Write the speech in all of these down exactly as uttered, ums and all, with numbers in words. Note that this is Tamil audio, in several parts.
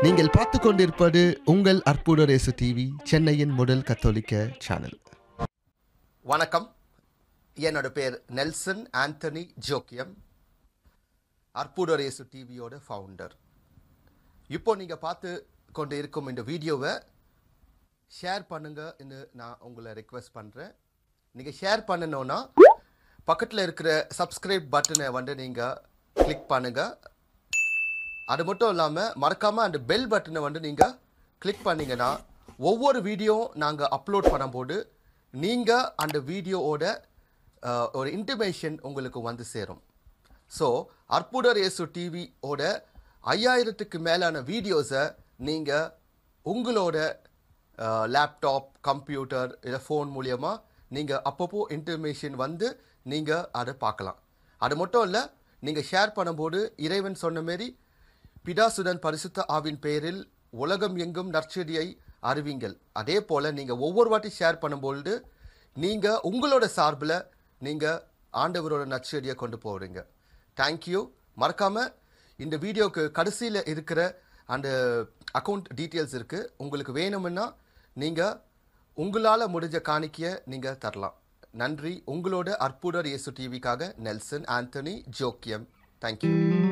நீங்கள் பார்த்து கொண்டிருப்பது உங்கள் அற்புத இயேசு டிவி, சென்னையின் முதல் கத்தோலிக்க சேனல். வணக்கம். என்னோட பேர் நெல்சன் ஆண்டனி ஜோக்கியம், அற்புத இயேசு டிவியோட ஃபவுண்டர். இப்போ நீங்கள் பார்த்து கொண்டு இருக்கும் இந்த வீடியோவை ஷேர் பண்ணுங்கன்னு நான் உங்களை ரெக்வெஸ்ட் பண்ணுறேன். நீங்கள் ஷேர் பண்ணணுன்னா பக்கத்தில் இருக்கிற சப்ஸ்கிரைப் பட்டனை வந்து நீங்கள் கிளிக் பண்ணுங்கள். அது மட்டும் இல்லாமல் மறக்காமல் அந்த பெல் பட்டனை வந்து நீங்கள் கிளிக் பண்ணிங்கன்னா ஒவ்வொரு வீடியோ நாங்கள் அப்லோட் பண்ணும்போது நீங்கள் அந்த வீடியோவோட ஒரு இன்டிமேஷன் உங்களுக்கு வந்து சேரும். ஸோ அற்புத இயேசு டிவியோட ஐயாயிரத்துக்கு மேலான வீடியோஸை நீங்கள் உங்களோட லேப்டாப், கம்ப்யூட்டர் இல்லை ஃபோன் மூலியமாக நீங்கள் அப்பப்போ இன்டிமேஷன் வந்து நீங்கள் அதை பார்க்கலாம். அது மட்டும் இல்லை, நீங்கள் ஷேர் பண்ணும்போது இறைவன் சொன்ன மாரி பிதாசுடன் பரிசுத்த ஆவின் பெயரில் உலகம் எங்கும் நற்செய்தியை அறிவிங்கள். அதே போல் நீங்கள் ஒவ்வொரு வாட்டி ஷேர் பண்ணும்பொழுது நீங்கள் உங்களோட சார்பில் நீங்கள் ஆண்டவரோட நற்செய்தியை கொண்டு போகிறீங்க. தேங்க்யூ. மறக்காமல் இந்த வீடியோவுக்கு கடைசியில் இருக்கிற அந்த அக்கௌண்ட் டீட்டெயில்ஸ் இருக்குது. உங்களுக்கு வேணும்னா நீங்கள் உங்களால் முடிஞ்ச காணிக்கையை நீங்கள் தரலாம். நன்றி. உங்களோட அற்புத இயேசு டிவிக்காக நெல்சன் ஆண்டனி ஜோக்கியம். தேங்க்யூ.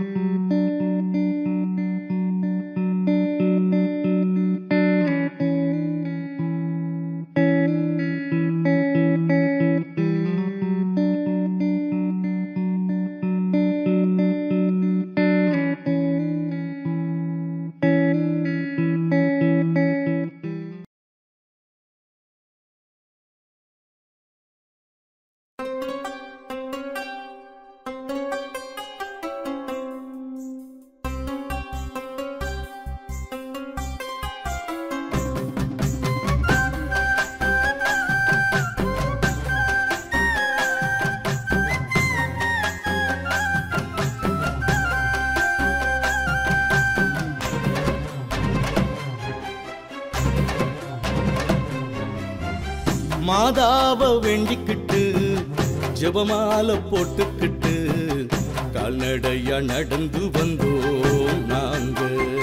மாதாவ வேண்டிக்கிட்டு ஜெபமால போட்டுக்கிட்டு கால்நடையா நடந்து வந்தோம் நாங்க.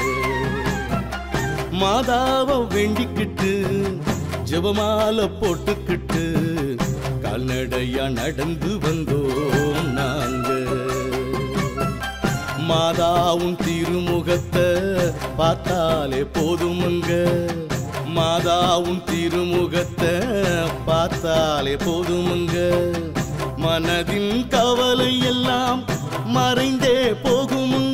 மாதாவ வேண்டிக்கிட்டு ஜெபமால போட்டுக்கிட்டு கால்நடையா நடந்து வந்தோம் நாங்க. மாதாவும் திருமுகத்தை பார்த்தாலே போதுமுங்க, மாதாவும் திருமுகத்தை பார்த்தாலே போதுமுங்க. மனதின் கவலை எல்லாம் மறைந்தே போகுமுங்க.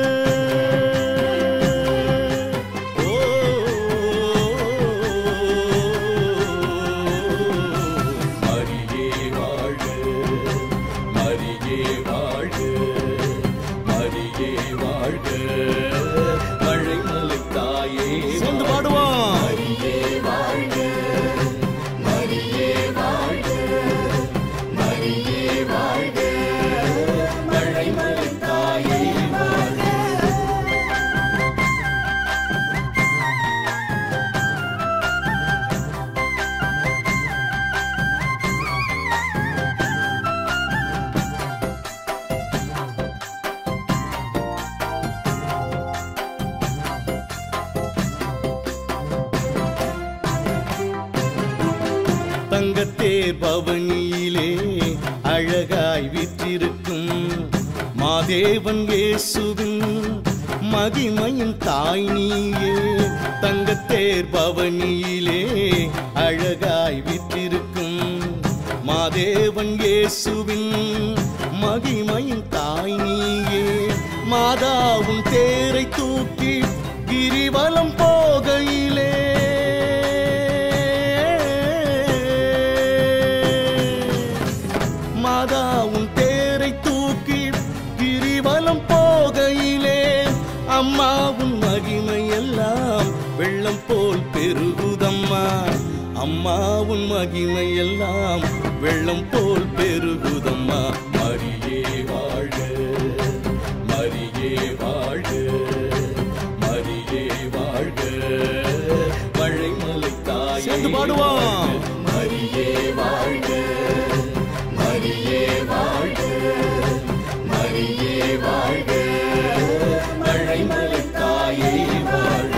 மரியே வாழ்க, மரியே வாழ்க, மரியே வாழ்க, மழைமலை தாயே. சேர்ந்து பாடுவோம். தங்கத்தே பவனியிலே அழகாய் வீற்றிருக்கும் மாதேவன் இயேசுவின் மகிமையின் தாய் நீயே. தங்கத்தேர் பவனியிலே அழகாய் வீற்றிருக்கும் மாதேவன் இயேசுவின் மகிமையின் தாய் நீயே. மாதாவும் தேரை தூக்கி கிரிவலம் போகையிலே மாதாவும் தேரை தூக்கி கிரிவலம் போகையிலே அம்மாவும் மகிமை எல்லாம் வெள்ளம் போல் பெருகுதம்மா. அம்மாவும் மகிமை எல்லாம் வெள்ளம் போல் பெருகுதம்மா. மரியே வாழ்க, மரியே வாழ்க, மரியே வாழ்க, மழைமலை தாயே. சேர்ந்து பாடுவோம். மரியே வாழ்க, மரியே வாழ்க, மரியே வாழ்க, மழைமலை தாயே வாழ்க.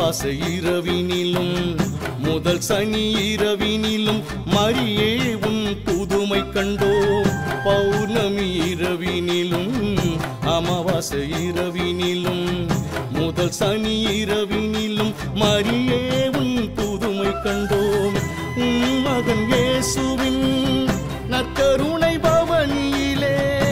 அமாவாசை இரவினிலும் முதல் சனி இரவினிலும் மரியே உன் புதுமை கண்டோம். பௌர்ணமி இரவினிலும் அமாவாசை இரவினிலும் முதல் சனி இரவினிலும் மரியே உன் புதுமை கண்டோம். உன் மகன் இயேசுவின் நற்கருணை பவனியிலே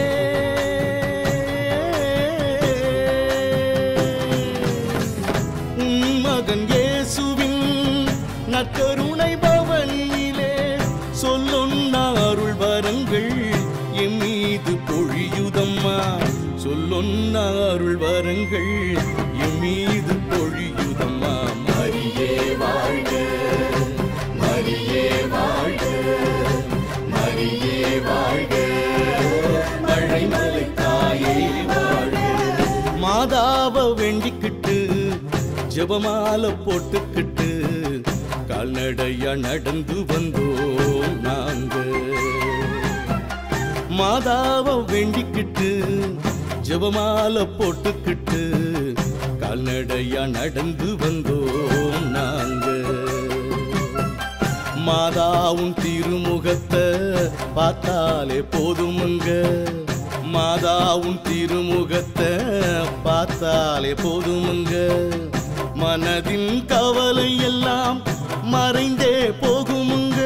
உன் மகன் இயேசுவின் நற்கருணை பவனியிலே சொல்லொன்னா அருள் வரங்கள் எம் மீது பொழியுதம்மா. சொல்லொன்னா அருள் வரங்கள் எம் மீது பொழியுதம்மா. மரியே வாழ்க, மரியே வாழ்க, மரியே வாழ்க, மழைமலை தாயே வாழ்க. மாதாவ வேண்டிக்கிட்டு ஜெபமாலை போட்டுக்கிட்டு கால்நடையா நடந்து வந்தோம் நாங்க. மாதாவ வேண்டிக்கிட்டு ஜெபமாலை போட்டுக்கிட்டு கால்நடையா நடந்து வந்தோம் நாங்க. மாதாவும் திருமுகத்தை பார்த்தாலே போதுமுங்க. மாதாவும் திருமுகத்தை பார்த்தாலே போதுமுங்க. மனதின் கவலை எல்லாம் மறைந்தே போகுமுங்க.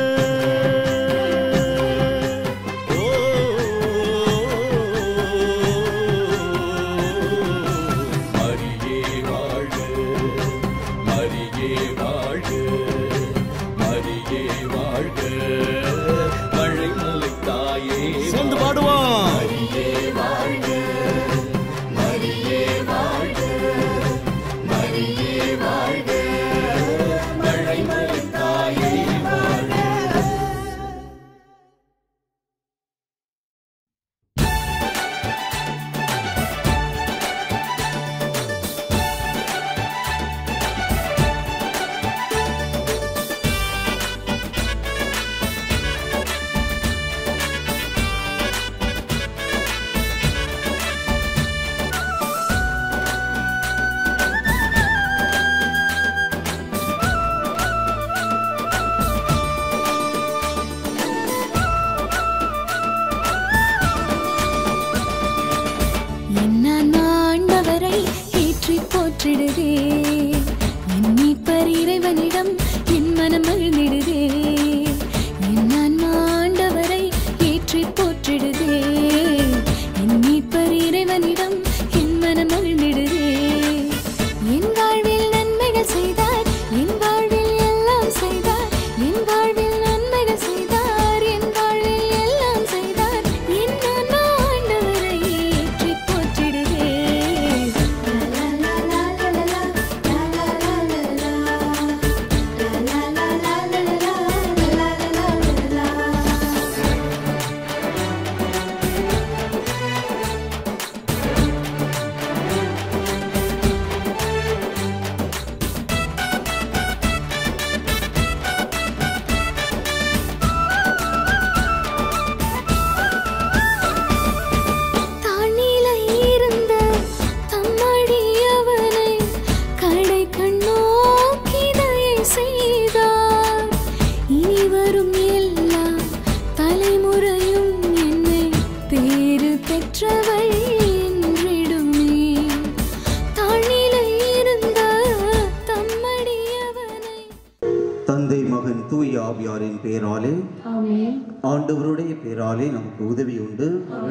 ஆவியாரின் பெயராலே ஆண்டவருடைய பெயராலே நமக்கு உதவி உண்டு.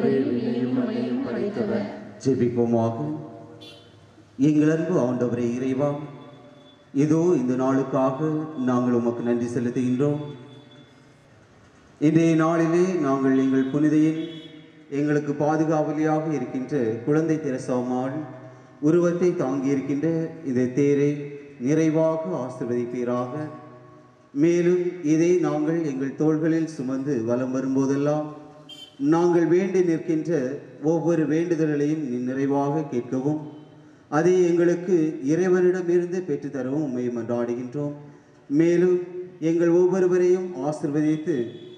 ஜெபிப்போமாக. எங்கள் அன்பு ஆண்டவரே இறைவா, இதோ இந்த நாளுக்காக நாங்கள் உமக்கு நன்றி செலுத்துகின்றோம். இன்றைய நாளிலே நாங்கள் எங்கள் புனிதையின் எங்களுக்கு பாதுகாவலியாக இருக்கின்ற குழந்தை தெரசாமாள் உருவத்தை தாங்கியிருக்கின்ற இந்த தேரை நிறைவாக ஆசீர்வதிப்பீராக. மேலும் இதை நாங்கள் எங்கள் தோள்களில் சுமந்து வலம் வரும்போதெல்லாம் நாங்கள் வேண்டி நிற்கின்ற ஒவ்வொரு வேண்டுதல்களையும் நிறைவாக கேட்கவும் அதை எங்களுக்கு இறைவனிடமிருந்து பெற்றுத்தரவும் உம்மை மன்றாடுகின்றோம். மேலும் எங்கள் ஒவ்வொருவரையும் ஆசீர்வதித்து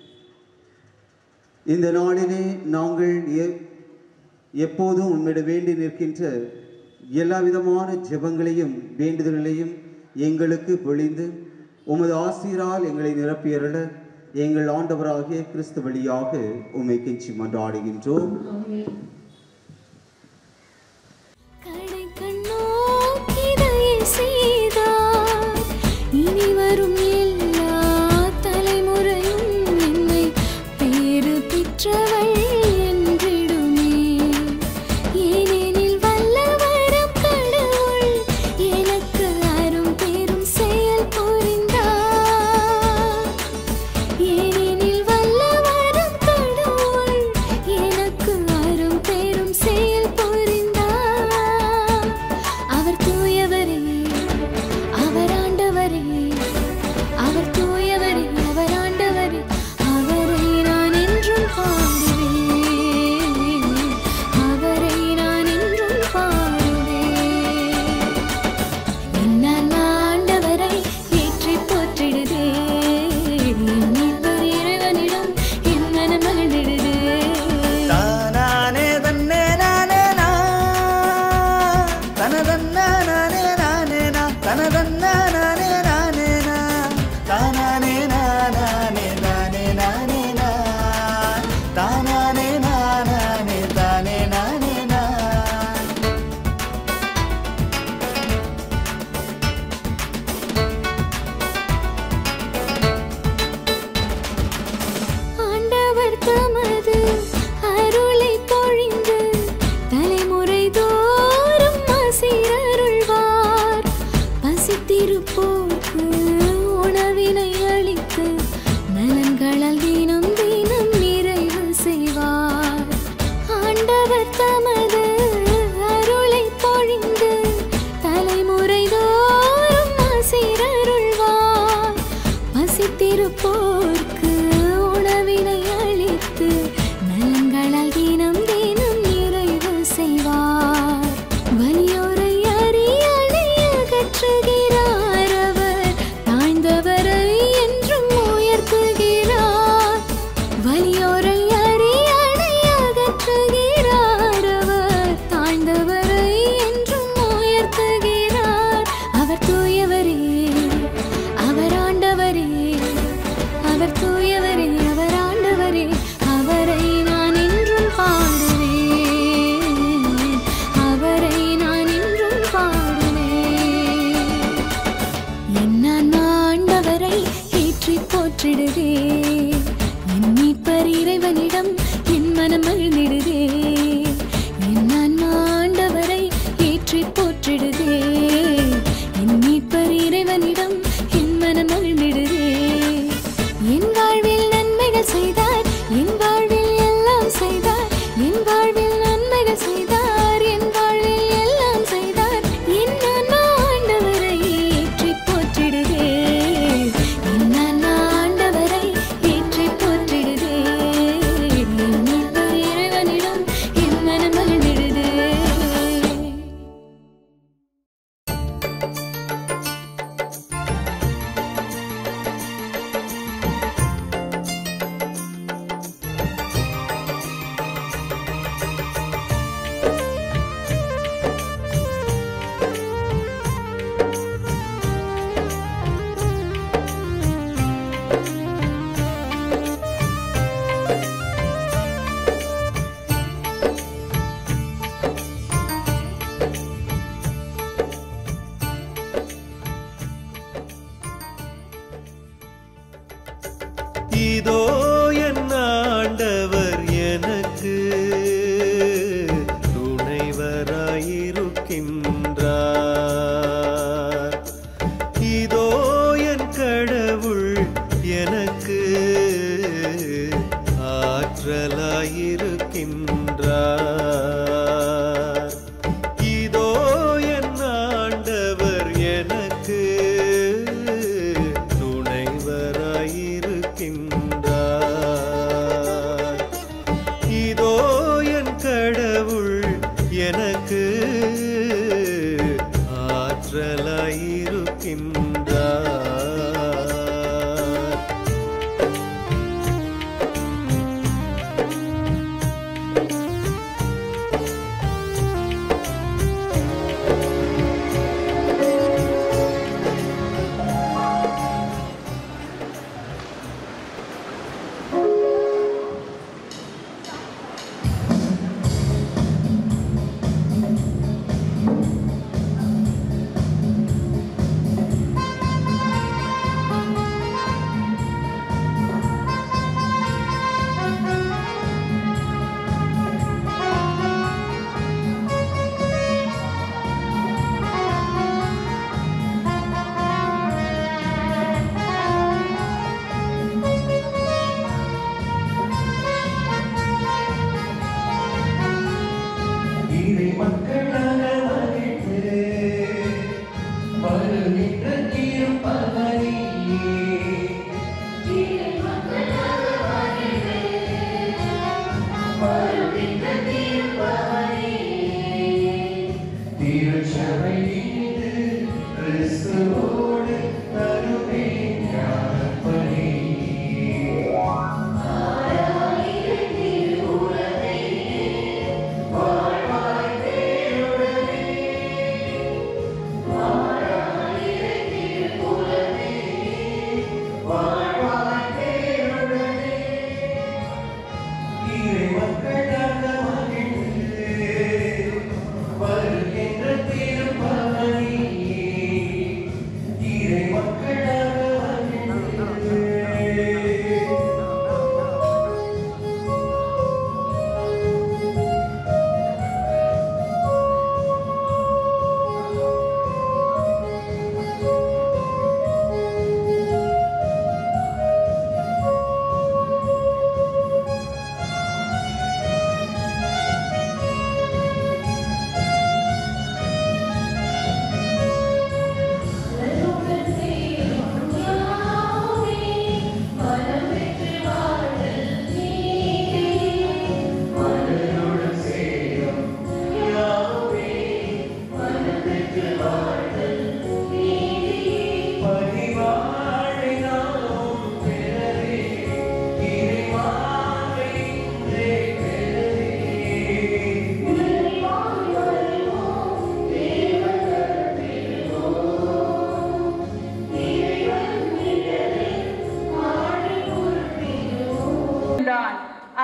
இந்த நாளிலே நாங்கள் எப்போதும் உம்மிடம் வேண்டி நிற்கின்ற எல்லா விதமான ஜெபங்களையும் வேண்டுதல்களையும் எங்களுக்கு பொழிந்து உமது ஆசீரால் எங்களை நிரப்பியருள எங்கள் ஆண்டவராகிய கிறிஸ்து வழியாக உம்மை கெஞ்சி மன்றாடுகின்றோம். இனி வரும் எல்லா தலைமுறையும் என்னை பேறு பெற்றவள் என்றிடுமே. ஏனெனில் வல்லவரம் கடவுள் எனக்கு அரும் பெரும் செயல் புரிந்தார். ஏனெனில் வல்லவரம் கடவுள் எனக்கு அரும் பெரும் செயல் புரிந்தார். அவர் தூயவரே, அவர் ஆண்டவரே, அவர் தூயவரே, அவர் ஆண்டவரே, அவரை நான் என்றும் பாடுவேன், அவரை நான் என்றும் பாடுவேன். என்னால் ஆண்டவரை ஏற்றி போற்றிடுதே, என் மீட்பர் இறைவனிடம் என் மனம் மகிழ்ந்திடுதே. தானானே தன்னே நானே நா தனதன்னா நானே நானே நா தனதன்னா நானே நானே நா தானானே நானே நானே நானே நா தானானே நானே தானே நானே நா. ஆண்டவர் தமது அருளை பொழிந்து தலைமுறை தோறும் ஆசீரருள்வார். பசித்திருப்போர்க்கு உணவினை அளித்து நலன்களால் தினம் தினம் நிறைவு செய்வார். ஆண்டவர் தமது அருளை பொழிந்து தலைமுறை தோறும் ஆசீரருள்வார். பசித்திருப்போர்க்கு உணவினை அளித்து நலன்களால் தினம் தினம் நிறைவு செய்வார். வலியோரை அறியானை அகற்றுகிறார், அவர் தாழ்ந்தவரை என்றும் உயர்த்துகிறார். வலியோரை அறியானை அகற்றுகிறார், அவர் தாழ்ந்தவரை என்றும் உயர்த்துகிறார். அவர் தூயவரே, அவர் ஆண்டவரே, அவர் தூயவரே, அவர் ஆண்டவரே, அவரை நான் என்றும் பாடுவேன், அவரை நான் என்றும் பாடுவேன். என் ஆண்டவரை ஏற்றி போற்றிடுதே, என் மீட்பர் இறைவனிடம் என் மனம் மகிழ்ந்திடுதே. என் ஆண்டவரை ஏற்றி போற்றிடுதே, என் மீட்பர் இறைவனிடம் என் மனம் மகிழ்ந்திடுதே. என் வாழ்வில் நன்மைகள் செய்தார், என் வாழ்வில் எல்லாம் செய்தார், என் வாழ்வில் நன்மைகள் செய்தார், என் வாழ்வில் எல்லாம் செய்தார். என் ஆண்டவரை ஏற்றி போற்றிடுதே, என் ஆண்டவரை ஏற்றி போற்றிடுதே. என் மீட்பர் இறைவனிடம் என் மனம் மகிழ்ந்திடுதே. இதோ என் ஆண்டவர் எனக்கு துணைவராயிருக்கின்றார். இதோ என் கடவுள் எனக்கு ஆற்றலாயிருக்கின்றார். இதோ என் ஆண்டவர் எனக்கு துணைவராயிருக்கின்றார்.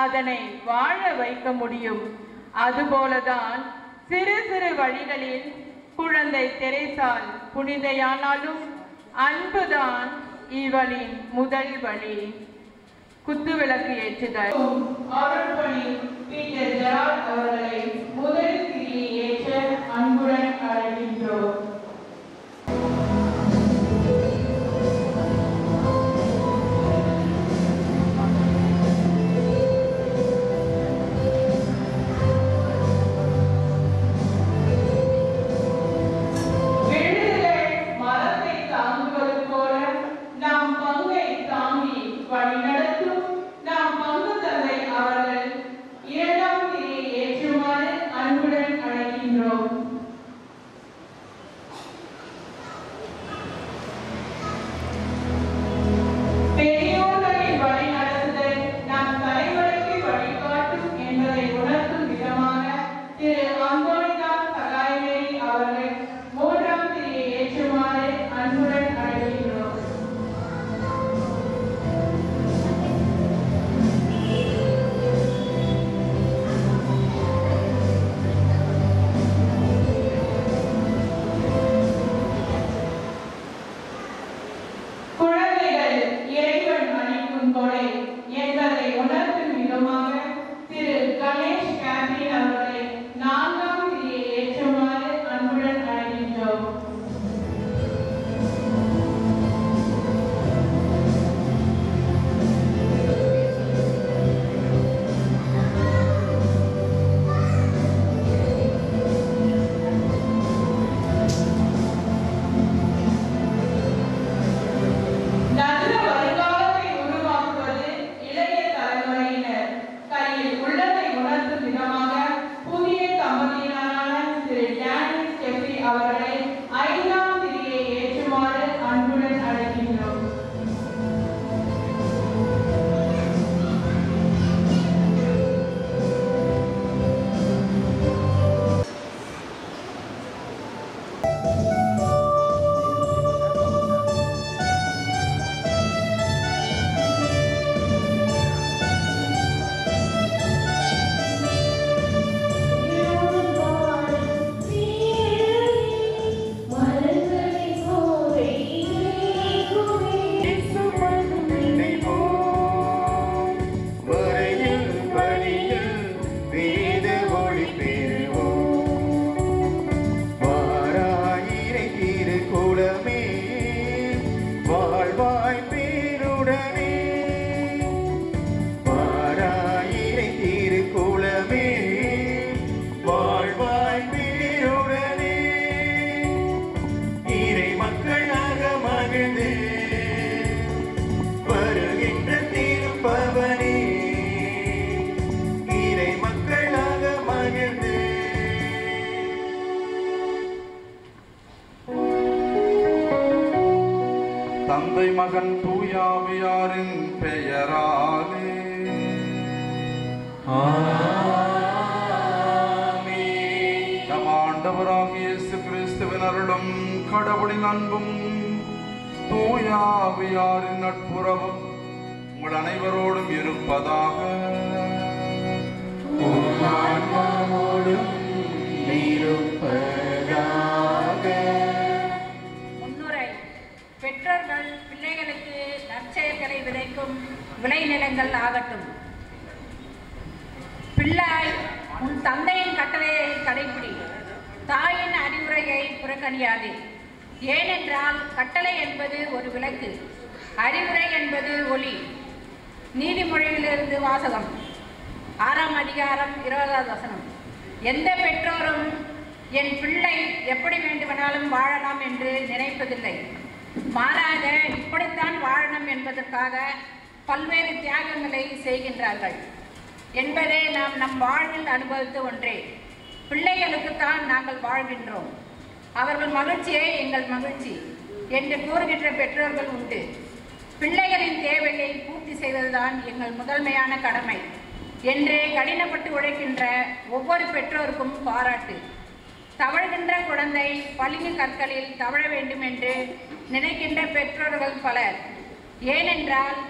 அதனை வாழ வைக்க முடியும். அதுபோலதான் சிறு சிறு வழிகளில் குழந்தை தெரேசால் புனிதையானாலும் அன்புதான் இவளின் முதல் வழி. குத்துவிளக்கு ஏற்றுதல். அருள்பணி பீட்டர் ஜெரால்ட் அவர்களை முதல் திரியை ஏற்ற அன்புடன் அழைக்கின்றோம். தந்தை மகன் தூயாவியாரின் பெயராலே நம் ஆண்டவராகிய இயேசு கிறிஸ்துவின் அருளும் கடவுளின் அன்பும் தூயாவியாரின் நட்புறவும் உங்கள் அனைவரோடும் இருப்பதாக. முன்னுரை. பெற்றோர்கள் பிள்ளைகளுக்கு நற்செயல்களை விதைக்கும் விளைநிலங்கள் ஆகட்டும். பிள்ளாய், உன் தந்தையின் கட்டளையை கடைப்பிடி, தாயின் அறிவுரையை புறக்கணியாதே. ஏனென்றால் கட்டளை என்பது ஒரு விளக்கு, அறிவுரை என்பது ஒளி. நீதிமொழியிலிருந்து வாசகம், ஆறாம் அதிகாரம் இருபதாவது வசனம். எந்த பெற்றோரும் என் பிள்ளை எப்படி வேண்டுமானாலும் வாழலாம் என்று நினைப்பதில்லை. மாறாக இப்படித்தான் வாழணும் என்பதற்காக பல்வேறு தியாகங்களை செய்கின்றார்கள் என்பதே நாம் நம் வாழ்வில் அனுபவித்த ஒன்றே. பிள்ளைகளுக்குத்தான் நாங்கள் வாழ்கின்றோம், அவர்கள் மகிழ்ச்சியே எங்கள் மகிழ்ச்சி என்று கூறுகின்ற பெற்றோர்கள் உண்டு. பிள்ளைகளின் தேவையை பூர்த்தி செய்வதுதான் எங்கள் முதன்மையான கடமை என்று கடினப்பட்டு உழைக்கின்ற ஒவ்வொரு பெற்றோருக்கும் பாராட்டு. தவழ்கின்ற குழந்தை பளிங்கு கற்களில் தவழ வேண்டும் என்று நினைக்கின்ற பெற்றோர்கள் பலர். ஏனென்றால்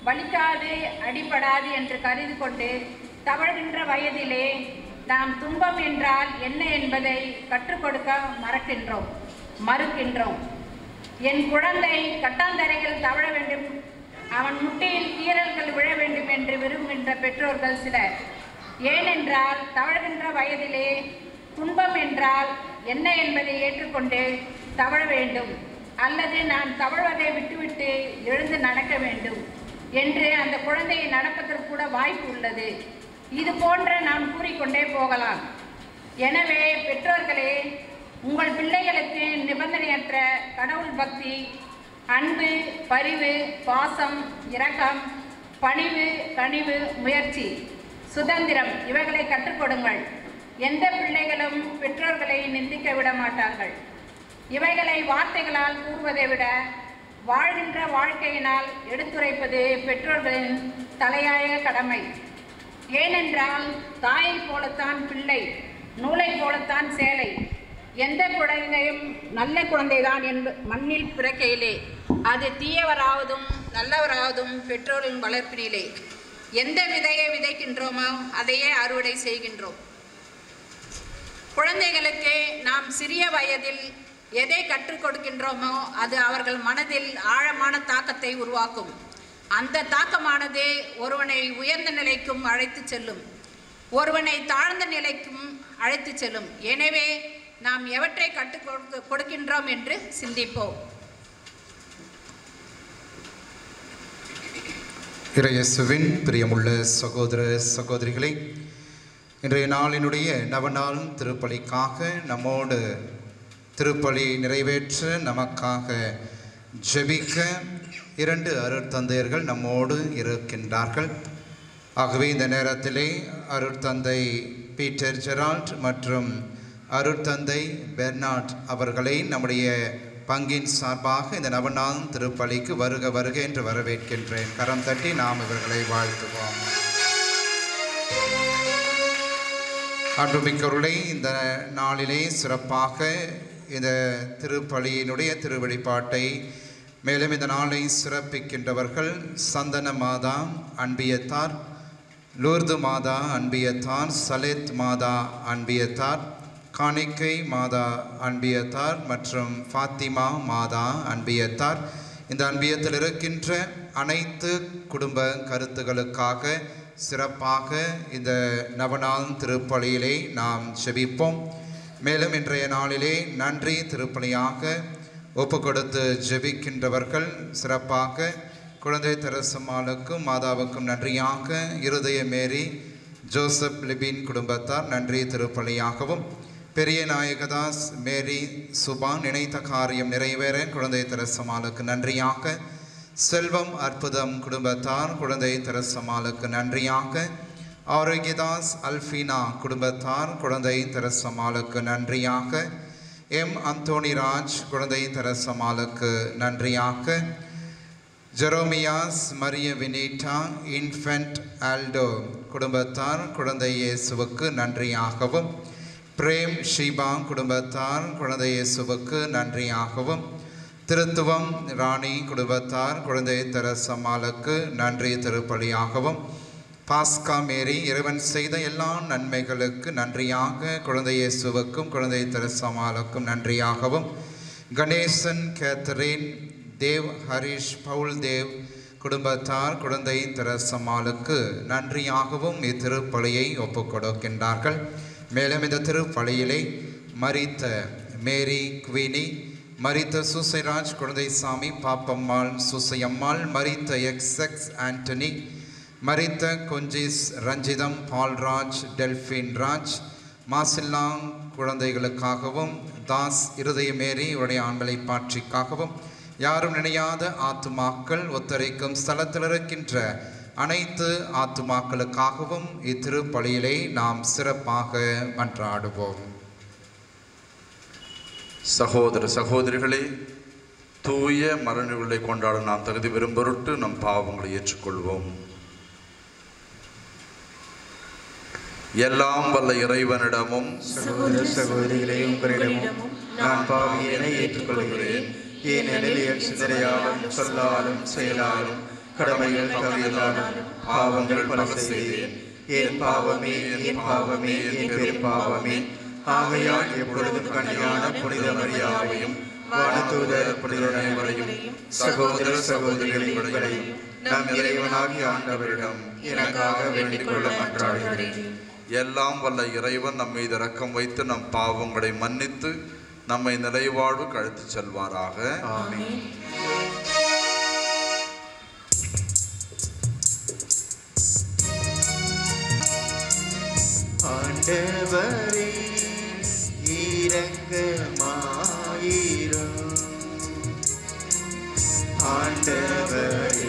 வலிக்காது அடிபடாது என்று கருதி கொண்டு தவழ்கின்ற வயதிலே நாம் துன்பம் என்றால் என்ன என்பதை கற்றுக் கொடுக்க மறக்கின்றோம் மறுக்கின்றோம். என் குழந்தை கட்டாந்தரையில் தவழ வேண்டும், அவன் முட்டியில் கீறல்கள் விழ வேண்டும் என்று விரும்புகின்ற பெற்றோர்கள் சிலர். ஏனென்றால் தவழ்கின்ற வயதிலே துன்பம் என்றால் என்ன என்பதை ஏற்றுக்கொண்டு தவழ வேண்டும், அல்லது நான் தவழ்வதை விட்டுவிட்டு எழுந்து நடக்க வேண்டும் என்று அந்த குழந்தையை நடப்பதற்கு கூட வாய்ப்பு உள்ளது. இது போன்ற நாம் கூறிக்கொண்டே போகலாம். எனவே பெற்றோர்களே, உங்கள் பிள்ளைகளுக்கு நிபந்தனையற்ற கடவுள் பக்தி, அன்பு, பரிவு, பாசம், இரக்கம், பணிவு, கனிவு, முயற்சி, சுதந்திரம் இவைகளை கற்றுக் கொடுங்கள். எந்த பிள்ளைகளும் பெற்றோர்களை நிந்திக்க விட மாட்டார்கள். இவைகளை வார்த்தைகளால் கூறுவதை விட வாழ்கின்ற வாழ்க்கையினால் எடுத்துரைப்பது பெற்றோர்களின் தலையாய கடமை. ஏனென்றால் தாயை போலத்தான் பிள்ளை, நூலை போலத்தான் சேலை. எந்த குழந்தையும் நல்ல குழந்தைதான் என்ப மண்ணில் பிறக்கையிலே, அது தீயவராவதும் நல்லவராவதும் பெற்றோரின் வளர்ப்பினிலே. எந்த விதையை விதைக்கின்றோமோ அதையே அறுவடை செய்கின்றோம். குழந்தைகளுக்கு நாம் சிறிய வயதில் எதை கற்றுக் கொடுக்கின்றோமோ அது அவர்கள் மனதில் ஆழமான தாக்கத்தை உருவாக்கும். அந்த தாக்கமானதே ஒருவனை உயர்ந்த நிலைக்கும் அழைத்து செல்லும், ஒருவனை தாழ்ந்த நிலைக்கும் அழைத்து செல்லும். எனவே நாம் எவற்றை கற்றுக் கொடுக்கின்றோம் என்று சிந்திப்போம். இறையேசுவின் பிரியமுள்ள சகோதர சகோதரிகளை, இன்றைய நாளினுடைய நவநாள் திருப்பலிக்காக நம்மோடு திருப்பலி நிறைவேற்ற நமக்காக ஜெபிக்க இரண்டு அருட்தந்தையர்கள் நம்மோடு இருக்கின்றார்கள். ஆகவே இந்த நேரத்திலே அருட்தந்தை பீட்டர் ஜெரால்ட் மற்றும் அருட்தந்தை பெர்னார்ட் அவர்களை நம்முடைய பங்கின் சார்பாக இந்த நவநாள் திருப்பலிக்கு வருக வருக என்று வரவேற்கின்றேன். கரம் தட்டி நாம் இவர்களை வாழ்த்துவோம். அன்புமிக்கவர்களே, இந்த நாளிலே சிறப்பாக இந்த திருப்பலியினுடைய திருவழிபாட்டை மேலும் இந்த நாளை சிறப்பிக்கின்றவர்கள் சந்தன மாதா அன்பியத்தார், லூர்து மாதா அன்பியத்தார், சலேத் மாதா அன்பியத்தார், காணிக்கை மாதா அன்பியத்தார் மற்றும் ஃபாத்திமா மாதா அன்பியத்தார். இந்த அன்பியத்தில் இருக்கின்ற அனைத்து குடும்ப கருத்துகளுக்காக சிறப்பாக இந்த நவநாள் திருப்பலியிலே நாம் ஜெபிப்போம். மேலும் இன்றைய நாளிலே நன்றி திருப்பலியாக ஒப்பு கொடுத்து ஜெபிக்கின்றவர்கள் சிறப்பாக குழந்தை தெரசம்மாளுக்கும் மாதாவுக்கும் நன்றியாக இருதய மேரி ஜோசப் லிபின் குடும்பத்தார் நன்றி திருப்பலியாகவும், பெரிய நாயகதாஸ் மேரி சுபா நினைத்த காரியம் நிறைவேற குழந்தை தெரசம்மாளுக்கு நன்றியாக, செல்வம் அற்புதம் குடும்பத்தார் குழந்தை தெரசம்மாளுக்கு நன்றியாக, ஆரோக்கியதாஸ் அல்ஃபீனா குடும்பத்தார் குழந்தை தெரசம்மாளுக்கு நன்றியாக, எம் அந்தோணிராஜ் குழந்தை தெரசம்மாளுக்கு நன்றியாக, ஜெரோமியாஸ் மரிய வினீட்டா இன்ஃபென்ட் ஆல்டோ குடும்பத்தார் குழந்தை இயேசுவுக்கு நன்றியாகவும், பிரேம் ஷீபா குடும்பத்தார் குழந்தை இயேசுவுக்கு நன்றியாகவும், திருத்துவம் ராணி குடும்பத்தார் குழந்தை தெரசம்மாளுக்கு நன்றி திருப்பலியாகவும், பாஸ்கா மேரி இறைவன் செய்த எல்லா நன்மைகளுக்கு நன்றியாக குழந்தை இயேசுவுக்கும் குழந்தை தெரசம்மாளுக்கும் நன்றியாகவும், கணேசன் கேத்தரின் தேவ் ஹரிஷ் பவுல் தேவ் குடும்பத்தார் குழந்தை தெரசம்மாளுக்கு நன்றியாகவும் இத்திருப்பலியை ஒப்புக் கொடுக்கின்றார்கள். மேலும் இந்த திருப்பலியிலே மரித்த மேரி குவீனி, மரித்த சூசைராஜ் குழந்தைசாமி பாப்பம்மாள் சூசையம்மாள், மரித்த எக்ஸ் எக்ஸ் ஆண்டனி, மரித்த கொஞ்சிஸ் ரஞ்சிதம் பால்ராஜ் டெல்ஃபின் ராஜ், மாசில்லாங் குழந்தைகளுக்காகவும், தாஸ் இருதய மேரி இவருடைய ஆண்களை பாற்றிக்காகவும், யாரும் நினையாத ஆத்துமாக்கள் ஒத்தரைக்கும் ஸ்தலத்தில் இருக்கின்ற அனைத்து ஆத்துமாக்களுக்காகவும் இத்திருப்பலியிலே நாம் சிறப்பாக மன்றாடுவோம். சகோதர சகோதரிகளே, தூய மரணங்களை கொண்டாட நாம் தகுதி பெறும் பொருட்டு நம் பாவங்களை ஏற்றுக்கொள்வோம். எல்லாம் வல்ல இறைவனிடமும் சகோதர சகோதரிகளே, உங்களிடமும் நான் பாவியனை ஏற்றுக்கொள்கிறேன். ஏனெனில் என் சிந்தனையாலும் சொல்லாலும் செயலாலும் கடமைகள் தவறியதாலும் பாவங்கள் பல செய்தேன். என் பாவமே, என் பாவமே, என் பெரும் பாவமே. ஆகையால் எப்பொழுதும் கன்னியான புனித மரியாவையும் வானதூதர் புனிதர் அனைவரையும் சகோதர சகோதரிகளையும் நம் இறைவனாகிய ஆண்டவரிடம் எனக்காக வேண்டிக் கொள்ள மன்றாடுகிறேன். எல்லாம் வல்ல இறைவன் நம் மீது இரக்கம் வைத்து நம் பாவங்களை மன்னித்து நம்மை நிறைவாழ்வுக்கு அழைத்துச் செல்வாராக. ஆமென். ஆண்டவரே இரக்கமாயிரும். ஆண்டவரே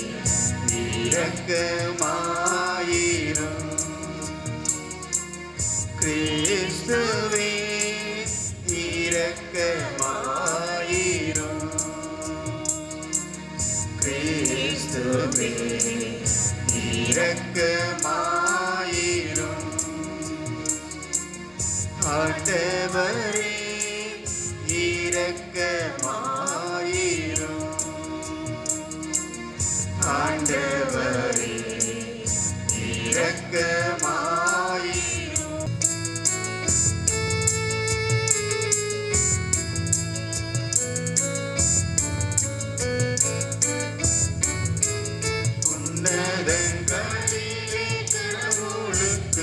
இரக்கமாயிரும். கிறிஸ்துவே இரக்கமாயிரும். கிறிஸ்துவே இரக்கமாயிரும். ஆண்டவரே இரக்கமாயிரும். ஆண்டவரே இரக்கமாயிரும். உன்னதங்களிலே கடவுளுக்கு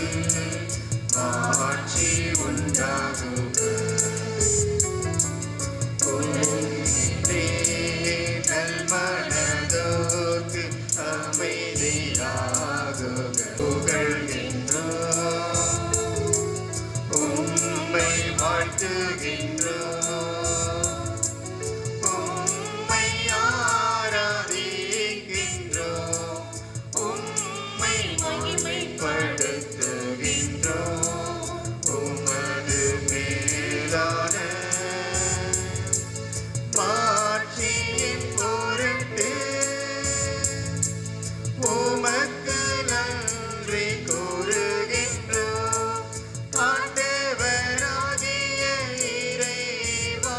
ஆட்சி உண்டாகுக. நல்மனதோர்க்கு அமைதியாகுக. புகழ்கின்றோம், உம்மை வாழ்த்துகின்றோம், உம்மை ஆராதிக்கின்றோம், உம்மை மகிமைப்படுத்துகின்றோம். உமது மேலான மாட்சியின் பொருட்டு உமக்கு நன்றி கூறுகின்றோம். ஆண்டவராகிய இறைவா,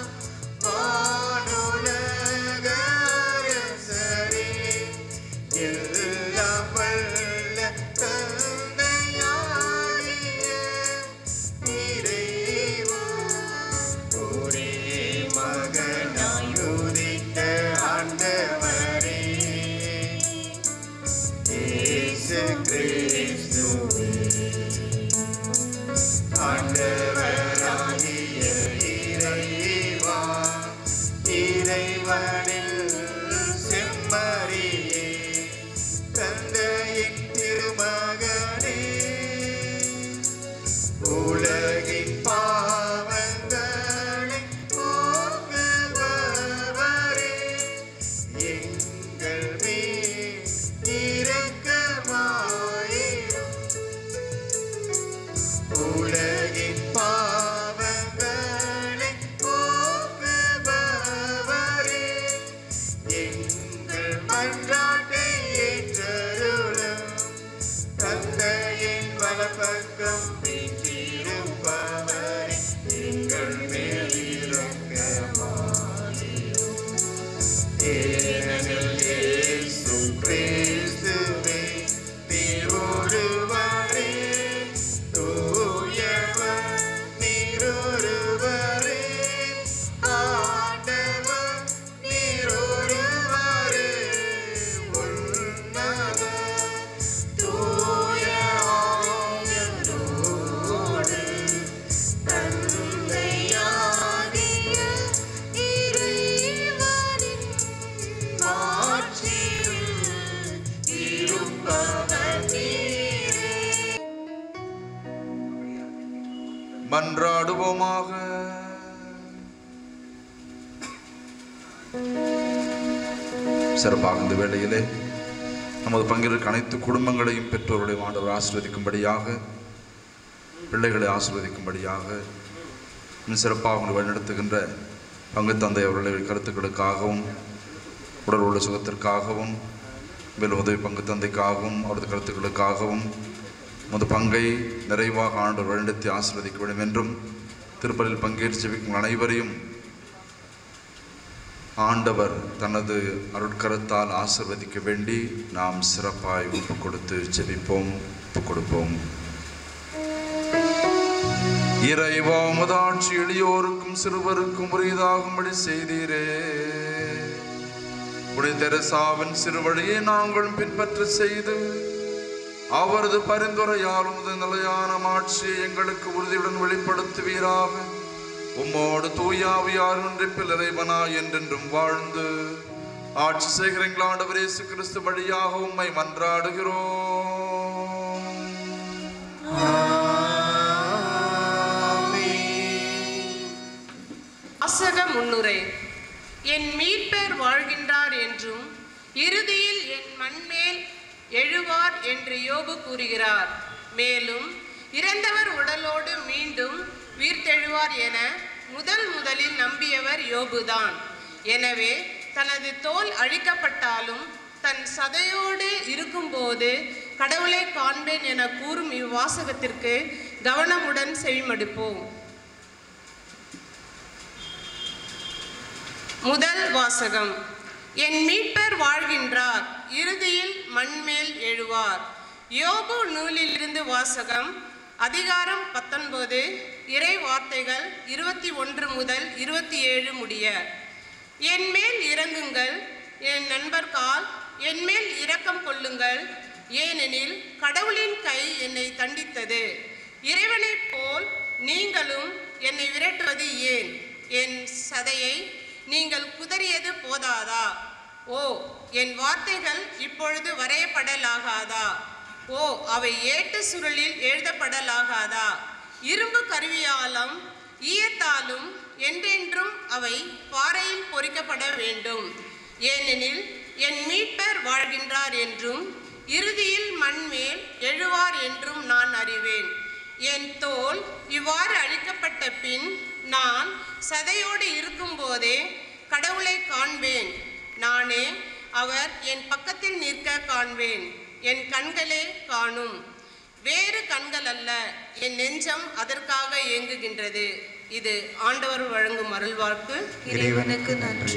வானுலக அரசரே, எல்லாம் வல்ல தந்தையாகிய இறைவா, ஒரே மகனாய் உதித்த ஆண்டவரே இயேசு கிறிஸ்துவே, ஆண்டவராகிய இறைவா, இறைவனில் செம்மறியே, தந்தையின் திருமகனே, உலகின் பாவங்களை போக்குபவரே, எங்கள் மேல் இரக்கமாயிரும். உலகின் பாவங்களை போக்குபவரே, எங்கள் மன்றாட்டை ஏற்றருளும். தந்தையின் வலப்பக்கம் வீற்றிருப்பவரே, எங்கள் மேல் இரக்கமாயிரும். ஏனெனில் இயேசு கிறிஸ்துவே நீர் ஒருவரே, தூயவர் நீர் ஒருவரே, ஆண்டவர் நீர் ஒருவரே, உன்னத தூய ஆவியோடு தந்தையாகிய இறைவனின் மாட்சியில் இருப்பவர் நீரே. மன்றாடுவோமாக. சிறப்பாக இந்த வேளையிலே நமது பங்கிற்கு அனைத்து குடும்பங்களையும் பெற்றோர்களையும் ஆண்டவர் ஆசீர்வதிக்கும்படியாக, பிள்ளைகளை ஆசீர்வதிக்கும்படியாக, இன்னும் சிறப்பாக அவங்களை வழிநடத்துகின்ற பங்கு தந்தை அவர்களுடைய கருத்துக்களுக்காகவும், உடல் உள்ள சுகத்திற்காகவும், மேலும் உதவி பங்கு தந்தைக்காகவும், அவரது கருத்துக்களுக்காகவும் நமது பங்கை நிறைவாக ஆண்டவர் வழிநடத்தி ஆசீர்வதிக்க வேண்டும் என்றும், திருப்பலில் பங்கேற்று ஜெபிக்கும் அனைவரையும் ஆண்டவர் தனது அருட்கரத்தால் ஆசிர்வதிக்க வேண்டி நாம் சிறப்பாய் ஒப்பு கொடுத்து ஜெபிப்போம், ஒப்பு கொடுப்போம். இறைவா, உமது ஆட்சி எளியோருக்கும் சிறுவருக்கும் உரியதாகும்படி செய்தீரே. புனித தெரசாவின் சிறுவழியை நாங்களும் பின்பற்ற செய்து அவரது பரிந்துரையால் உமது நிலையான ஆட்சியை எங்களுக்கு உறுதியுடன் வெளிப்படுத்துவீராக. உம்மோடு தூயாவியார் ஒன்றிப்பில் இறைவனாய் என்றென்றும் வாழ்ந்து ஆட்சி செய்கிற எங்கள் ஆண்டவர் இயேசு கிறிஸ்து வழியாக உம்மை மன்றாடுகிறோம். வாசக முன்னுரை. என் மீட்பர் வாழ்கின்றார் என்றும் இறுதியில் என் மண்மேல் எழுவார் என்று யோபு கூறுகிறார். மேலும் இறந்தவர் உடலோடு மீண்டும் உயிர்த்தெழுவார் என முதல் முதலில் நம்பியவர் யோபுதான். எனவே தனது தோல் அழிக்கப்பட்டாலும் தன் சதையோடு இருக்கும்போது கடவுளை காண்பேன் என கூறும் இவ்வாசகத்திற்கு கவனமுடன் செவிமடுப்போம். முதல் வாசகம். என் மீட்பர் வாழ்கின்றார், இறுதியில் மண்மேல் எழுவார். யோபு நூலிலிருந்து வாசகம். அதிகாரம் பத்தொன்பது, இறை வார்த்தைகள் இருபத்தி ஒன்று முதல் இருபத்தி ஏழு முடிய. என் மேல் இறங்குங்கள் என் நண்பர்கால், என் மேல் இரக்கம் கொள்ளுங்கள், ஏனெனில் கடவுளின் கை என்னை தண்டித்தது. இறைவனைப் போல் நீங்களும் என்னை விரட்டுவது ஏன்? என் சதையை நீங்கள் குதறியது போதாதா? ஓ, என் வார்த்தைகள் இப்பொழுது வரையப்படலாகாதா? ஓ, அவை ஏட்டு சுருளில் எழுதப்படலாகாதா? இரும்பு கருவியாலும் ஈயத்தாலும் என்றென்றும் அவை பாறையில் பொறிக்கப்பட வேண்டும். ஏனெனில் என் மீட்பர் வாழ்கின்றார் என்றும் இறுதியில் மண்மேல் எழுவார் என்றும் நான் அறிவேன். என் தோல் இவ்வாறு அழிக்கப்பட்ட பின் நான் சதையோடு இருக்கும்போதே கடவுளை காண்பேன். நானே அவர் என் பக்கத்தில் நிற்க காண்பேன். என் கண்களே காணும், வேறு கண்கள் அல்ல. என் நெஞ்சம் அதற்காக ஏங்குகின்றது. இது ஆண்டவர் வழங்கும் அருள்வாக்கு. இறைவனுக்கு நன்றி.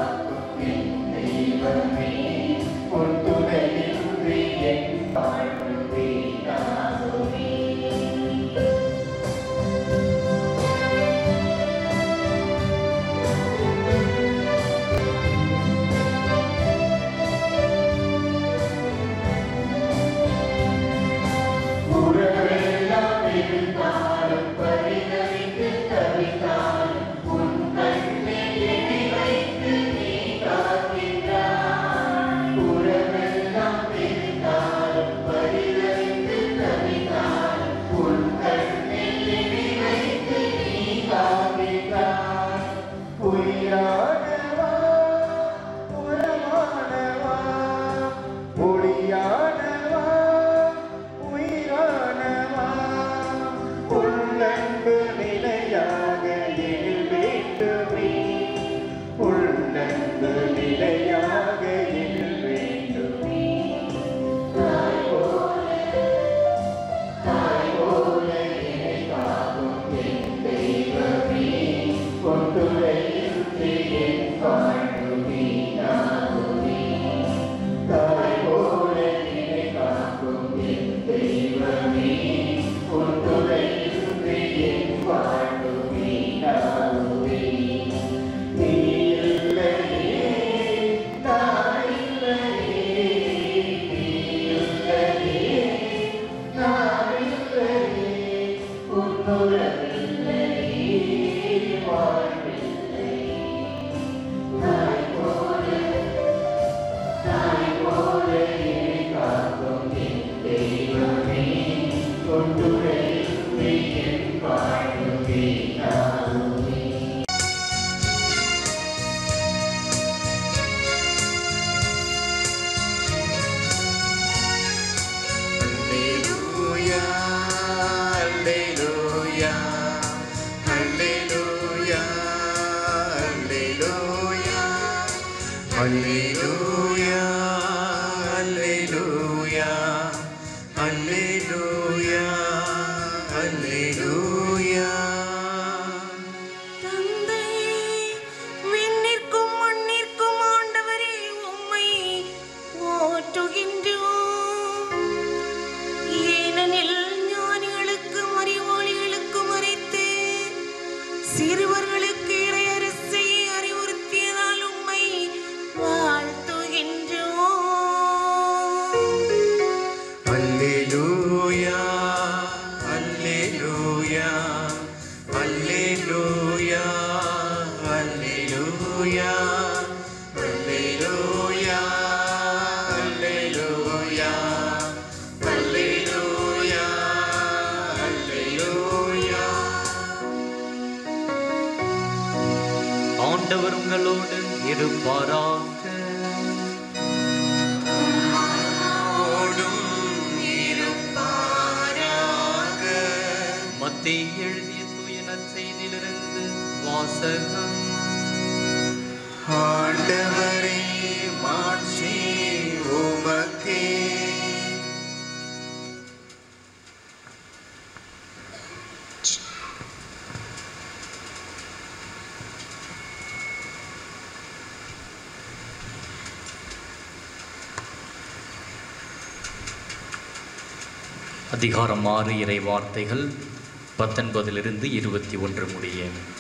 Bye. ஆண்டவர் உங்களோடு இருப்பாராக. மத்தேயு எழுதிய தூய நற்செய்தியிலிருந்து வாசகம். ஆண்டவரே மாட்சி உமக்கே. அதிகாரம் ஆறு இறை வார்த்தைகள் பத்தொன்பதிலிருந்து இருபத்தி ஒன்று முடிய.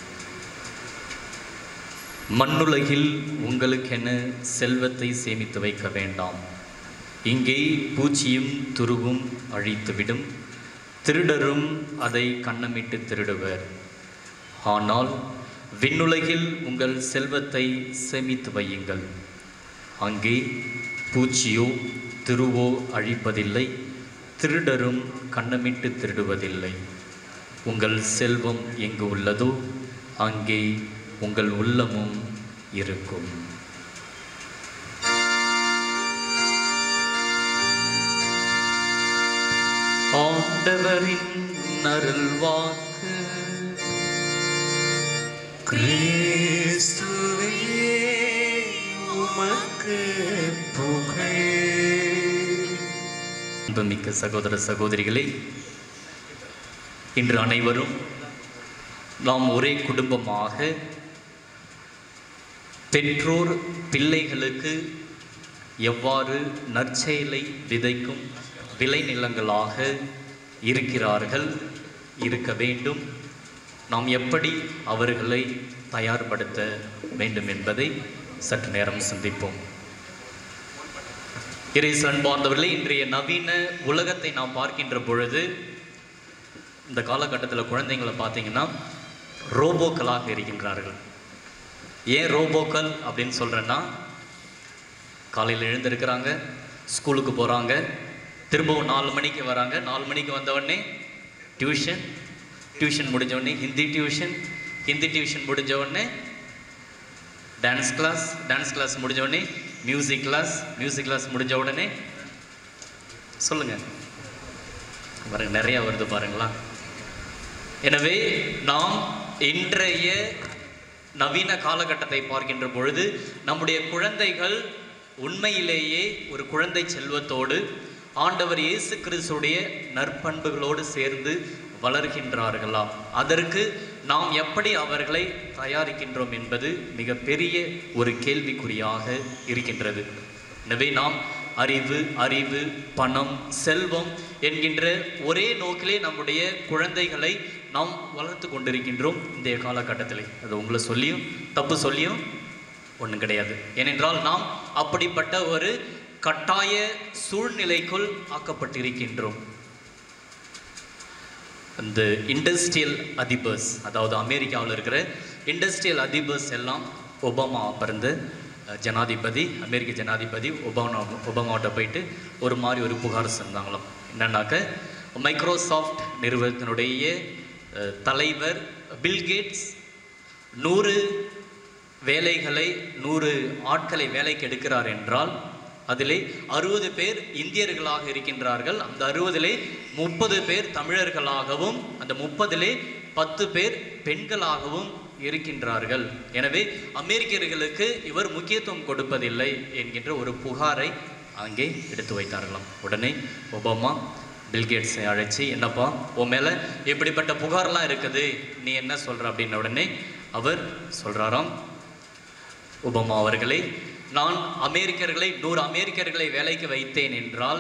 மண்ணுலகில் உங்களுக்கென செல்வத்தை சேமித்து வைக்க வேண்டாம். இங்கே பூச்சியும் துருவும் அழித்துவிடும், திருடரும் அதை கண்ணமிட்டு திருடுவர். ஆனால் விண்ணுலகில் உங்கள் செல்வத்தை சேமித்து வையுங்கள். அங்கே பூச்சியோ துருவோ அழிப்பதில்லை, திருடரும் கண்ணமிட்டு திருடுவதில்லை. உங்கள் செல்வம் எங்கு உள்ளதோ அங்கே உங்கள் உள்ளமும் இருக்கும். ஆண்டவரின் அருள்வாக்கு. கிறிஸ்துவே உமக்கு புகழ். அன்புமிக்க சகோதர சகோதரிகளே, இன்று அனைவரும் நாம் ஒரே குடும்பமாக பெற்றோர் பிள்ளைகளுக்கு எவ்வாறு நற்செயலை விதைக்கும் விளைநிலங்களாக இருக்கிறார்கள், இருக்க வேண்டும். நாம் எப்படி அவர்களை தயார்படுத்த வேண்டும் என்பதை சற்று நேரம் சிந்திப்போம். இறைசு அன்பார்ந்தவர்களே, இன்றைய நவீன உலகத்தை நாம் பார்க்கின்ற பொழுது இந்த காலகட்டத்தில் குழந்தைங்களை பார்த்தீங்கன்னா ரோபோக்களாக இருக்கின்றார்கள். ஏன் ரோபோக்கள் அப்படின்னு சொல்கிறேன்னா, காலையில் எழுந்திருக்கிறாங்க, ஸ்கூலுக்கு போகிறாங்க, திரும்பவும் நாலு மணிக்கு வராங்க, நாலு மணிக்கு வந்தவுடனே டியூஷன், டியூஷன் முடிஞ்சவுடனே ஹிந்தி டியூஷன், ஹிந்தி டியூஷன் முடிஞ்சவுடனே டான்ஸ் கிளாஸ், டான்ஸ் கிளாஸ் முடிஞ்சவுடனே மியூசிக் கிளாஸ், மியூசிக் கிளாஸ் முடிஞ்ச உடனே சொல்லுங்கள் பாருங்க, நிறையா வருது பாருங்களா. எனவே நாம் இன்றைய நவீன காலகட்டத்தை பார்க்கின்ற பொழுது நம்முடைய குழந்தைகள் உண்மையிலேயே ஒரு குழந்தை செல்வத்தோடு ஆண்டவர் இயேசு கிறிஸ்துடைய நற்பண்புகளோடு சேர்ந்து வளர்கின்றார்களா, அதற்கு நாம் எப்படி அவர்களை தயாரிக்கின்றோம் என்பது மிகப்பெரிய ஒரு கேள்விக்குறியாக இருக்கின்றது. எனவே நாம் அறிவு, அறிவு, பணம், செல்வம் என்கின்ற ஒரே நோக்கிலே நம்முடைய குழந்தைகளை நாம் வளர்த்து கொண்டிருக்கின்றோம் இன்றைய காலகட்டத்தில். அது உங்களை சொல்லியும் தப்பு சொல்லியும் ஒன்றும் கிடையாது. ஏனென்றால் நாம் அப்படிப்பட்ட ஒரு கட்டாய சூழ்நிலைக்குள் ஆக்கப்பட்டிருக்கின்றோம். இந்த இண்டஸ்ட்ரியல் அதிபர்ஸ், அதாவது அமெரிக்காவில் இருக்கிற இண்டஸ்ட்ரியல் அதிபர்ஸ் எல்லாம் ஒபாமா பிறந்த ஜனாதிபதி, அமெரிக்க ஜனாதிபதி ஒபாமா ஒபாமாட்ட போயிட்டு ஒரு மாதிரி ஒரு புகார் செஞ்சாங்களாம். என்னன்னாக்க, மைக்ரோசாஃப்ட் நிறுவனத்தினுடைய தலைவர் பில்கேட்ஸ் நூறு வேலைகளை நூறு ஆட்களை வேலைக்கு எடுக்கிறார் என்றால் அதிலே அறுபது பேர் இந்தியர்களாக இருக்கின்றார்கள். அந்த அறுபதிலே முப்பது பேர் தமிழர்களாகவும் அந்த முப்பதிலே பத்து பேர் பெண்களாகவும் இருக்கின்றார்கள். எனவே அமெரிக்கர்களுக்கு இவர் முக்கியத்துவம் கொடுப்பதில்லை என்கின்ற ஒரு புகாரை அங்கே எடுத்து வைத்தார்களாம். உடனே ஒபாமா பில்கேட்ஸை அழைச்சி, என்னப்பா உன் மேலே இப்படிப்பட்ட புகார்லாம் இருக்குது, நீ என்ன சொல்கிற அப்படின்ன உடனே அவர் சொல்கிறாராம், ஒபாமா அவர்களே, நான் அமெரிக்கர்களை நூறு அமெரிக்கர்களை வேலைக்கு வைத்தேன் என்றால்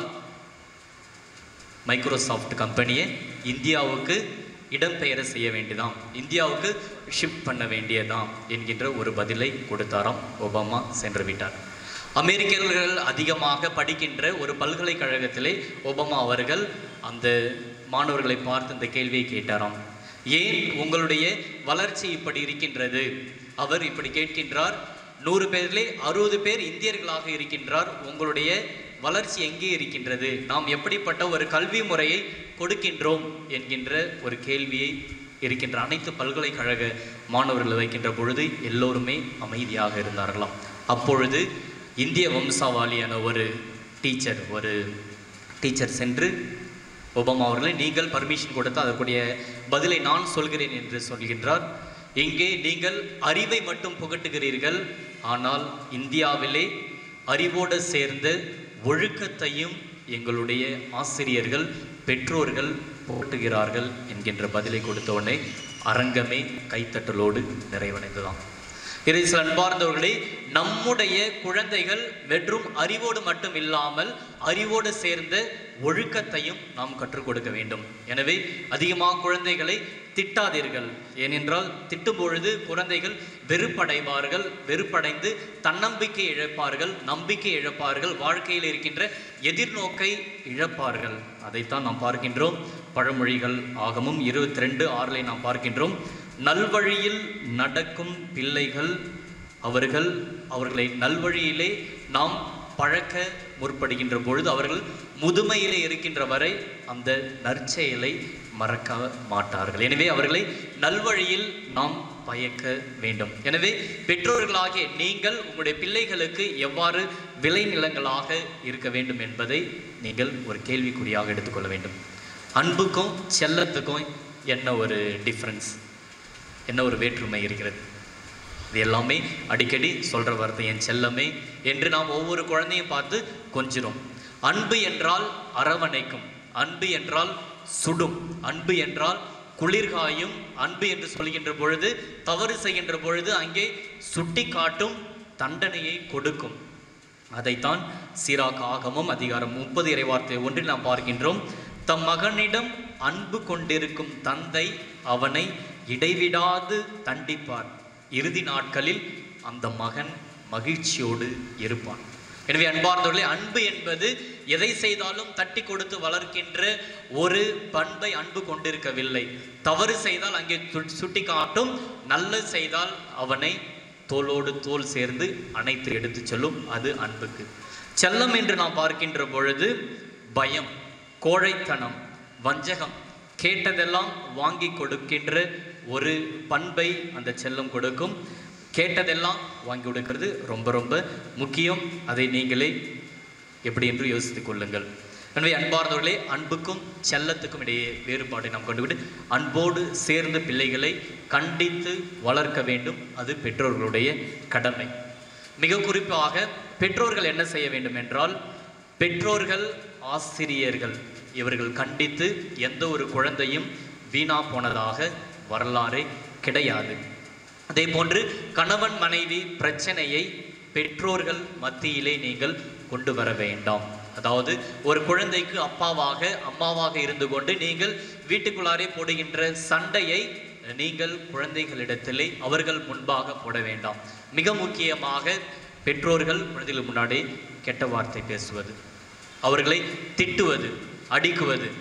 மைக்ரோசாஃப்ட் கம்பெனியை இந்தியாவுக்கு இடம்பெயர செய்ய வேண்டியதாம், இந்தியாவுக்கு ஷிஃப்ட் பண்ண வேண்டியதாம் என்கின்ற ஒரு பதிலை கொடுத்தாராம். ஒபாமா சென்று விட்டார். அமெரிக்கர்கள் அதிகமாக படிக்கின்ற ஒரு பல்கலைக்கழகத்திலே ஒபாமா அவர்கள் அந்த மாணவர்களை பார்த்து இந்த கேள்வியை கேட்டாராம், ஏன் உங்களுடைய வளர்ச்சி இப்படி இருக்கின்றது? அவர் இப்படி கேட்கின்றார், நூறு பேரிலே அறுபது பேர் இந்தியர்களாக இருக்கின்றார், உங்களுடைய வளர்ச்சி எங்கே இருக்கின்றது? நாம் எப்படிப்பட்ட ஒரு கல்வி முறையை கொடுக்கின்றோம் என்கின்ற ஒரு கேள்வியை இருக்கின்ற அனைத்து பல்கலைக்கழக மாணவர்கள் வைக்கின்ற பொழுது எல்லோருமே அமைதியாக இருந்தார்களாம். அப்பொழுது இந்திய வம்சாவளியான ஒரு டீச்சர் ஒரு டீச்சர் சென்று ஒபாமா அவர்களை, நீங்கள் பர்மிஷன் கொடுத்து அதற்குரிய பதிலை நான் சொல்கிறேன் என்று சொல்கின்றார். இங்கே நீங்கள் அறிவை மட்டும் புகட்டுகிறீர்கள், ஆனால் இந்தியாவிலே அறிவோடு சேர்ந்து ஒழுக்கத்தையும் எங்களுடைய ஆசிரியர்கள் பெற்றோர்கள் புகட்டுகிறார்கள் என்கின்ற பதிலை கொடுத்தவுடனே அரங்கமே கைத்தட்டலோடு நிறைவடைந்ததாம். இறைசில் அன்பார்ந்தவர்களே, நம்முடைய குழந்தைகள் வெறும் அறிவோடு மட்டும் இல்லாமல் அறிவோடு சேர்ந்த ஒழுக்கத்தையும் நாம் கற்றுக் கொடுக்க வேண்டும். எனவே அதிகமாக குழந்தைகளை திட்டாதீர்கள். ஏனென்றால் திட்டும் பொழுது குழந்தைகள் வெறுப்படைவார்கள், வெறுப்படைந்து தன்னம்பிக்கை இழப்பார்கள், நம்பிக்கை இழப்பார்கள், வாழ்க்கையில் இருக்கின்ற எதிர்நோக்கை இழப்பார்கள். அதைத்தான் நாம் பார்க்கின்றோம். பழமொழிகள் ஆகமும் இருபத்தி ரெண்டு ஆறிலே நாம் பார்க்கின்றோம், நல்வழியில் நடக்கும் பிள்ளைகள் அவர்கள் அவர்களை நல்வழியிலே நாம் பழக்க முற்படுகின்ற பொழுது அவர்கள் முதுமையிலே இருக்கின்ற வரை அந்த நற்செயலை மறக்க மாட்டார்கள். எனவே அவர்களை நல்வழியில் நாம் பயக்க வேண்டும். எனவே பெற்றோர்களாகிய நீங்கள் உங்களுடைய பிள்ளைகளுக்கு எவ்வாறு விளைநிலங்களாக இருக்க வேண்டும் என்பதை நீங்கள் ஒரு கேள்விக்குறியாக எடுத்துக்கொள்ள வேண்டும். அன்புக்கும் செல்லத்துக்கும் என்ன ஒரு டிஃப்ரென்ஸ், என்ன ஒரு வேற்றுமை இருக்கிறது? இது எல்லாமே அடிக்கடி சொல்கிற வார்த்தை, என் செல்லமே என்று நாம் ஒவ்வொரு குழந்தையும் பார்த்து கொஞ்சிரும். அன்பு என்றால் அரவணைக்கும், அன்பு என்றால் சுடும், அன்பு என்றால் குளிர்காயும், அன்பு என்று சொல்கின்ற பொழுது தவறு செய்கின்ற பொழுது அங்கே சுட்டி காட்டும், தண்டனையை கொடுக்கும். அதைத்தான் சீராக் ஆகமும் அதிகாரம் முப்பது இறைவார்த்தை ஒன்றில் நாம் பார்க்கின்றோம். தம் மகனிடம் அன்பு கொண்டிருக்கும் தந்தை அவனை இடைவிடாது தண்டிப்பார், இறுதி நாட்களில் அந்த மகன் மகிழ்ச்சியோடு இருப்பான். எனவே அன்பார்ந்தவர்களே, அன்பு என்பது எதை செய்தாலும் தட்டி கொடுத்து வளர்க்கின்ற ஒரு பண்பை அன்பு கொண்டிருக்கவில்லை. தவறு செய்தால் அங்கே சுட்டி காட்டும், நல்லது செய்தால் அவனை தோளோடு தோல் சேர்ந்து அணைத்து எடுத்து செல்லும், அது அன்புக்கு. செல்லம் என்று நாம் பார்க்கின்ற பொழுது பயம், கோழைத்தனம், வஞ்சகம், கேட்டதெல்லாம் வாங்கி கொடுக்கின்ற ஒரு பண்பை அந்த செல்லம் கொடுக்கும். கேட்டதெல்லாம் வாங்கி கொடுக்கிறது ரொம்ப ரொம்ப முக்கியம். அதை நீங்களே எப்படி என்று யோசித்துக் கொள்ளுங்கள். எனவே அன்பார்ந்தவர்களே, அன்புக்கும் செல்லத்துக்கும் இடையே வேறுபாட்டை நாம் கண்டுபிடித்து அன்போடு சேர்ந்து பிள்ளைகளை கண்டித்து வளர்க்க வேண்டும். அது பெற்றோர்களுடைய கடமை. மிக குறிப்பாக பெற்றோர்கள் என்ன செய்ய வேண்டும் என்றால், பெற்றோர்கள் ஆசிரியர்கள் இவர்கள் கண்டித்து எந்த ஒரு குழந்தையும் வீணா போனதாக வரலாறே கிடையாது. அதே போன்று கணவன் மனைவி பிரச்சனையை பெற்றோர்கள் மத்தியிலே நீங்கள் கொண்டு வர வேண்டாம். அதாவது ஒரு குழந்தைக்கு அப்பாவாக அம்மாவாக இருந்து கொண்டு நீங்கள் வீட்டுக்குள்ளாரே போடுகின்ற சண்டையை நீங்கள் குழந்தைகளிடத்திலே அவர்கள் முன்பாக போட வேண்டாம். மிக முக்கியமாக பெற்றோர்கள் குழந்தைகள் முன்னாடி கெட்ட வார்த்தை பேசுவது, அவர்களை திட்டுவது, அடிக்குவது,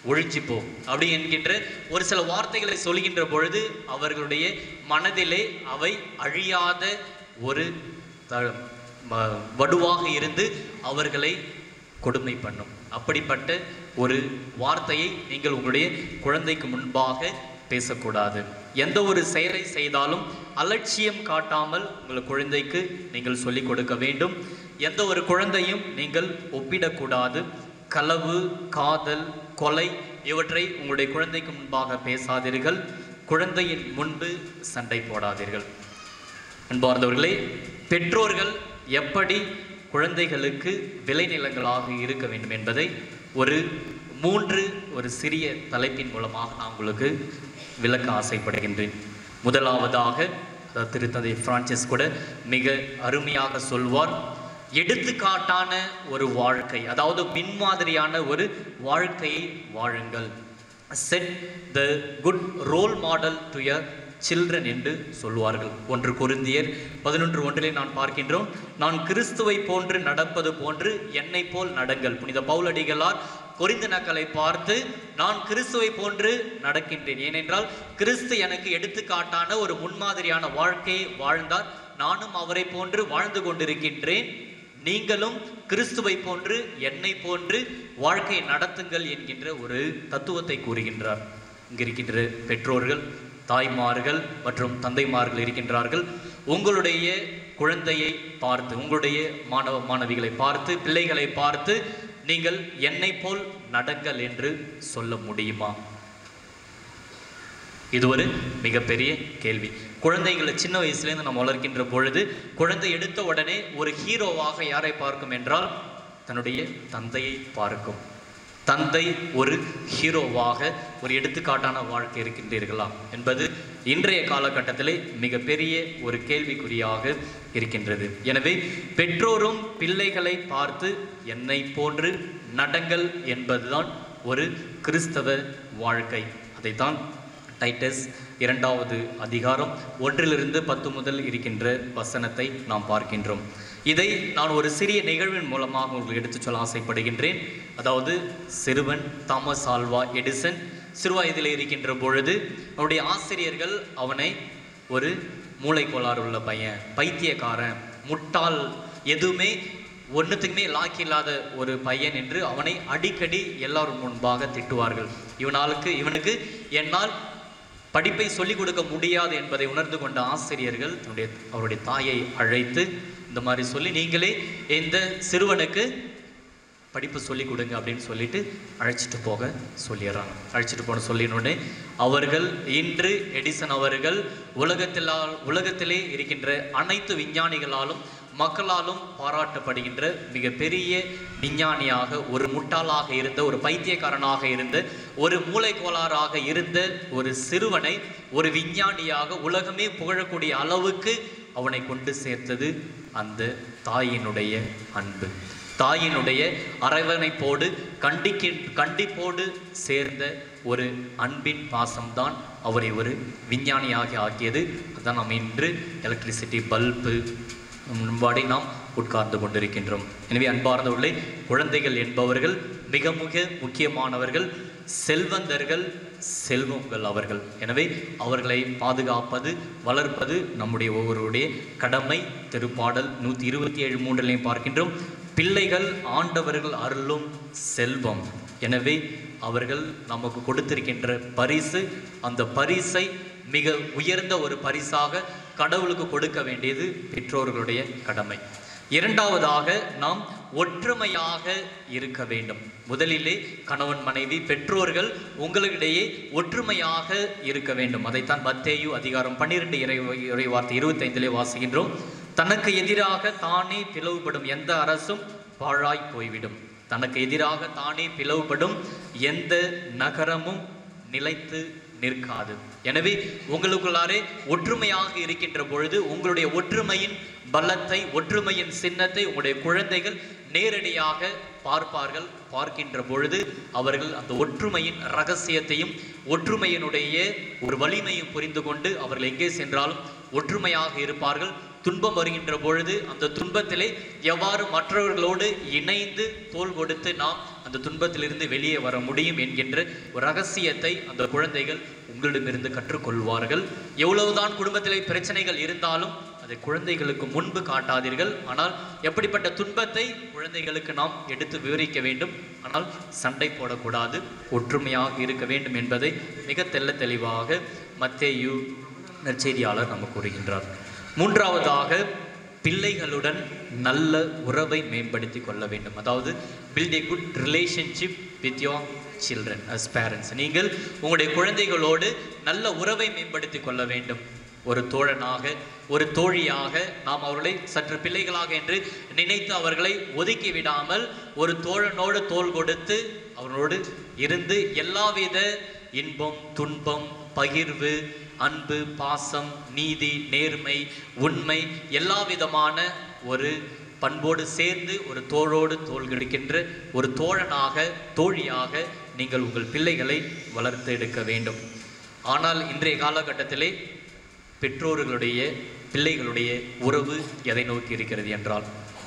ஒழிச்சு போ அப்படி என்கின்ற ஒரு சில வார்த்தைகளை சொல்கின்ற பொழுது அவர்களுடைய மனதிலே அவை அழியாத ஒரு வடுவாக இருந்து அவர்களை கொடுமை பண்ணும். அப்படிப்பட்ட ஒரு வார்த்தையை நீங்கள் உங்களுடைய குழந்தைக்கு முன்பாக பேசக்கூடாது. எந்த ஒரு செயலை செய்தாலும் அலட்சியம் காட்டாமல் உங்கள் குழந்தைக்கு நீங்கள் சொல்லிக் கொடுக்க வேண்டும். எந்த ஒரு குழந்தையும் நீங்கள் ஒப்பிடக்கூடாது. களவு, காதல், கொலை இவற்றை உங்களுடைய குழந்தைக்கு முன்பாக பேசாதீர்கள். குழந்தையின் முன்பு சண்டை போடாதீர்கள். அன்பார்ந்தவர்களே, பெற்றோர்கள் எப்படி குழந்தைகளுக்கு விளைநிலங்களாக இருக்க வேண்டும் என்பதை ஒரு மூன்று ஒரு சிறிய தலைப்பின் மூலமாக நான் உங்களுக்கு விளக்க ஆசைப்படுகின்றேன். முதலாவதாக திருத்தந்தை பிரான்சிஸ் கூட மிக அருமையாக சொல்வார், எடுத்துக்காட்டான ஒரு வாழ்க்கை, அதாவது மின்மாதிரியான ஒரு வாழ்க்கையை வாழுங்கள். Set the good role model to your children என்று சொல்வார்கள். ஒன்று கொரிந்தியர் பதினொன்று ஒன்றிலே நான் பார்க்கின்றோம், நான் கிறிஸ்துவை போன்று நடப்பது போன்று என்னை போல் நடங்கள். புனித பவுலடிகளார் கொரிந்த நக்களை பார்த்து நான் கிறிஸ்துவை போன்று நடக்கின்றேன், ஏனென்றால் கிறிஸ்து எனக்கு எடுத்துக்காட்டான ஒரு முன்மாதிரியான வாழ்க்கையை வாழ்ந்தார், நானும் அவரை போன்று வாழ்ந்து கொண்டிருக்கின்றேன், நீங்களும் கிறிஸ்துவை போன்று என்னை போன்று வாழ்க்கையை நடத்துங்கள் என்கின்ற ஒரு தத்துவத்தை கூறுகின்றார். இங்கு இருக்கின்ற பெற்றோர்கள், தாய்மார்கள் மற்றும் தந்தைமார்கள் இருக்கின்றார்கள். உங்களுடைய குழந்தையை பார்த்து, உங்களுடைய மாணவ மாணவிகளை பார்த்து, பிள்ளைகளை பார்த்து நீங்கள் என்னை போல் நடங்கள் என்று சொல்ல முடியுமா? இது ஒரு மிகப்பெரிய கேள்வி. குழந்தைகளை சின்ன வயசுலேருந்து நம்ம வளர்க்கின்ற பொழுது குழந்தை எடுத்த உடனே ஒரு ஹீரோவாக யாரை பார்க்கும் என்றால் தன்னுடைய தந்தையை பார்க்கும். தந்தை ஒரு ஹீரோவாக ஒரு எடுத்துக்காட்டான வாழ்க்கை இருக்கின்றீர்களா என்பது இன்றைய காலகட்டத்திலே மிகப்பெரிய ஒரு கேள்விக்குறியாக இருக்கின்றது. எனவே பெற்றோரும் பிள்ளைகளை பார்த்து என்னை போன்று நடங்கள் என்பதுதான் ஒரு கிறிஸ்தவ வாழ்க்கை. அதைத்தான் டைட்டஸ் இரண்டாவது அதிகாரம் ஒன்றிலிருந்து பத்து முதல் இருக்கின்ற வசனத்தை நாம் பார்க்கின்றோம். இதை நான் ஒரு சிறிய நிகழ்வின் மூலமாக உங்களுக்கு எடுத்து சொல்ல ஆசைப்படுகின்றேன். அதாவது சிறுவன் தாமஸ் ஆல்வா எடிசன் சிறுவயதில் இருக்கின்ற பொழுது அவனுடைய ஆசிரியர்கள் அவனை ஒரு மூளை கோளாறு உள்ள பையன், பைத்தியக்காரன், முட்டாள், எதுவுமே ஒன்றுத்துக்குமே லாக்கி இல்லாத ஒரு பையன் என்று அவனை அடிக்கடி எல்லாரும் முன்பாக திட்டுவார்கள். இவனாளுக்கு இவனுக்கு என்னால் படிப்பை சொல்லிக் கொடுக்க முடியாது என்பதை உணர்ந்து கொண்ட ஆசிரியர்கள் தன்னுடைய அவருடைய தாயை அழைத்து இந்த மாதிரி சொல்லி, நீங்களே இந்த சிறுவனுக்கு படிப்பு சொல்லிக் கொடுங்க அப்படின்னு சொல்லிட்டு அழைச்சிட்டு போக சொல்லிடுறாங்க. அழைச்சிட்டு போன சொல்லினோடனே அவர்கள் இன்று எடிசன் அவர்கள் உலகத்தில் உலகத்திலே இருக்கின்ற அனைத்து விஞ்ஞானிகளாலும் மக்களாலும் பாராட்டப்படுகின்ற மிகப்பெரிய விஞ்ஞானியாக, ஒரு முட்டாளாக இருந்த, ஒரு பைத்தியக்காரனாக இருந்த, ஒரு மூளை கோளாறாக இருந்த ஒரு சிறுவனை ஒரு விஞ்ஞானியாக உலகமே புகழக்கூடிய அளவுக்கு அவனை கொண்டு சேர்த்தது அந்த தாயினுடைய அன்பு, தாயினுடைய அரவணைப்போடு கண்டிக்க கண்டிப்போடு சேர்ந்த ஒரு அன்பின் பாசம்தான் அவரை ஒரு விஞ்ஞானியாக ஆக்கியது. அதுதான் நாம் இன்று எலக்ட்ரிசிட்டி பல்பு முன்பாடி நாம் உட்கார்ந்து கொண்டிருக்கின்றோம். எனவே அன்பார்ந்தவர்களே, குழந்தைகள் என்பவர்கள் மிக மிக முக்கியமானவர்கள், செல்வந்தர்கள், செல்வங்கள் அவர்கள். எனவே அவர்களை பாதுகாப்பது, வளர்ப்பது நம்முடைய ஒவ்வொருடைய கடமை. திருப்பாடல் நூற்றி இருபத்தி ஏழு மூன்றிலையும் பார்க்கின்றோம், பிள்ளைகள் ஆண்டவர்கள் அருளும் செல்வம். எனவே அவர்கள் நமக்கு கொடுத்திருக்கின்ற பரிசு, அந்த பரிசை மிக உயர்ந்த ஒரு பரிசாக கடவுளுக்கு கொடுக்க வேண்டியது பெற்றோர்களுடைய கடமை. இரண்டாவதாக நாம் ஒற்றுமையாக இருக்க வேண்டும். முதலிலே கணவன் மனைவி பெற்றோர்கள் உங்களிடையே ஒற்றுமையாக இருக்க வேண்டும். அதைத்தான் மத்தேயு அதிகாரம் பன்னிரெண்டு இறை இறை வார்த்தை இருபத்தி ஐந்திலே வாசிக்கின்றோம். தனக்கு எதிராக தானே பிளவுபடும் எந்த அரசும் பாழாய் போய்விடும், தனக்கு எதிராக தானே பிளவுபடும் எந்த நகரமும் நிலைத்து நிற்காது. எனவே உங்களுக்குள்ளாரே ஒற்றுமையாக இருக்கின்ற பொழுது உங்களுடைய ஒற்றுமையின் பலத்தை, ஒற்றுமையின் சின்னத்தை உங்களுடைய குழந்தைகள் நேரடியாக பார்ப்பார்கள். பார்க்கின்ற பொழுது அவர்கள் அந்த ஒற்றுமையின் ரகசியத்தையும் ஒற்றுமையினுடைய ஒரு வலிமையும் புரிந்து கொண்டு அவர்கள் எங்கே சென்றாலும் ஒற்றுமையாக இருப்பார்கள். துன்பம் வருகின்ற பொழுது அந்த துன்பத்திலே எவ்வாறு மற்றவர்களோடு இணைந்து தோள் கொடுத்து நாம் அந்த துன்பத்திலிருந்து வெளியே வர முடியும் என்கின்ற ஒரு ரகசியத்தை அந்த குழந்தைகள் உங்களிடமிருந்து கற்றுக்கொள்வார்கள். எவ்வளவுதான் குடும்பத்திலே பிரச்சனைகள் இருந்தாலும் அதை குழந்தைகளுக்கு முன்பு காட்டாதீர்கள். ஆனால் எப்படிப்பட்ட துன்பத்தை குழந்தைகளுக்கு நாம் எடுத்து விவரிக்க வேண்டும், ஆனால் சண்டை போடக்கூடாது, ஒற்றுமையாக இருக்க வேண்டும் என்பதை மிக தெள்ள தெளிவாக மத்தேயு நற்செய்தியாளர் நமக்கு கூறுகின்றார். மூன்றாவதாக பிள்ளைகளுடன் நல்ல உறவை மேம்படுத்தி கொள்ள வேண்டும். அதாவது build a good relationship with your children as parents. நீங்கள் உங்களுடைய குழந்தைகளோடு நல்ல உறவை மேம்படுத்தி கொள்ள வேண்டும். ஒரு தோழனாக ஒரு தோழியாக நாம் அவர்களை சற்று பிள்ளைகளாக என்று நினைத்து அவர்களை ஒதுக்கி விடாமல் ஒரு தோழனோடு தோள் கொடுத்து அவர்களோடு இருந்து எல்லாவித இன்பம் துன்பம் பகிர்வு அன்பு பாசம் நீதி நேர்மை உண்மை எல்லா விதமான ஒரு பண்போடு சேர்ந்து ஒரு தோளோடு தோள் கிடைக்கின்ற ஒரு தோழனாக தோழியாக நீங்கள் உங்கள் பிள்ளைகளை வளர்த்து எடுக்க வேண்டும். ஆனால் இன்றைய காலகட்டத்திலே பெற்றோர்களுடைய பிள்ளைகளுடைய உறவு எதை நோக்கி இருக்கிறது என்றால்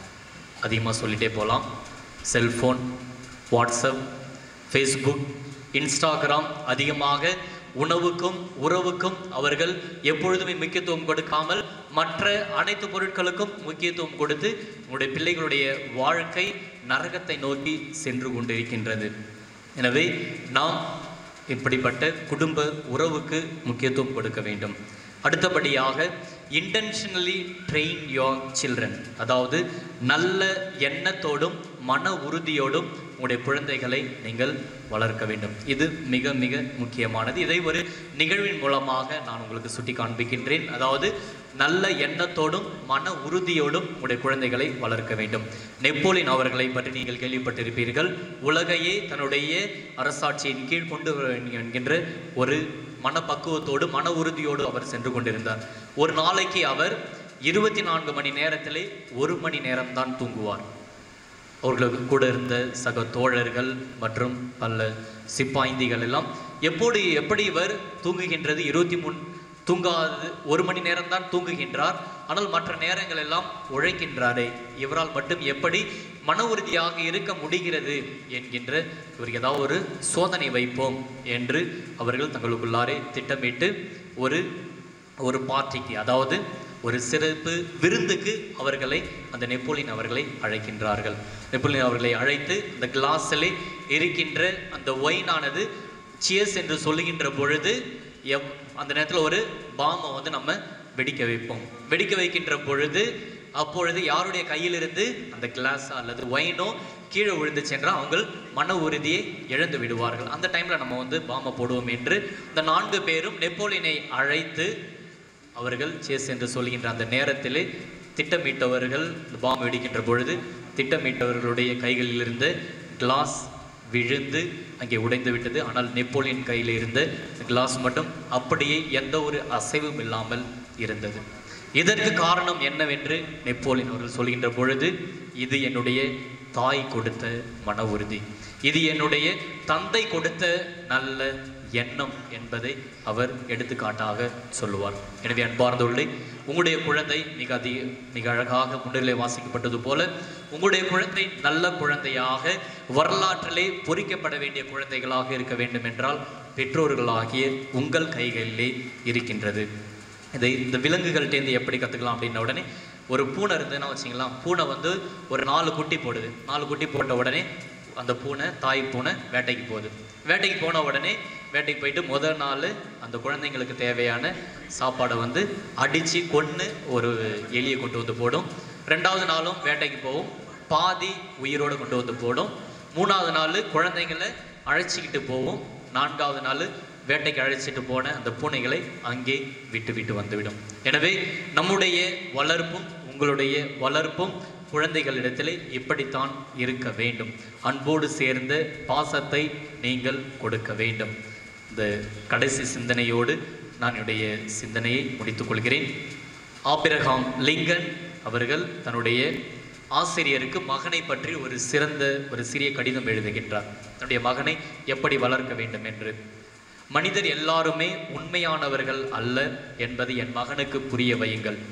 அதிகமாக சொல்லிட்டே போகலாம். செல்ஃபோன், வாட்ஸ்அப், ஃபேஸ்புக், இன்ஸ்டாகிராம், அதிகமாக உணவுக்கும் உறவுக்கும் அவர்கள் எப்பொழுதுமே முக்கியத்துவம் கொடுக்காமல் மற்ற அனைத்து பொருட்களுக்கும் முக்கியத்துவம் கொடுத்து உங்களுடைய பிள்ளைகளுடைய வாழ்க்கை நரகத்தை நோக்கி சென்று கொண்டிருக்கின்றது. எனவே நாம் இப்படிப்பட்ட குடும்ப உறவுக்கு முக்கியத்துவம் கொடுக்க வேண்டும். அடுத்தபடியாக இன்டென்ஷனலி ட்ரெயின் யோர் சில்ட்ரன், அதாவது நல்ல எண்ணத்தோடும் மன உறுதியோடும் உங்களுடைய குழந்தைகளை நீங்கள் வளர்க்க வேண்டும். இது மிக மிக முக்கியமானது. இதை ஒரு நிகழ்வின் மூலமாக நான் உங்களுக்கு சுட்டி காண்பிக்கின்றேன். அதாவது நல்ல எண்ணத்தோடும் மன உறுதியோடும் உங்களுடைய குழந்தைகளை வளர்க்க வேண்டும். நெப்போலியன் அவர்களை பற்றி நீங்கள் கேள்விப்பட்டிருப்பீர்கள். உலகையே தன்னுடைய அரசாட்சியின் கீழ் கொண்டு வர வேண்டும் என்கின்ற ஒரு மனப்பக்குவத்தோடு மன உறுதியோடு அவர் சென்று கொண்டிருந்தார். ஒரு நாளைக்கு அவர் இருபத்தி நான்கு மணி நேரத்திலே ஒரு மணி நேரம்தான் தூங்குவார். அவர்களுக்கு கூட இருந்த சக தோழர்கள் மற்றும் பல சிப்பாய்ந்திகள் எல்லாம் எப்படி எப்படி இவர் தூங்குகின்றது, இருபத்தி மூணு தூங்காது ஒரு மணி நேரம் தான் தூங்குகின்றார், ஆனால் மற்ற நேரங்கள் எல்லாம் உழைக்கின்றாரே, இவரால் மட்டும் எப்படி மன உறுதியாக இருக்க முடிகிறது என்கின்ற இவருக்கு ஏதாவது ஒரு சோதனை வைப்போம் என்று அவர்கள் தங்களுக்குள்ளாரே திட்டமிட்டு ஒரு ஒரு பார்ட்டிக்கு, அதாவது ஒரு சிறப்பு விருந்துக்கு அவர்களை அந்த நெப்போலியன் அவர்களை அழைக்கின்றார்கள். நெப்போலியன் அவர்களை அழைத்து அந்த கிளாஸிலே இருக்கின்ற அந்த ஒயினானது சியர்ஸ் என்று சொல்லுகின்ற பொழுது எவ் அந்த நேரத்தில் ஒரு பாம்பை வந்து நம்ம வெடிக்க வைப்போம். வெடிக்க வைக்கின்ற பொழுது அப்பொழுது யாருடைய கையிலிருந்து அந்த கிளாஸ் அல்லது ஒயினோ கீழே விழுந்து சென்றால் அவங்க மன உறுதியை இழந்து விடுவார்கள். அந்த டைமில் நம்ம வந்து பாம்பை போடுவோம் என்று இந்த நான்கு பேரும் நெப்போலியனை அழைத்து அவர்கள் சேஸ் என்று சொல்கின்ற அந்த நேரத்திலே திட்டமிட்டவர்கள் இந்த பாம்பு வெடிக்கின்ற பொழுது திட்டமிட்டவர்களுடைய கைகளில் இருந்த கிளாஸ் விழுந்து அங்கே உடைந்து விட்டது. ஆனால் நெப்போலியன் கையில் இருந்த கிளாஸ் மட்டும் அப்படியே எந்த ஒரு அசைவும் இல்லாமல் இருந்தது. இதற்கு காரணம் என்னவென்று நெப்போலியன் அவர்கள் சொல்கின்ற பொழுது, இது என்னுடைய தாய் கொடுத்த மன உறுதி, இது என்னுடைய தந்தை கொடுத்த நல்ல எண்ணம் என்பதை அவர் எடுத்துக்காட்டாக சொல்லுவார். எனவே அன்பார்ந்தவர்களே, உங்களுடைய குழந்தை மிக அதிக மிக அழகாக முன்னிலை வாசிக்கப்பட்டது போல உங்களுடைய குழந்தை நல்ல குழந்தையாக வரலாற்றிலே பொறிக்கப்பட வேண்டிய குழந்தைகளாக இருக்க வேண்டும் என்றால் பெற்றோர்களாகிய உங்கள் கைகளிலே இருக்கின்றது. இதை இந்த விலங்குகள்கிட்டேருந்து எப்படி கற்றுக்கலாம் அப்படின்ன உடனே ஒரு பூனை இருந்ததுன்னா வச்சிங்களா, பூனை வந்து ஒரு நாலு குட்டி போடுது. நாலு குட்டி போட்ட உடனே அந்த பூனை தாய் பூனை வேட்டைக்கு போகுது. வேட்டைக்கு போன உடனே வேட்டைக்கு போயிட்டு முதல் நாள் அந்த குழந்தைங்களுக்கு தேவையான சாப்பாடை வந்து அடித்து கொன்று ஒரு எலியை கொண்டு வந்து போடும். ரெண்டாவது நாளும் வேட்டைக்கு போகும், பாதி உயிரோடு கொண்டு வந்து போடும். மூணாவது நாள் குழந்தைங்களை அழைச்சிக்கிட்டு போகும். நான்காவது நாள் வேட்டைக்கு அழைச்சிட்டு போன அந்த பூனைகளை அங்கே விட்டு விட்டு வந்துவிடும். எனவே நம்முடைய வளர்ப்பும் உங்களுடைய வளர்ப்பும் குழந்தைகளிடத்திலே இப்படித்தான் இருக்க வேண்டும். அன்போடு சேர்ந்த பாசத்தை நீங்கள் கொடுக்க வேண்டும். இந்த கடைசி சிந்தனையோடு நான் என்னுடைய சிந்தனையை முடித்துக் கொள்கிறேன். ஆபிரகாம் லிங்கன் அவர்கள் தன்னுடைய ஆசிரியருக்கு மகனை பற்றி ஒரு சிறந்த ஒரு சிறிய கடிதம் எழுதுகின்றார். தன்னுடைய மகனை எப்படி வளர்க்க வேண்டும் என்று. மனிதர் எல்லாருமே உண்மையானவர்கள் அல்ல என்பதை என் மகனுக்கு புரிய வையுங்கள்.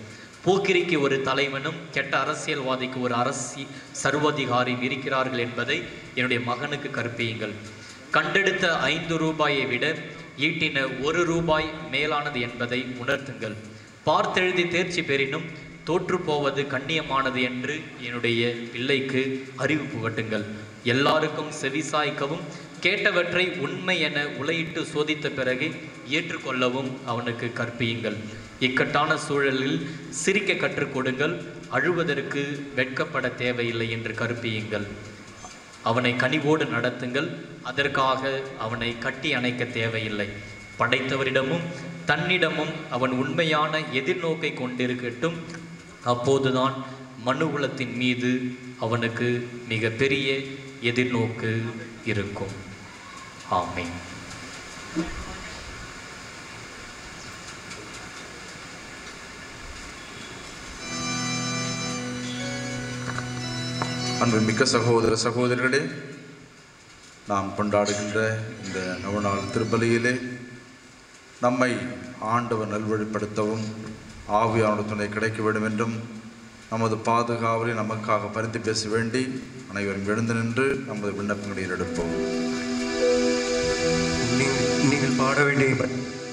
போக்கிரிக்கு ஒரு தலைவனும் கெட்ட அரசியல்வாதிக்கு ஒரு அரசி சர்வாதிகாரியும் இருக்கிறார்கள் என்பதை என்னுடைய மகனுக்கு கற்பியுங்கள். கண்டெடுத்த ஐந்து ரூபாயை விட ஈட்டின ஒரு ரூபாய் மேலானது என்பதை உணர்த்துங்கள். பார்த்தெழுதி தேர்ச்சி பெறினும் தோற்று போவது கண்ணியமானது என்று என்னுடைய பிள்ளைக்கு அறிவு புகட்டுங்கள். எல்லாருக்கும் செவிசாய்க்கவும் கேட்டவற்றை உண்மை என உலையிட்டு சோதித்த பிறகு ஏற்றுக்கொள்ளவும் அவனுக்கு கற்பியுங்கள். இக்கட்டான சூழலில் சிரிக்க கற்றுக் கொடுங்கள். அழுவதற்கு வெட்கப்பட தேவையில்லை என்று கற்பியுங்கள். அவனை கனிவோடு நடத்துங்கள். அதற்காக அவனை கட்டி அணைக்க தேவையில்லை. படைத்தவரிடமும் தன்னிடமும் அவன் உண்மையான எதிர்நோக்கை கொண்டிருக்கட்டும். அப்போதுதான் மனுகுலத்தின் மீது அவனுக்கு மிக பெரிய எதிர்நோக்கு இருக்கும். ஆமென். அன்புமிக்க சகோதர சகோதரிகளே, நாம் கொண்டாடுகின்ற இந்த நவநாள் திருப்பலியிலே நம்மை ஆண்டவர் நல்வழிப்படுத்தவும் ஆவியானோட துணை கிடைக்க வேண்டும் என்றும் நமது பாதுகாவலை நமக்காக பரிந்து பேச வேண்டி அனைவரும் எழுந்து நின்று நமது விண்ணப்பங்களை எடுப்போம். நீங்கள் பாட வேண்டிய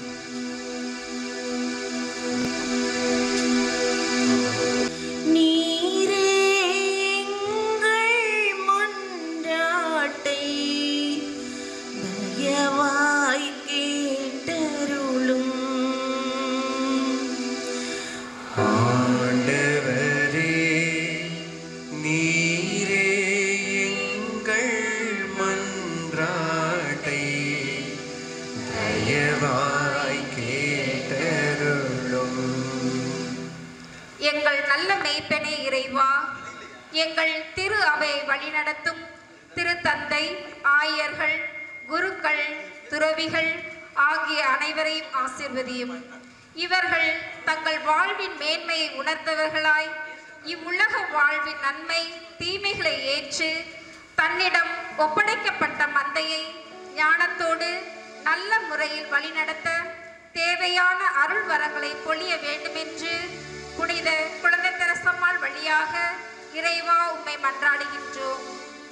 எங்கள் திரு அவை வழிநடத்தும் திருத்தந்தை, ஆயர்கள், குருக்கள், துறவிகள் ஆகிய அனைவரையும் ஆசீர்வதியும். இவர்கள் தங்கள் வாழ்வின் மேன்மையை உணர்ந்தவர்களாய் இவ்வுலக வாழ்வின் நன்மை தீமைகளை ஏற்று தன்னிடம் ஒப்படைக்கப்பட்ட மந்தையை ஞானத்தோடு நல்ல முறையில் வழிநடத்த தேவையான அருள் வரங்களை பொழிய வேண்டுமென்று புனித குழந்தை தெரசம்மாள் வழியாக இறைவா உம்மை மன்றாடுகின்றோம்.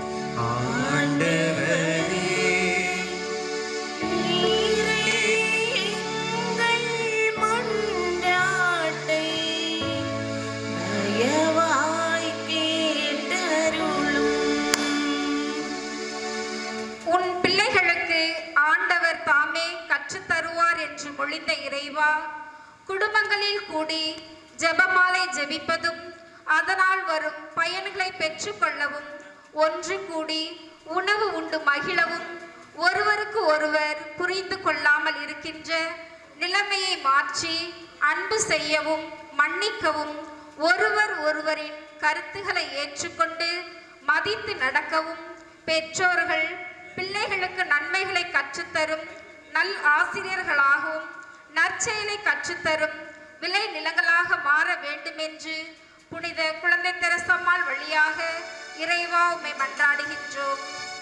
உன் பிள்ளைகளுக்கு ஆண்டவர் தாமே கற்றுத்தருவார் என்று மொழிந்த இறைவா, குடும்பங்களில் கூடி ஜெபமாலை ஜெபிப்பதும் அதனால் வரும் பயன்களை பெற்றுக்கொள்ளவும் ஒன்று கூடி உணவு உண்டு மகிழவும் ஒருவருக்கு ஒருவர் புரிந்து கொள்ளாமல் இருக்கின்ற நிலைமையை மாற்றி அன்பு செய்யவும் மன்னிக்கவும் ஒருவர் ஒருவரின் கருத்துக்களை ஏற்றுக்கொண்டு மதித்து நடக்கவும் பெற்றோர்கள் பிள்ளைகளுக்கு நன்மைகளை கற்றுத்தரும் நல் ஆசிரியர்களாகவும் நற்செயலை கற்றுத்தரும் விளை நிலங்களாக மாற வேண்டுமென்று புனித குழந்தை தெரசம்மாள் வழியாக இறைவா உம்மை மன்றாடுகின்றோம்.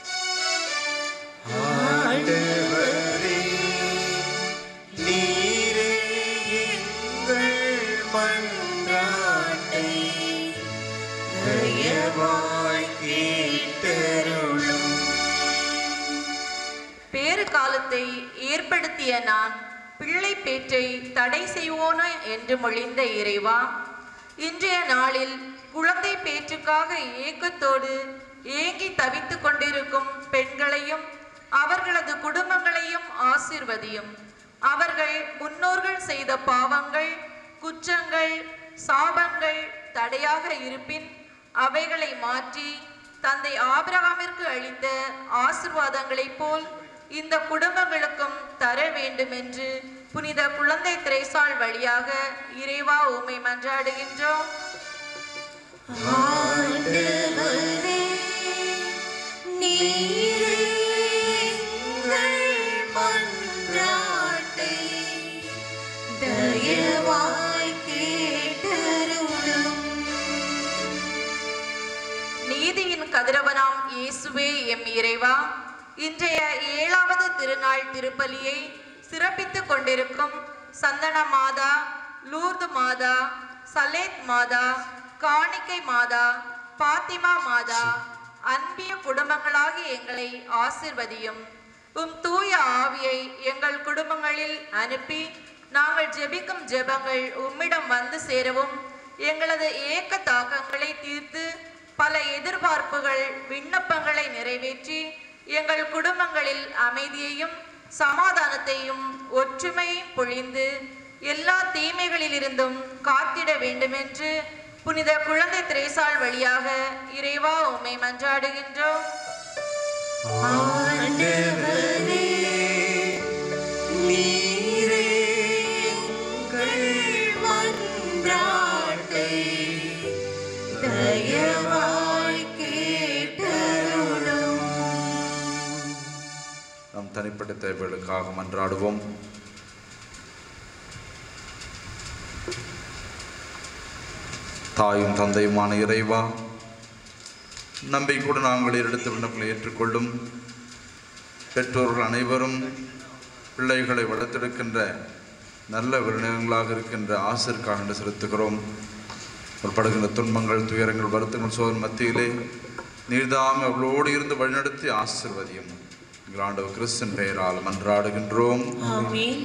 பேறு காலத்தை ஏற்படுத்திய நான் பிள்ளை பேற்றை தடை செய்வோனோ என்று மொழிந்த இறைவா, இன்றைய நாளில் குழந்தை பேற்றுக்காக ஏக்கத்தோடு ஏங்கி தவித்து கொண்டிருக்கும் பெண்களையும் அவர்களது குடும்பங்களையும் ஆசீர்வதியும். அவர்கள் முன்னோர்கள் செய்த பாவங்கள், குற்றங்கள், சாபங்கள் தடையாக இருப்பின் அவைகளை மாற்றி தந்தை ஆபிரகாமிற்கு அளித்த ஆசீர்வாதங்களைப் போல் இந்த குடும்பங்களுக்கும் தர வேண்டும் என்று புனித குழந்தை திரேசாள் வழியாக இறைவா உம்மை மன்றாடுகின்றோம். நீதியின் கதிரவனாம் இயேசுவே எம் இறைவா, இன்றைய ஏழாவது திருநாள் திருப்பலியை சிறப்பித்துக் கொண்டிருக்கும் சந்தன மாதா, லூர்து மாதா, சலேத் மாதா, காணிக்கை மாதா, பாத்திமா மாதா, அன்பிய குடும்பங்களாகிய எங்களை ஆசிர்வதியும். உம் தூய ஆவியை எங்கள் குடும்பங்களில் அனுப்பி நாங்கள் ஜெபிக்கும் ஜெபங்கள் உம்மிடம் வந்து சேரவும், எங்களது ஏக்க தாக்கங்களை தீர்த்து பல எதிர்பார்ப்புகள் விண்ணப்பங்களை நிறைவேற்றி எங்கள் குடும்பங்களில் அமைதியையும் சமாதானத்தையும் ஒற்றுமையையும் பொழிந்து எல்லா தீமைகளிலிருந்தும் காத்திட வேண்டுமென்று புனித குழந்தை திரேசாள் வழியாக இறைவா உம்மை மன்றாடுகின்றோம். நம் தனிப்பட்ட தேவைகளுக்காக மன்றாடுவோம். தாயும் தந்தையுமான இறைவா, நம்பிக்கையோடு நாங்கள் எடுத்த விண்ணப்பங்களை ஏற்றுக்கொள்ளும். பெற்றோர்கள் அனைவரும் பிள்ளைகளை வளர்த்தெடுக்கின்ற நல்ல விருநங்களாக இருக்கின்ற ஆசிற்காக என்று செலுத்துகிறோம். படுகின்ற துன்பங்கள், துயரங்கள், வருத்தங்கள், சோதனை மத்தியிலே நீர்தாமே அவர்களோடு இருந்து வழிநடத்தி ஆசிர்வதியும். எங்கள் ஆண்டவர் கிறிஸ்துவின் பெயரால் மன்றாடுகின்றோம். ஆமென்.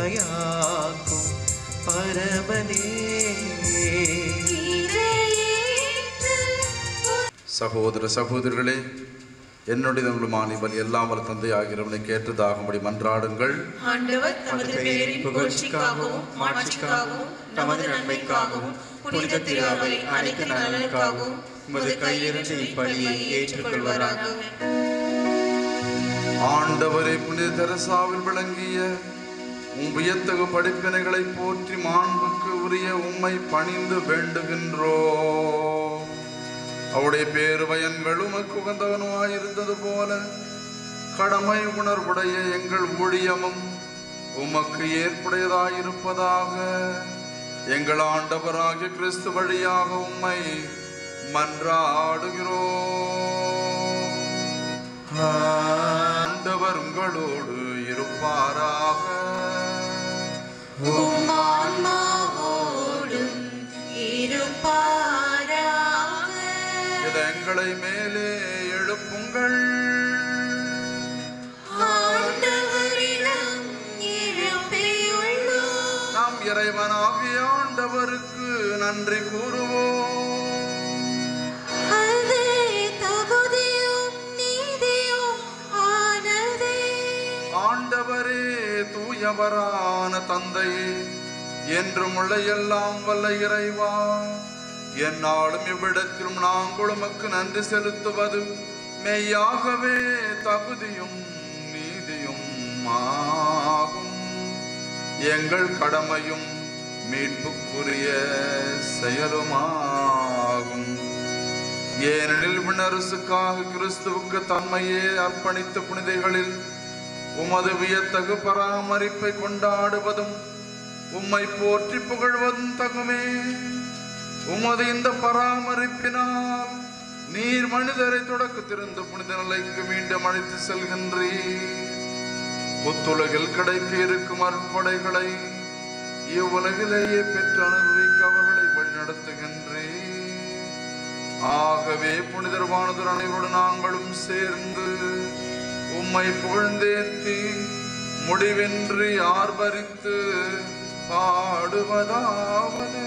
துணையாக்கும் பரமனே. சகோதர சகோதரிகளே, என்னுடைய நம்மளுமான பலி எல்லாம் வல்ல தந்தை ஆகிறவனை கேட்டதாகும்படி மன்றாடுங்கள். ஆண்டவர் தமது பெயரின் புகழ்ச்சிக்காகவும் மாட்சிக்காகவும் நமது நன்மைக்காகவும் புனித திருவை அனைத்து நலனுக்காகவும் உமது கையிலிருந்து இப்பலியை ஏற்றுக்கொள்வாராக. ஆண்டவரை புனித தெரசாவில் விளங்கிய உம் வியத்தகு படிப்பினைகளை போற்றி மாண்புக்கு உரிய உம்மை பணிந்து வேண்டுகின்றோம். அவருடைய பேரு பயன்கள் உமக்கு உகந்தவனுமாயிருந்தது போல கடமை உணர்வுடைய எங்கள் ஊழியமும் உமக்கு ஏற்புடையதாயிருப்பதாக. எங்கள் ஆண்டவராகிய கிறிஸ்து வழியாக உம்மை மன்றாடுகிறோம். ஆண்டவர் உங்களோடு இருப்பாராக. எங்களை மேலே எழுப்புங்கள். நாம் இறைவனாகிய ஆண்டவருக்கு நன்றி கூறுவோம். ஆண்டவரே தூயவரான தந்தையே, என்றும் உள்ள எல்லாம் வல்ல இறைவா, என்னாலும் இவ்விடத்திலும் நாங்கள் உமக்கு நன்றி செலுத்துவது மெய்யாகவே தகுதியும் நீதியும் ஆகும். எங்கள் கடமையும் மீட்புக்குரிய செயலுமாகும். ஏனெனில் விண்ணரசுக்காக கிறிஸ்துவுக்கு தன்மையே அர்ப்பணித்த புனிதைகளில் உமது வியத்தகு பராமரிப்பை கொண்டாடுவதும் உம்மை போற்றி புகழ்வதும் தகுமே. உமது இந்த பராமரிப்பினால் நீர் மனிதரை தொடக்கத்திலிருந்து புனித நிலைக்கு மீண்டும் அழைத்து செல்கின்றீர். புத்துலகில் கிடைக்க இருக்கும் அற்படைகளை இவ்வுலகிலேயே பெற்று அனுபவிக்க அவர்களை வழிநடத்துகின்றீர். ஆகவே புனிதர் வானதூர் அனைவருடன் நாங்களும் சேர்ந்து உம்மை புகழ்ந்தேத்தி முடிவின்றி ஆர்ப்பரித்து பாடுவதாவது.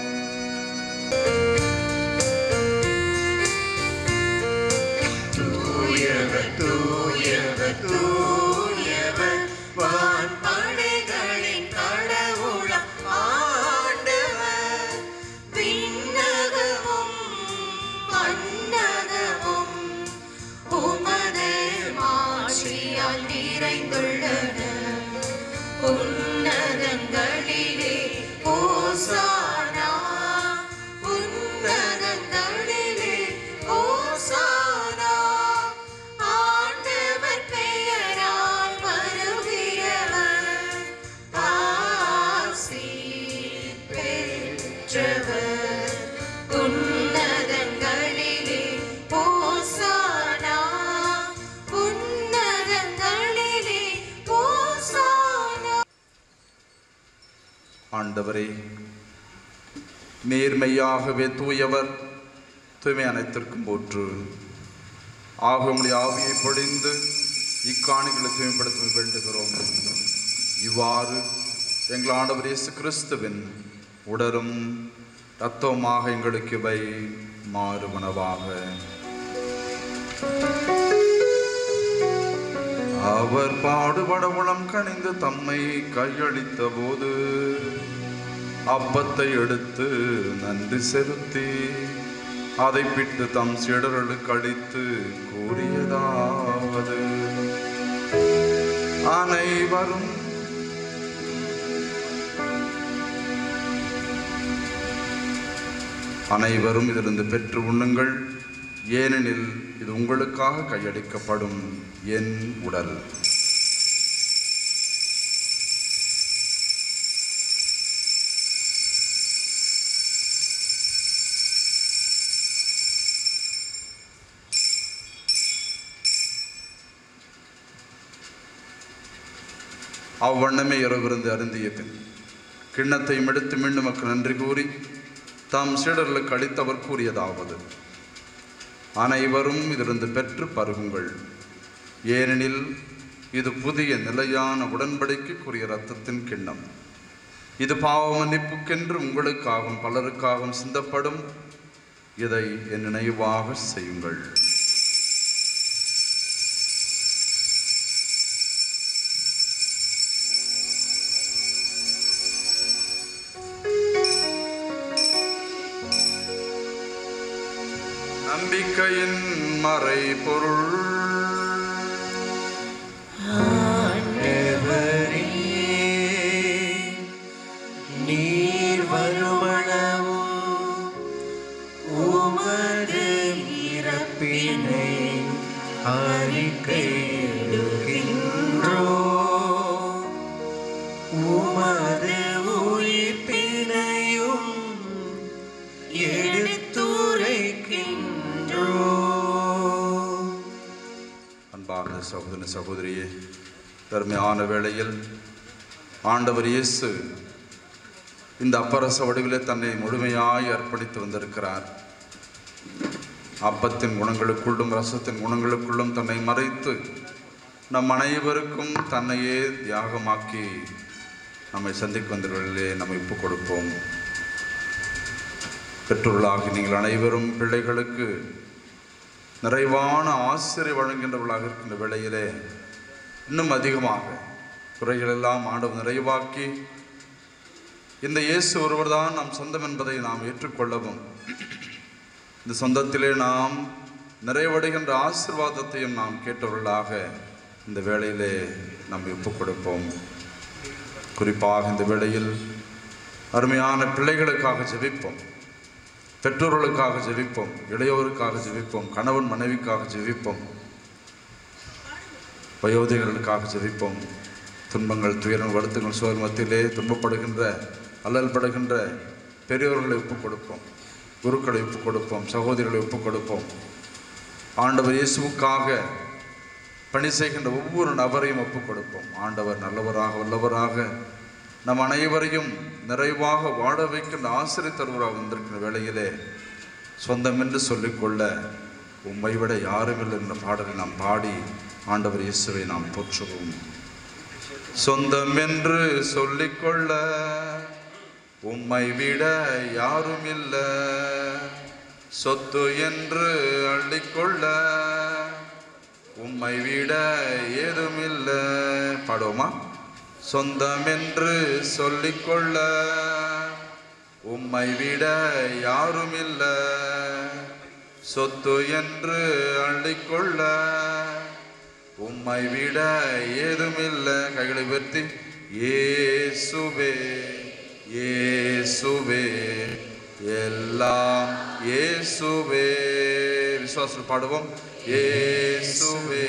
தூயவர் தூயவர் தூயவர் வான்படைகளின் கடவுளாம் ஆண்டவர். விண்ணகமும் மண்ணகமும் உமது மாட்சியால் நிறைந்துள்ளன. உன்னதங்களிலே ஓசானா, உன்னதங்களிலே ஓசானா. ஆண்டவர் பெயரால் வருகிறவர் ஆசி பெற்றவர். உன்னதங்களிலே ஓசானா, உன்னதங்களிலே ஓசானா. ஆண்டவரே, நேர்மையாகவே தூயவர், தூய்மை அனைத்திற்கும் போற்று. ஆக உம்முடைய ஆவியை பொழிந்து இக்காணிகளை தூய்மைப்படுத்த வேண்டுகிறோம். இவ்வாறு எங்கள் ஆண்டவர் இயேசு கிறிஸ்துவின் உடலும் இரத்தமாக எங்களுக்கு இவை மாறுவனவாக. அவர் பாடுபட உளம் கனிந்து தம்மை கையளித்த போது அப்பத்தை எடுத்து நன்றி செலுத்தி அதை பிட்டு தம் சீடர்களுக்கு அளித்து கூறியதாவது: அனைவரும் அனைவரும் இதிலிருந்து பெற்று உண்ணுங்கள், ஏனெனில் இது உங்களுக்காக கையளிக்கப்படும் என் உடல். அவ்வண்ணமே இரவிருந்து அருந்திய பின் கிண்ணத்தையும் எடுத்து மீண்டும் மக்கள் நன்றி கூறி தாம் சீடர்களுக்கு அளித்தவர் கூறியதாவது: அனைவரும் இதிலிருந்து பெற்று பருகுங்கள், ஏனெனில் இது புதிய நிலையான உடன்படிக்கைக்குரிய இரத்தத்தின் கிண்ணம். இது பாவ மன்னிப்புக்கென்று உங்களுக்காகவும் பலருக்காகவும் சிந்தப்படும். இதை என் நினைவாக செய்யுங்கள். நம்பிக்கையின் மறைபொருள். நீர் வருமளவும் உமது இறப்பினை அறிக்கையிடுகின்றோம், உமது உயிர்ப்பினையும் எடுத்துரைக்கின்றோம். அன்பார்ந்த சகோதர சகோதரியே, தர்மையான வேளையில் ஆண்டவர் இயேசு இந்த அப்பரச வடிவிலே தன்னை முழுமையாய் அர்ப்பணித்து வந்திருக்கிறார். அப்பத்தின் குணங்களுக்குள்ளும் ரசத்தின் குணங்களுக்குள்ளும் தன்னை மறைத்து நம் அனைவருக்கும் தன்னையே தியாகமாக்கி நம்மை சந்திக்க வந்தவர்களிலே நம்மை ஒப்புக் கொடுப்போம். பெற்றோர்களாகி நீங்கள் அனைவரும் பிள்ளைகளுக்கு நிறைவான ஆசிரியை வழங்குகின்றவர்களாக இருக்கின்ற வேளையிலே இன்னும் அதிகமாக குறைகளெல்லாம் ஆண்டவர் நிறைவாக்கி இந்த இயேசு ஒருவர் தான் நம் சொந்தம் என்பதை நாம் ஏற்றுக்கொள்ளவும், இந்த சொந்தத்திலே நாம் நிறைவடைகின்ற ஆசீர்வாதத்தையும் நாம் கேட்டவர்களாக இந்த வேளையிலே நாம் ஒப்புக் கொடுப்போம். குறிப்பாக இந்த வேளையில் அருமையான பிள்ளைகளுக்காக ஜெபிப்போம், பெற்றோர்களுக்காக ஜெபிப்போம், இளையோருக்காக ஜெபிப்போம், கணவன் மனைவிக்காக ஜெபிப்போம், வயோதிகர்களுக்காக ஜெபிப்போம். துன்பங்கள், துயரங்கள், வருத்தங்கள், சோதனை மத்தியிலே துன்பப்படுகின்ற அல்லல் படுகின்ற பெரியோர்களை ஒப்புக் கொடுப்போம், குருக்களை ஒப்புக் கொடுப்போம், சகோதரிகளை ஒப்புக் கொடுப்போம். ஆண்டவர் இயேசுவுக்காக பணி செய்கின்ற ஒவ்வொரு நபரையும் ஒப்புக் கொடுப்போம். ஆண்டவர் நல்லவராக வல்லவராக நம் அனைவரையும் நிறைவாக வாழ வைக்கின்ற ஆசிரியர் தருவராக வந்திருக்கிற வேளையிலே சொந்தம் என்று சொல்லிக்கொள்ள உம்மை விட யாரும் இல்லை என்ற பாடலை நாம் பாடி ஆண்டவர் இயேசுவை நாம் போற்றுவோம். சொந்தம் என்று சொல்லிக்கொள்ள உம்மை விட யாரும் இல்ல, சொத்து என்று அள்ளிக்கொள்ள உம்மை விட ஏதும் இல்ல. பாடுவோமா? சொந்தம் என்று சொல்லிக்கொள்ள உம்மை விட யாரும் இல்ல, சொத்து என்று அள்ளிக்கொள்ள உம்மை விட ஏதும் இல்ல. கைகளை உயர்த்தி இயேசுவே இயேசுவே எல்லாம் இயேசுவே. விசுவாசம் பாடுவோம். இயேசுவே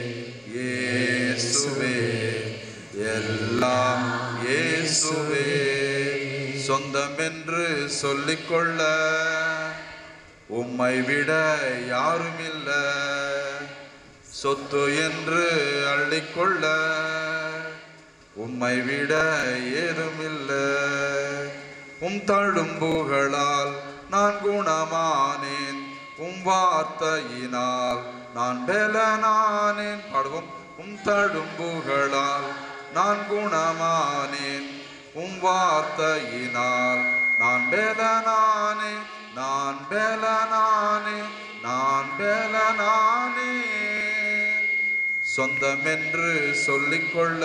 இயேசுவே எல்லாம் இயேசுவே. சொந்தம் என்று சொல்லிக்கொள்ள உம்மை விட யாரும் இல்ல, சொத்து என்று அள்ளிக்கொள்ள உம்மை விட ஏதும் இல்ல. உம் தழும்புகளால் நான் குணமானேன், உம் வார்த்தையினால் நான் பலனானேன். பாடுவோம். உம் தழும்புகளால் நான் குணமானேன், உம் வார்த்தையினால் நான் பலனானே, நான் பலனானே, நான் பலனானே. சொந்தம் என்று சொல்லிக்கொள்ள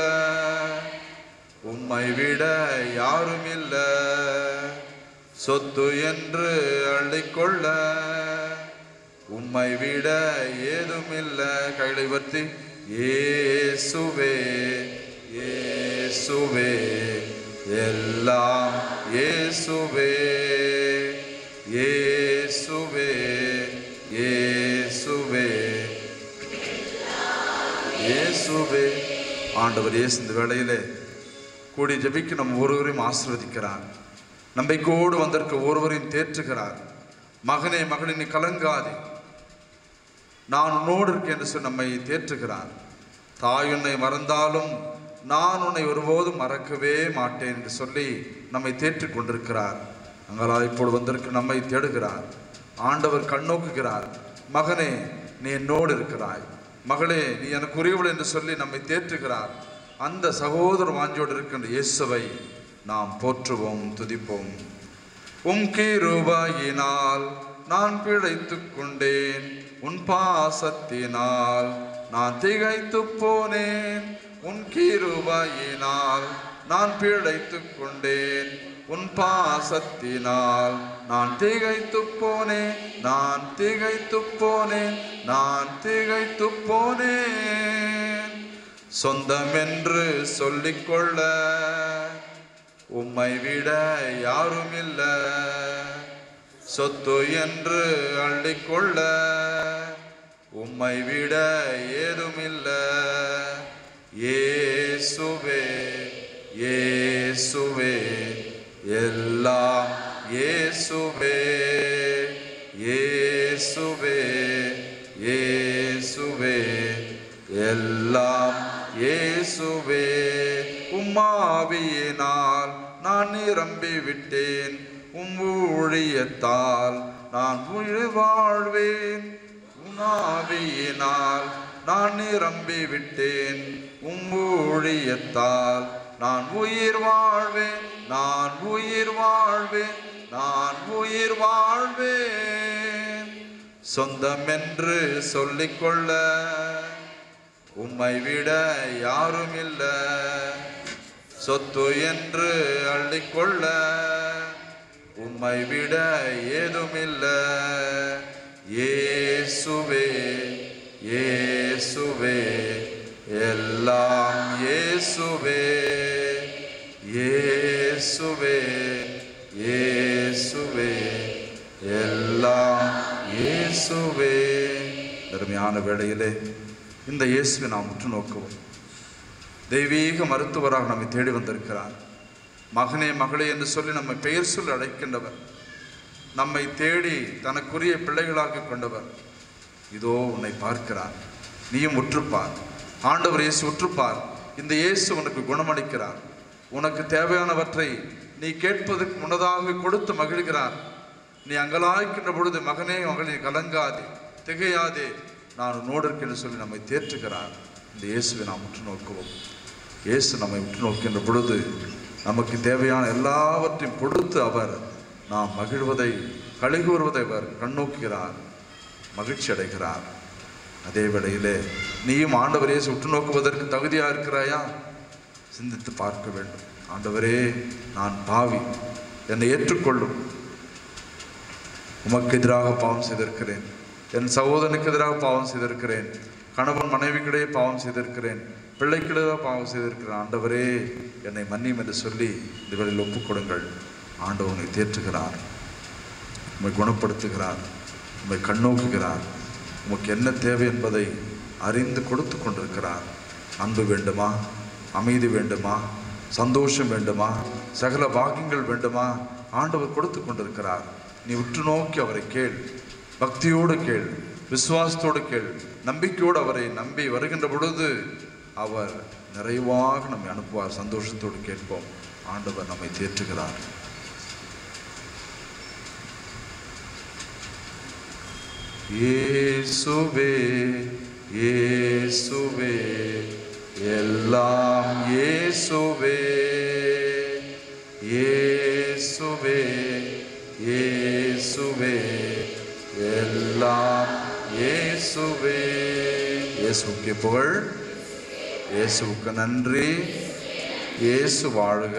உம்மை விட யாரும் இல்ல, சொத்து என்று அள்ளிக்கொள்ள உம்மை விட ஏதும் இல்ல. கைகளை வர்த்தி இயேசுவே இயேசுவே எல்லாம் இயேசுவே இயேசுவே இயேசுவே இயேசுவே. ஆண்டவர் இயேசு இந்த வேளையிலே கூடி ஜெபிக்க நம் ஒருவரையும் ஆசீர்வதிக்கிறார். நம்பிக்கையோடு வந்திருக்க ஒருவரையும் தேற்றுகிறார். மகனே மகளே நீ கலங்காதே, நான் உன்னோடு இருக்கேன் என்று சொல்லி நம்மை தேற்றுகிறார். தாய் உன்னை மறந்தாலும் நான் உன்னை ஒருபோதும் மறக்கவே மாட்டேன் என்று சொல்லி நம்மை தேற்றிக் கொண்டிருக்கிறார். அங்களா இப்போது வந்திருக்க நம்மை தேடுகிறார். ஆண்டவர் கண்ணோக்குகிறார். மகனே நீ என்னோடு இருக்கிறாய், மகளே நீ எனக்கு உரியவள் என்று சொல்லி நம்மை தேற்றுகிறார். அந்த சகோதர வாஞ்சோடு இருக்கின்ற இயேசுவை நாம் போற்றுவோம் துதிப்போம். உம் கிருபையினால் நான் பிழைத்துக் கொண்டேன், உன் பாசத்தினால் நான் திகைத்து போனேன். உன் கிருபையினால் நான் பிழைத்துக் கொண்டேன், உன் பாசத்தினால் நான் திகைத்து போனேன், நான் திகைத்து போனேன், நான் திகைத்து போனேன். சொந்தம் என்று சொல்லிக்கொள்ள உம்மை விட யாரும் இல்ல, சொத்து என்று அள்ளிக்கொள்ள உம்மை விட ஏதும் இல்ல. இயேசுவே இயேசுவே எல்லாம் இயேசுவே, இயேசுவே இயேசுவே எல்லாம் இயேசுவே. உம்மாவியினால் நான் நிரம்பி விட்டேன், உம் ஊழியத்தால் நான் உயிர் வாழ்வேன். உம்மாவியினால் நான் நிரம்பி விட்டேன், உம் ஊழியத்தால் நான் உயிர் வாழ்வேன், நான் உயிர் வாழ்வேன், நான் உயிர் வாழ்வேன். சொந்தம் என்று சொல்லிக்கொள்ள உம்மை விட யாரும் இல்ல, சொத்து என்று அள்ளிக்கொள்ள உம்மை விட ஏதும் இல்ல. இயேசுவே இயேசுவே எல்லாம் இயேசுவே, இயேசுவே இயேசுவே எல்லாம் இயேசுவே. அருமையான வேளையிலே இந்த இயேசுவை நாம் உற்று நோக்குவோம். தெய்வீக மருத்துவராக நம்மை தேடி வந்திருக்கிறார். மகனே மகளே என்று சொல்லி நம்மை பெயர் சொல்லி அழைக்கின்றவர், நம்மை தேடி தனக்குரிய பிள்ளைகளாக கொண்டவர். இதோ உன்னை பார்க்கிறார், நீயும் உற்றுப்பார். ஆண்டவர் இயேசு உற்றுப்பார். இந்த இயேசு உனக்கு குணமளிக்கிறார். உனக்கு தேவையானவற்றை நீ கேட்பதற்கு முன்னதாக கொடுத்து மகிழ்கிறார். நீ அங்கலாய்க்கின்ற பொழுது மகனே மகளே கலங்காதே, திகையாதே, நான் உன்னோடு இருக்கேன்னு சொல்லி நம்மை தேற்றுகிறார். இந்த இயேசுவை நாம் உற்று நோக்குவோம். இயேசு நம்மை உற்று நோக்கின்ற பொழுது நமக்கு தேவையான எல்லாவற்றையும் கொடுத்து அவர் நாம் மகிழ்வதை கழிகூறுவதை அவர் கண்ணோக்குகிறார், மகிழ்ச்சி அடைகிறார். அதே வேளையிலே நீயும் ஆண்டவர் இயேசு உற்று நோக்குவதற்கு தகுதியாக இருக்கிறாயா? சிந்தித்து பார்க்க வேண்டும். ஆண்டவரே, நான் பாவி, என்னை ஏற்றுக்கொள்ளும். உமக்கு எதிராக பாவம் செய்திருக்கிறேன், என் சகோதரனுக்கு எதிராக பாவம் செய்திருக்கிறேன், கணவன் மனைவிக்கிடையே பாவம் செய்திருக்கிறேன், பிள்ளைக்கிடையே பாவம் செய்திருக்கிறேன். ஆண்டவரே, என்னை மன்னியும் என்று சொல்லி இதுவரையில் ஒப்புக்கொடுங்கள். ஆண்டவர் உன்னை தேற்றுகிறார், உம்மை குணப்படுத்துகிறார், உம்மை கண்ணோக்குகிறார். உமக்கு என்ன தேவை என்பதை அறிந்து கொடுத்து கொண்டிருக்கிறார். அன்பு வேண்டுமா? அமைதி வேண்டுமா? சந்தோஷம் வேண்டுமா? சகல பாக்கியங்கள் வேண்டுமா? ஆண்டவர் கொடுத்து கொண்டிருக்கிறார். நீ உற்று நோக்கி அவரை கேள், பக்தியோடு கேள், விசுவாசத்தோடு கேள், நம்பிக்கையோடு அவரை நம்பி வருகின்ற பொழுது அவர் நிறைவாக நம்மை அனுப்புவார். சந்தோஷத்தோடு கேட்போம். ஆண்டவர் நம்மை தேற்றுகிறார். இயேசுவே இயேசுவே எல்லாம் இயேசுவே, இயேசுவே இயேசுவே எல்லாம் இயேசுவே. இயேசுவுக்கு புகழ், இயேசுவுக்கு நன்றி, இயேசு வாழ்க.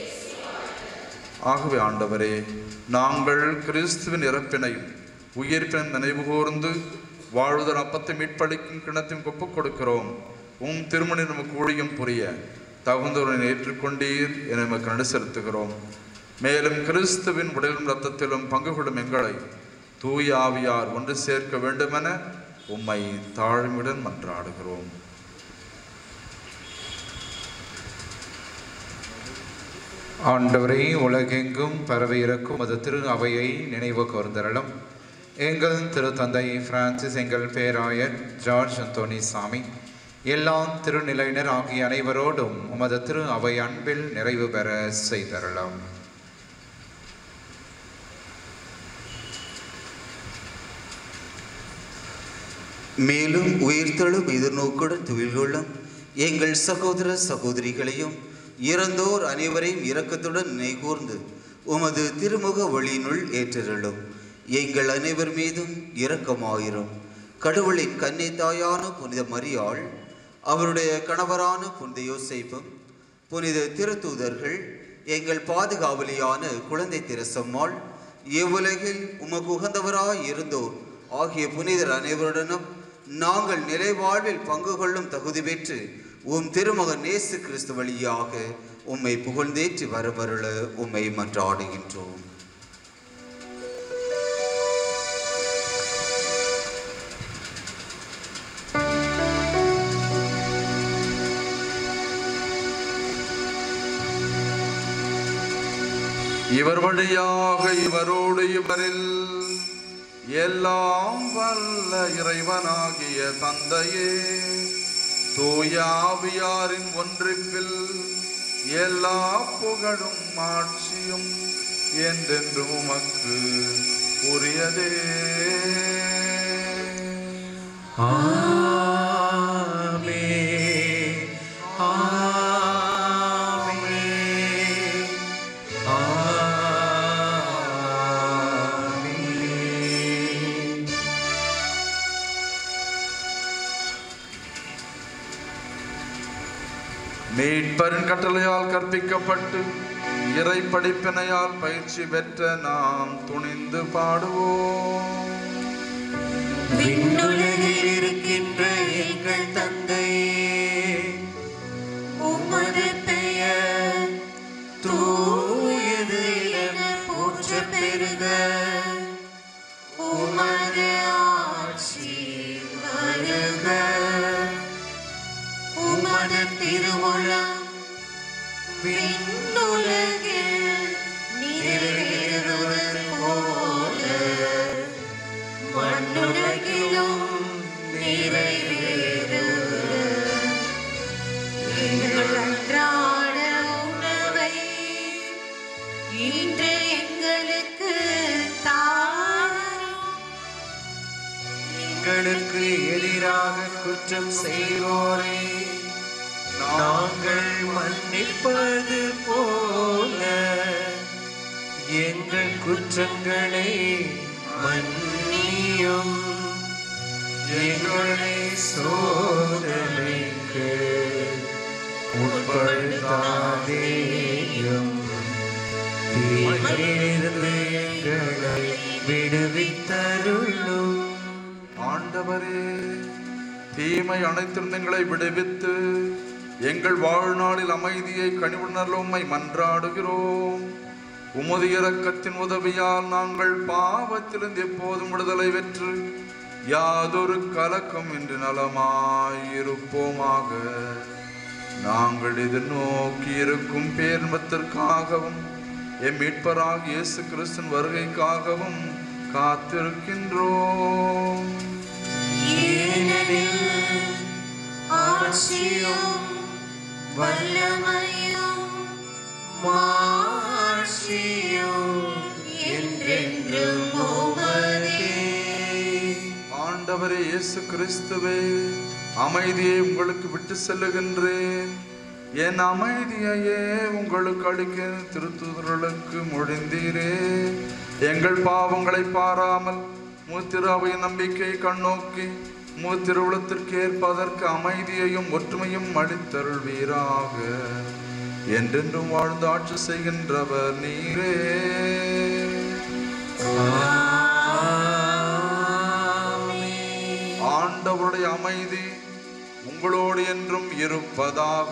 ஆகவே ஆண்டவரே, நாங்கள் கிறிஸ்துவின் இறப்பினையும் உயிர்ப்பின் நினைவு கூர்ந்து வாழ்வுதல் அப்பத்தை மீட்பளிக்கும் கிணத்தையும் ஒப்புக் கொடுக்கிறோம். உம் திருமணி நமக்கு ஊழியம் புரிய தகுந்தவரை ஏற்றுக்கொண்டீர் என நமக்கு நடு செலுத்துகிறோம். மேலும் கிறிஸ்துவின் உடலும் இரத்தத்திலும் பங்கு கொள்ளும் எங்களை தூய ஆவியார் ஒன்று சேர்க்க வேண்டுமென உம்மை தாழ்மையுடன் மன்றாடுகிறோம். ஆண்டவரை, உலகெங்கும் பரவி இருக்கும் அது திரு அவையை நினைவு கூர்ந்தருளும். எங்கள் திரு தந்தை பிரான்சிஸ், எங்கள் பேராயர் ஜார்ஜ் அந்தோனி சாமி, எல்லா திருநிலையினர் ஆகிய அனைவரோடும் உமது திரு அவை அன்பில் நிறைவு பெற செய்தருளும். மேலும் உயிர்த்தெழும் எதிர்நோக்குடன் துயில் கொள்ளும் எங்கள் சகோதர சகோதரிகளையும் இறந்தோர் அனைவரையும் இரக்கத்துடன் நினைகூர்ந்து உமது திருமுக ஒளியினுள் ஏற்றருளும். எங்கள் அனைவர் மீதும் இரக்கமாயிரும். கடவுளின் கன்னி தாயான புனித மரியாள், அவருடைய கணவரான புனித யோசேப்பும், புனித திருத்தூதர்கள், எங்கள் பாதுகாவலியான குழந்தை திரசம்மாள், இவ்வுலகில் உமக்கு உகந்தவராய் இருந்தோர் ஆகிய புனிதர் அனைவருடனும் நாங்கள் நிலை வாழ்வில் பங்கு கொள்ளும் தகுதி பெற்று உம் திருமகன் இயேசு கிறிஸ்து வழியாக உம்மை புகழ்ந்தேற்றி வரவருள உம்மை மன்றாடுகின்றோம். இவர் வழியாக இவரோடு இவரில் எல்லாம் வல்ல இறைவனாகிய தந்தையே, தூய ஆவியாரின் ஒன்றிப்பில் எல்லா புகழும் ஆட்சியும் என்றென்று உமக்கு உரியதே. ஆமென். ஆமென். ஆமென். மீட்பரின் கட்டளையால் கற்பிக்கப்பட்டு இறை படிப்பினையால் பயிற்சி பெற்ற நாம் துணிந்து பாடுவோம். விண்ணுலகில் இருக்கின்ற எங்கள் தந்தையே, உமது பெயர் தூயது என போற்றப் பெறுக. உமது ஆட்சி வருக. உமது திருவுளம் விண்ணுலகில் நிறைவேறுவது போல மண்ணுலகிலும் நிறைவேறுக. எங்கள் அன்றாட உணவை இன்று எங்களுக்கு தாரும். எங்களுக்கு எதிராக குற்றம் செய்வோரை நாங்கள் மன்னிப்பது போல எங்கள் குற்றங்களை மன்னியும். எங்களை சோதனைக்கு உட்படுத்தாதேயும். தீமையிலிருந்து எங்களை விடுவித்தருளும். ஆண்டவரே, தீமை அனைத்திலிருந்து எங்களை விடுவித்து எங்கள் வாழ்நாளில் அமைதியை கனிவுணர்ல உம்மை மன்றாடுகிறோம். உமது இரக்கத்தின் உதவியால் நாங்கள் பாவத்திலிருந்து எப்போதும் விடுதலை பெற்று யாதொரு கலக்கம் இன்றி நலமாயிருப்போமாக. நாங்கள் எதிர்நோக்கி இருக்கும் பேரின்பத்திற்காகவும் எம் மீட்பராகிய இயேசு கிறிஸ்துவின் வருகைக்காகவும் காத்திருக்கின்றோம். ஏனெனில் ஆட்சியும் வல்லமையும் மாட்சியும் என்றென்றும் உமதே. ஆண்டவரே இயேசு கிறிஸ்துவே, அமைதியை உங்களுக்கு விட்டு செல்லுகின்றேன். என் அமைதியையே உங்களுக்கு அளிக்க திருத்தூதர்களுக்கு மொழிந்தீரே. எங்கள் பாவங்களை பாராமல் மூத்திராவையின் நம்பிக்கை கண்ணோக்கி மூத்திருவுளத்திற்கு ஏற்பதற்கு அமைதியையும் ஒற்றுமையும் அளித்தருள்வீராக. என்றென்றும் வாழ்ந்து ஆட்சி செய்கின்றவர் நீரே. ஆண்டவருடைய அமைதி உங்களோடு என்றும் இருப்பதாக.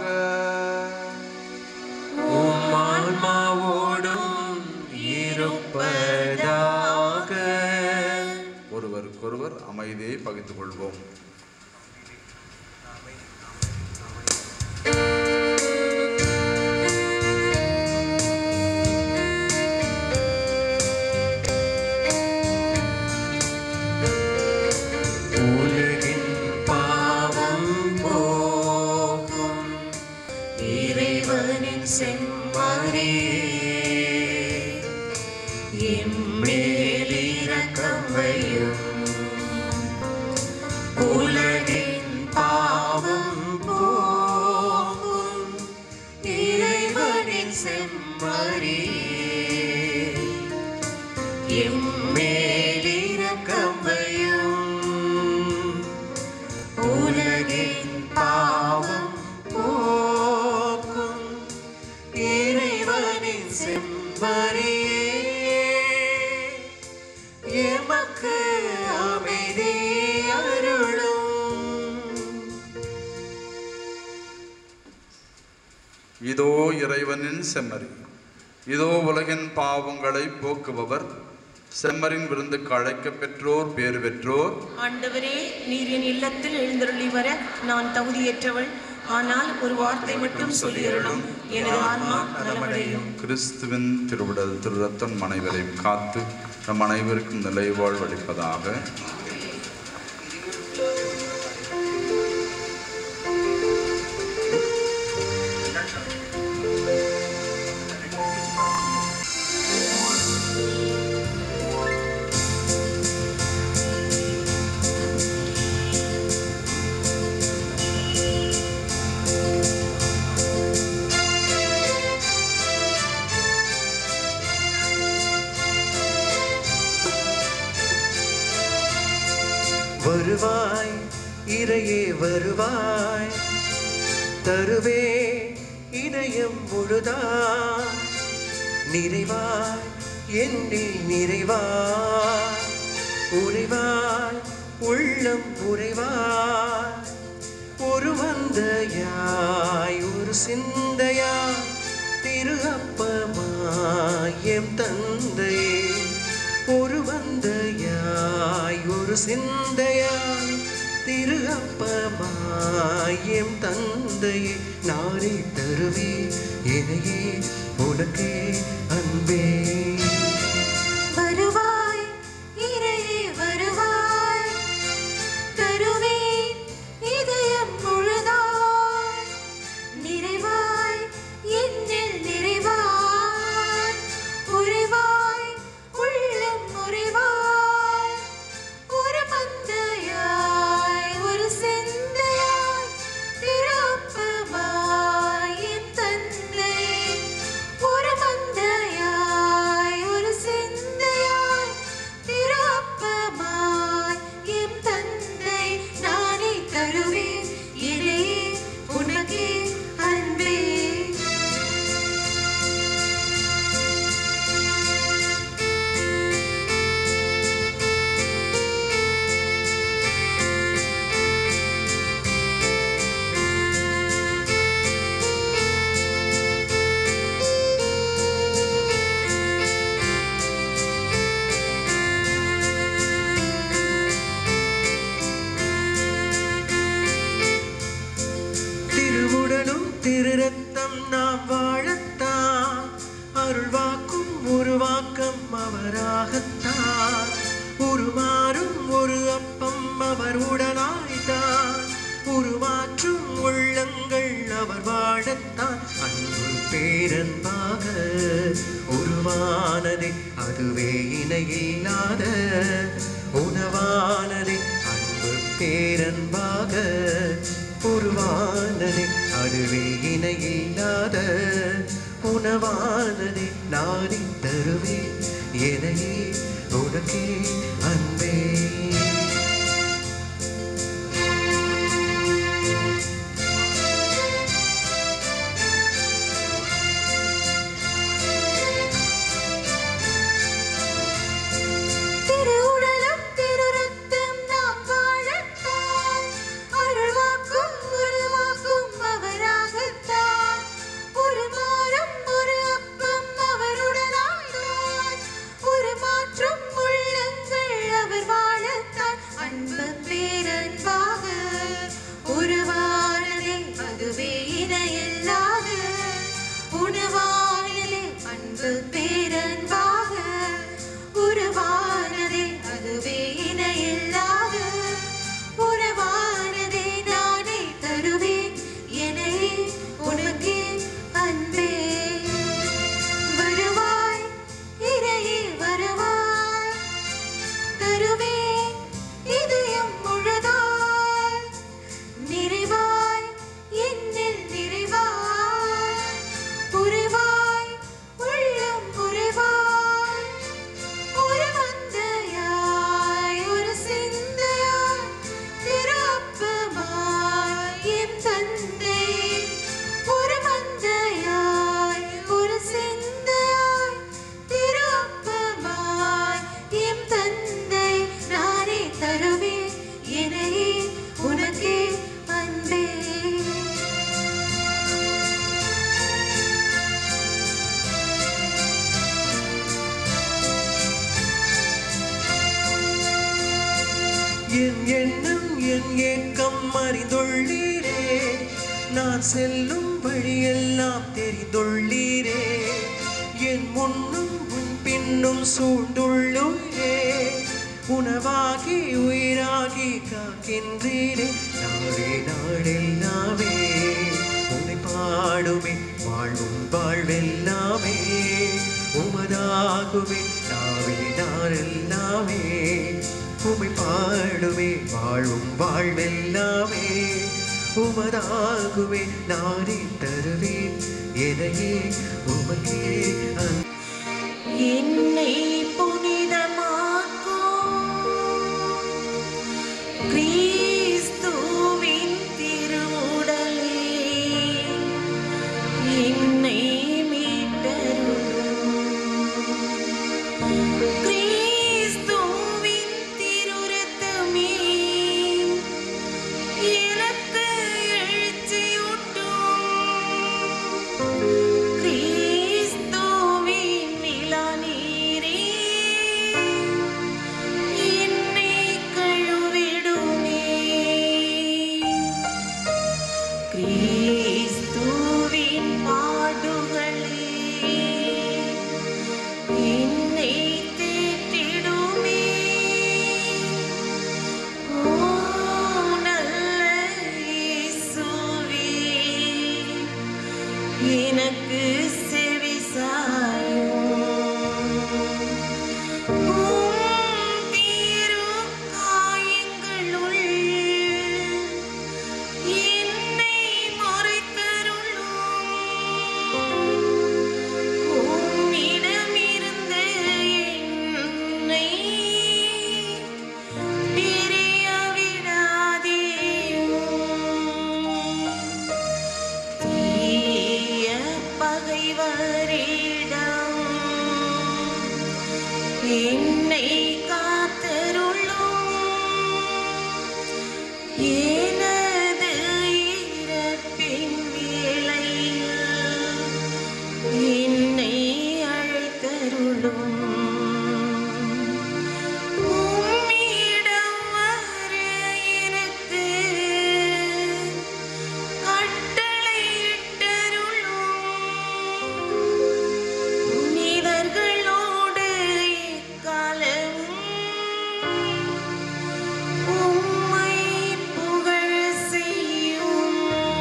உம் ஆன்மாவோடும் இருப்பதாக. ஒருவருக்கொருவர் அமைதியை பகிர்ந்து கொள்வோம். உலகின் பாவம் போக்கும் இறைவனின் செம்மறியே, எம்மேல் இரக்கம் வையும். உலகின் பாவம் போக்கும் இறைவனின் எம்மேலிரக்கம் வையும். உலகின் பாவம் போக்கும் இறைவனின் செம்மறியே, எமக்கு அமைதி அருளும். இதோ இறைவனின் செம்மறி, இதோ உலகின் பாவங்களை போக்குபவர். செம்மரின் விருந்துக்கு அழைக்க பெற்றோர் பேறு பெற்றோர். ஆண்டவரே, நீர் என் இல்லத்தில் எழுந்தருளி வர நான் தகுதியற்றவள். ஆனால் ஒரு வார்த்தை மட்டும் சொல்லியருளும், எனது ஆன்மா நலமடையும். கிறிஸ்துவின் திருவிடல் திரு ரத்தம் அனைவரையும் காத்து நம் அனைவருக்கும் நிலை வாழ்வளிப்பதாக. வருவாய் இறையே வருவாய், தருவே இதயம் முழுதாய். நிறைவாய் என்னில் நிறைவாய், உறைவாய் உள்ளம் உறைவாய். ஒரு மந்தையாய் ஒரு சிந்தையாய், திரு அப்பமாய் எம் தந்தையே. ஒரு மந்தையாய் ஒரு சிந்தையாய், திரு அப்பமாய் எம் தந்தையே. நானே தருவே எனையே உனக்கே அன்பே. வருவாய் இறையே வருவாய், தருவே இதயம் முழுதாய். நிறைவாய் என்னில் நிறைவாய், உறைவாய் உள்ளம் உறைவாய். ஒரு மந்தையாய் ஒரு செந்தையாய், திரு அப்பமாய் எம் தந்தையே. ஒரு மந்தையாய் ஒரு செந்தையாய், திரு அப்பமாய் எம் தந்தை. நானே தருவேன் இறையே உனக்கே அன்பே. திருவுடலும் திரு ரத்தம் நாம் வாழத்தான், அருள்வாக்கும் உருவாக்கம் அவராகத்தான். உருமாறும் ஒரு அப்பம் அவர் உடலாய்த்தான், உருமாற்றும் உள்ளங்கள் அவர் வாழத்தான். அன்பு பேரன்பாக உருவானதே, அதுவே இணையில்லாத உணவானதே. அன்பு பேரன்பாக உருவானதே, அதுவே இணையில்லாத உணவானதே. நானே தருவேன் எனையே உனக்கே அன்பே. திருவுடலும் திரு ரத்தம் நாம் வாழத்தான், அருள்வாக்கும் உருவாக்கும் அவராகத்தான். உருமாறும் ஒரு அப்பம் அவருடனாய்த்தான், உருமாற்றும் உள்ளங்கள் அவர் வாழத்தான். எண்ணம் என் ஏக்கம் அறிந்துள்ளீரே, நான் செல்லும் வழியெல்லாம் தெரிந்துள்ளீரே, என் முன்னும் உன் பின்னும் சூழ்ந்துள்ளூரே, உணவாகி உயிராகி காக்கின்றீரே. நாளே நாளெல்லாமே உன்னை பாடுமே, வாழ்வும் வாழ்வெல்லாமே உமதாகுமே. நாளே நாளெல்லாமே உம்மை பாடுமே, வாழ்வும் வாழ்வெல்லாமே உமதாகுமே. நானே தருவேன் எதையே உமக்கே. என்னை புனிதமாக்கும் கிறிஸ்துவின் திருவுடலே, என்னை மீட்டருளும். கிறிஸ்துவின் திருரத்தமே எனக்கு எழுச்சியூட்டும். கிறிஸ்துவின் நிலநீரே என்னை கழுவிடுமே. கிறிஸ்துவின் பாடுகளே என்னை தேற்றிடுமே. ஓ நல்ல இயேசுவே, எனக்கு செவிசாயும். உம் திருக்காயங்களுள் என்னை மறைத்தருளும். உம்மிடமிருந்து என்னை பிரிய விடாதேயும். தீய பகைவரிடம் என்னை காத்தருளும். எனது இறப்பின் வேளையில் என்னை அழைத்தருளும். உம்மிடம் வர எனக்கு கட்டளையிட்டருளும். புனிதர்களோடு எக்காலமும் உம்மை புகழ செய்யும்.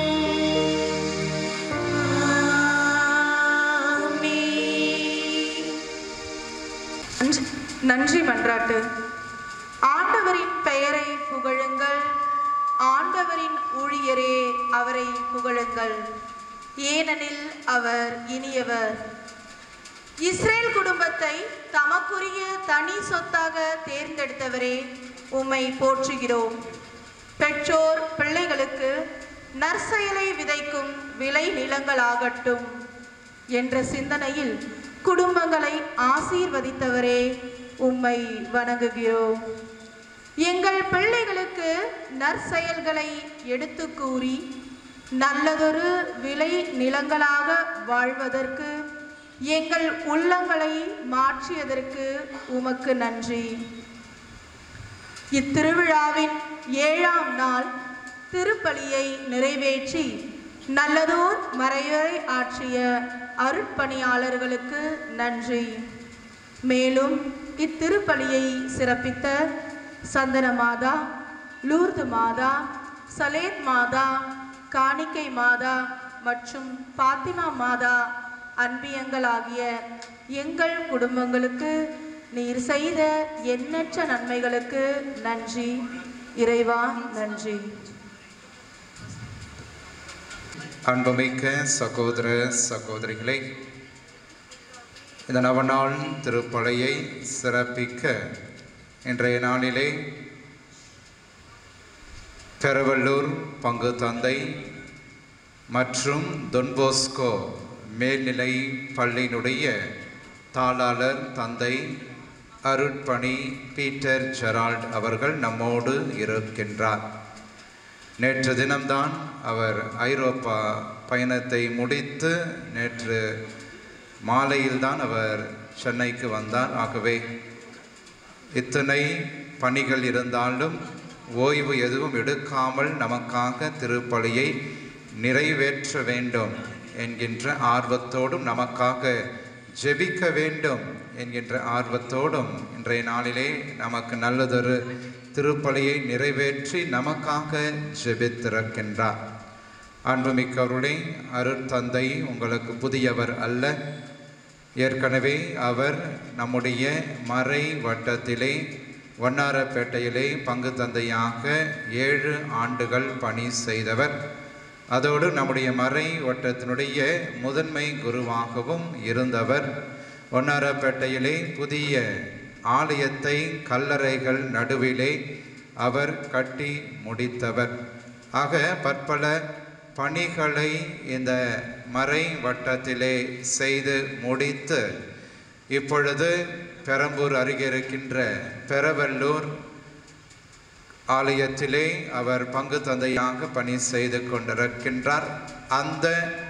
ஆமென். நன்றி- நன்றி மன்றாட்டு. ஆண்டவரின் பெயரை புகழுங்கள், ஆண்டவரின் ஊழியரே அவரை புகழுங்கள், ஏனெனில் அவர் இனியவர். இஸ்ரேல் குடும்பத்தை தமக்குரிய தனி சொத்தாக தேர்ந்தெடுத்தவரே உம்மை போற்றுகிறோம். பெற்றோர் பிள்ளைகளுக்கு நற்செயலை விதைக்கும் விளை நிலங்களாகட்டும் என்ற சிந்தனையில் குடும்பங்களை ஆசீர்வதித்தவரே உம்மை வணங்குகிறோம். எங்கள் பிள்ளைகளுக்கு நற்செயல்களை எடுத்து கூறி நல்லதொரு விளை நிலங்களாக வாழ்வதற்கு எங்கள் உள்ளங்களை மாற்றியதற்கு உமக்கு நன்றி. இத்திருவிழாவின் ஏழாம் நாள் திருப்பலியை நிறைவேற்றி நல்லதோர் மறையுரை ஆற்றிய அருட்பணியாளர்களுக்கு நன்றி. மேலும் இத்திருப்பலியை சிறப்பித்த சந்தன மாதா, லூர்து மாதா, சலேத் மாதா, காணிக்கை மாதா மற்றும் பாத்திமா மாதா அன்பியங்களாகிய எங்கள் குடும்பங்களுக்கு நீர் செய்த எண்ணற்ற நன்மைகளுக்கு நன்றி. இறைவா நன்றி. அன்புமிக்க சகோதர சகோதரிகளே, இந்த நவநாள் திருப்பலியை சிறப்பிக்க இன்றைய நாளிலே பெரவல்லூர் பங்கு தந்தை மற்றும் தொன்போஸ்கோ மேல்நிலை பள்ளியினுடைய தாளாளர் தந்தை அருட்பணி பீட்டர் ஜெரால்ட் அவர்கள் நம்மோடு இருக்கின்றார். நேற்று தினம்தான் அவர் ஐரோப்பா பயணத்தை முடித்து நேற்று மாலையில்தான் அவர் சென்னைக்கு வந்தார். ஆகவே இத்தனை பணிகள் இருந்தாலும் ஓய்வு எதுவும் எடுக்காமல் நமக்காக திருப்பலியை நிறைவேற்ற வேண்டும் என்கின்ற ஆர்வத்தோடும் நமக்காக ஜெபிக்க வேண்டும் என்கின்ற ஆர்வத்தோடும் இன்றைய நாளிலே நமக்கு நல்லதொரு திருப்பலியை நிறைவேற்றி நமக்காக ஜெபித்திருக்கின்றார். அன்புமிக்கவருடைய அருட்தந்தை உங்களுக்கு புதியவர் அல்ல. ஏற்கனவே அவர் நம்முடைய மறை வட்டத்திலே வண்ணாரப்பேட்டையிலே பங்கு தந்தையாக ஏழு ஆண்டுகள் பணி செய்தவர். அதோடு நம்முடைய மறை வட்டத்தினுடைய முதன்மை குருவாகவும் இருந்தவர். வண்ணாரப்பேட்டையிலே புதிய ஆலயத்தை கல்லறைகள் நடுவிலே அவர் கட்டி முடித்தவர். ஆக பற்பல பணிகளை இந்த மறை வட்டத்திலே செய்து முடித்து இப்பொழுது பெரம்பூர் அருகே இருக்கின்ற பெரவல்லூர் ஆலயத்திலே அவர் பங்கு தந்தையாக பணி செய்து கொண்டிருக்கின்றார். அந்த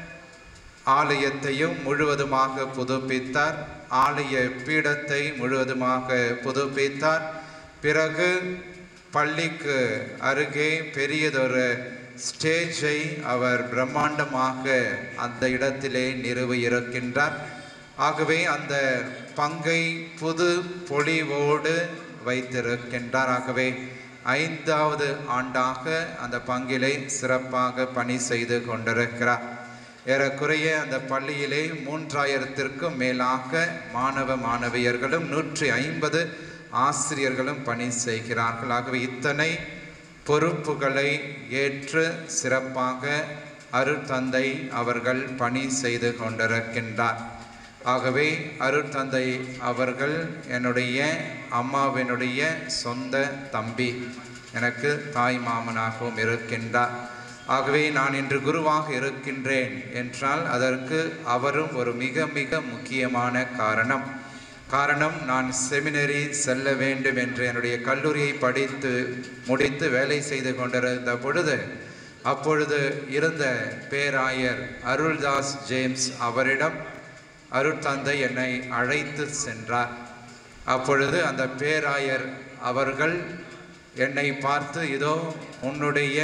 ஆலயத்தையும் முழுவதுமாக புதுப்பித்தார். ஆலய பீடத்தை முழுவதுமாக புதுப்பித்தார். பிறகு பள்ளிக்கு அருகே பெரியதொரு ஸ்டேஜை அவர் பிரம்மாண்டமாக அந்த இடத்திலே நிறுவி இருக்கின்றார். ஆகவே அந்த பங்கை புது பொலிவோடு வைத்திருக்கின்றார். ஆகவே ஐந்தாவது ஆண்டாக அந்த பங்கிலே சிறப்பாக பணி செய்து கொண்டிருக்கிறார். ஏறக்குறைய அந்த பள்ளியிலே மூன்றாயிரத்திற்கும் மேலாக மாணவ மாணவியர்களும் நூற்றி ஐம்பது ஆசிரியர்களும் பணி செய்கிறார்கள். ஆகவே இத்தனை பொறுப்புகளை ஏற்று சிறப்பாக அருட்தந்தை அவர்கள் பணி செய்து கொண்டிருக்கின்றார். ஆகவே அருட்தந்தை அவர்கள் என்னுடைய அம்மாவினுடைய சொந்த தம்பி, எனக்கு தாய் மாமனாகவும் இருக்கின்றார். ஆகவே நான் இன்று குருவாக இருக்கின்றேன் என்றால் அதற்கு அவரும் ஒரு மிக மிக முக்கியமான காரணம். காரணம் நான் செமினரி செல்ல வேண்டும் என்று என்னுடைய கல்லூரியை படித்து முடித்து வேலை செய்து கொண்டிருந்த பொழுது அப்பொழுது இருந்த பேராயர் அருள்தாஸ் ஜேம்ஸ் அவரிடம் அருட்தந்தை என்னை அழைத்து சென்றார். அப்பொழுது அந்த பேராயர் அவர்கள் என்னை பார்த்து, இதோ உன்னுடைய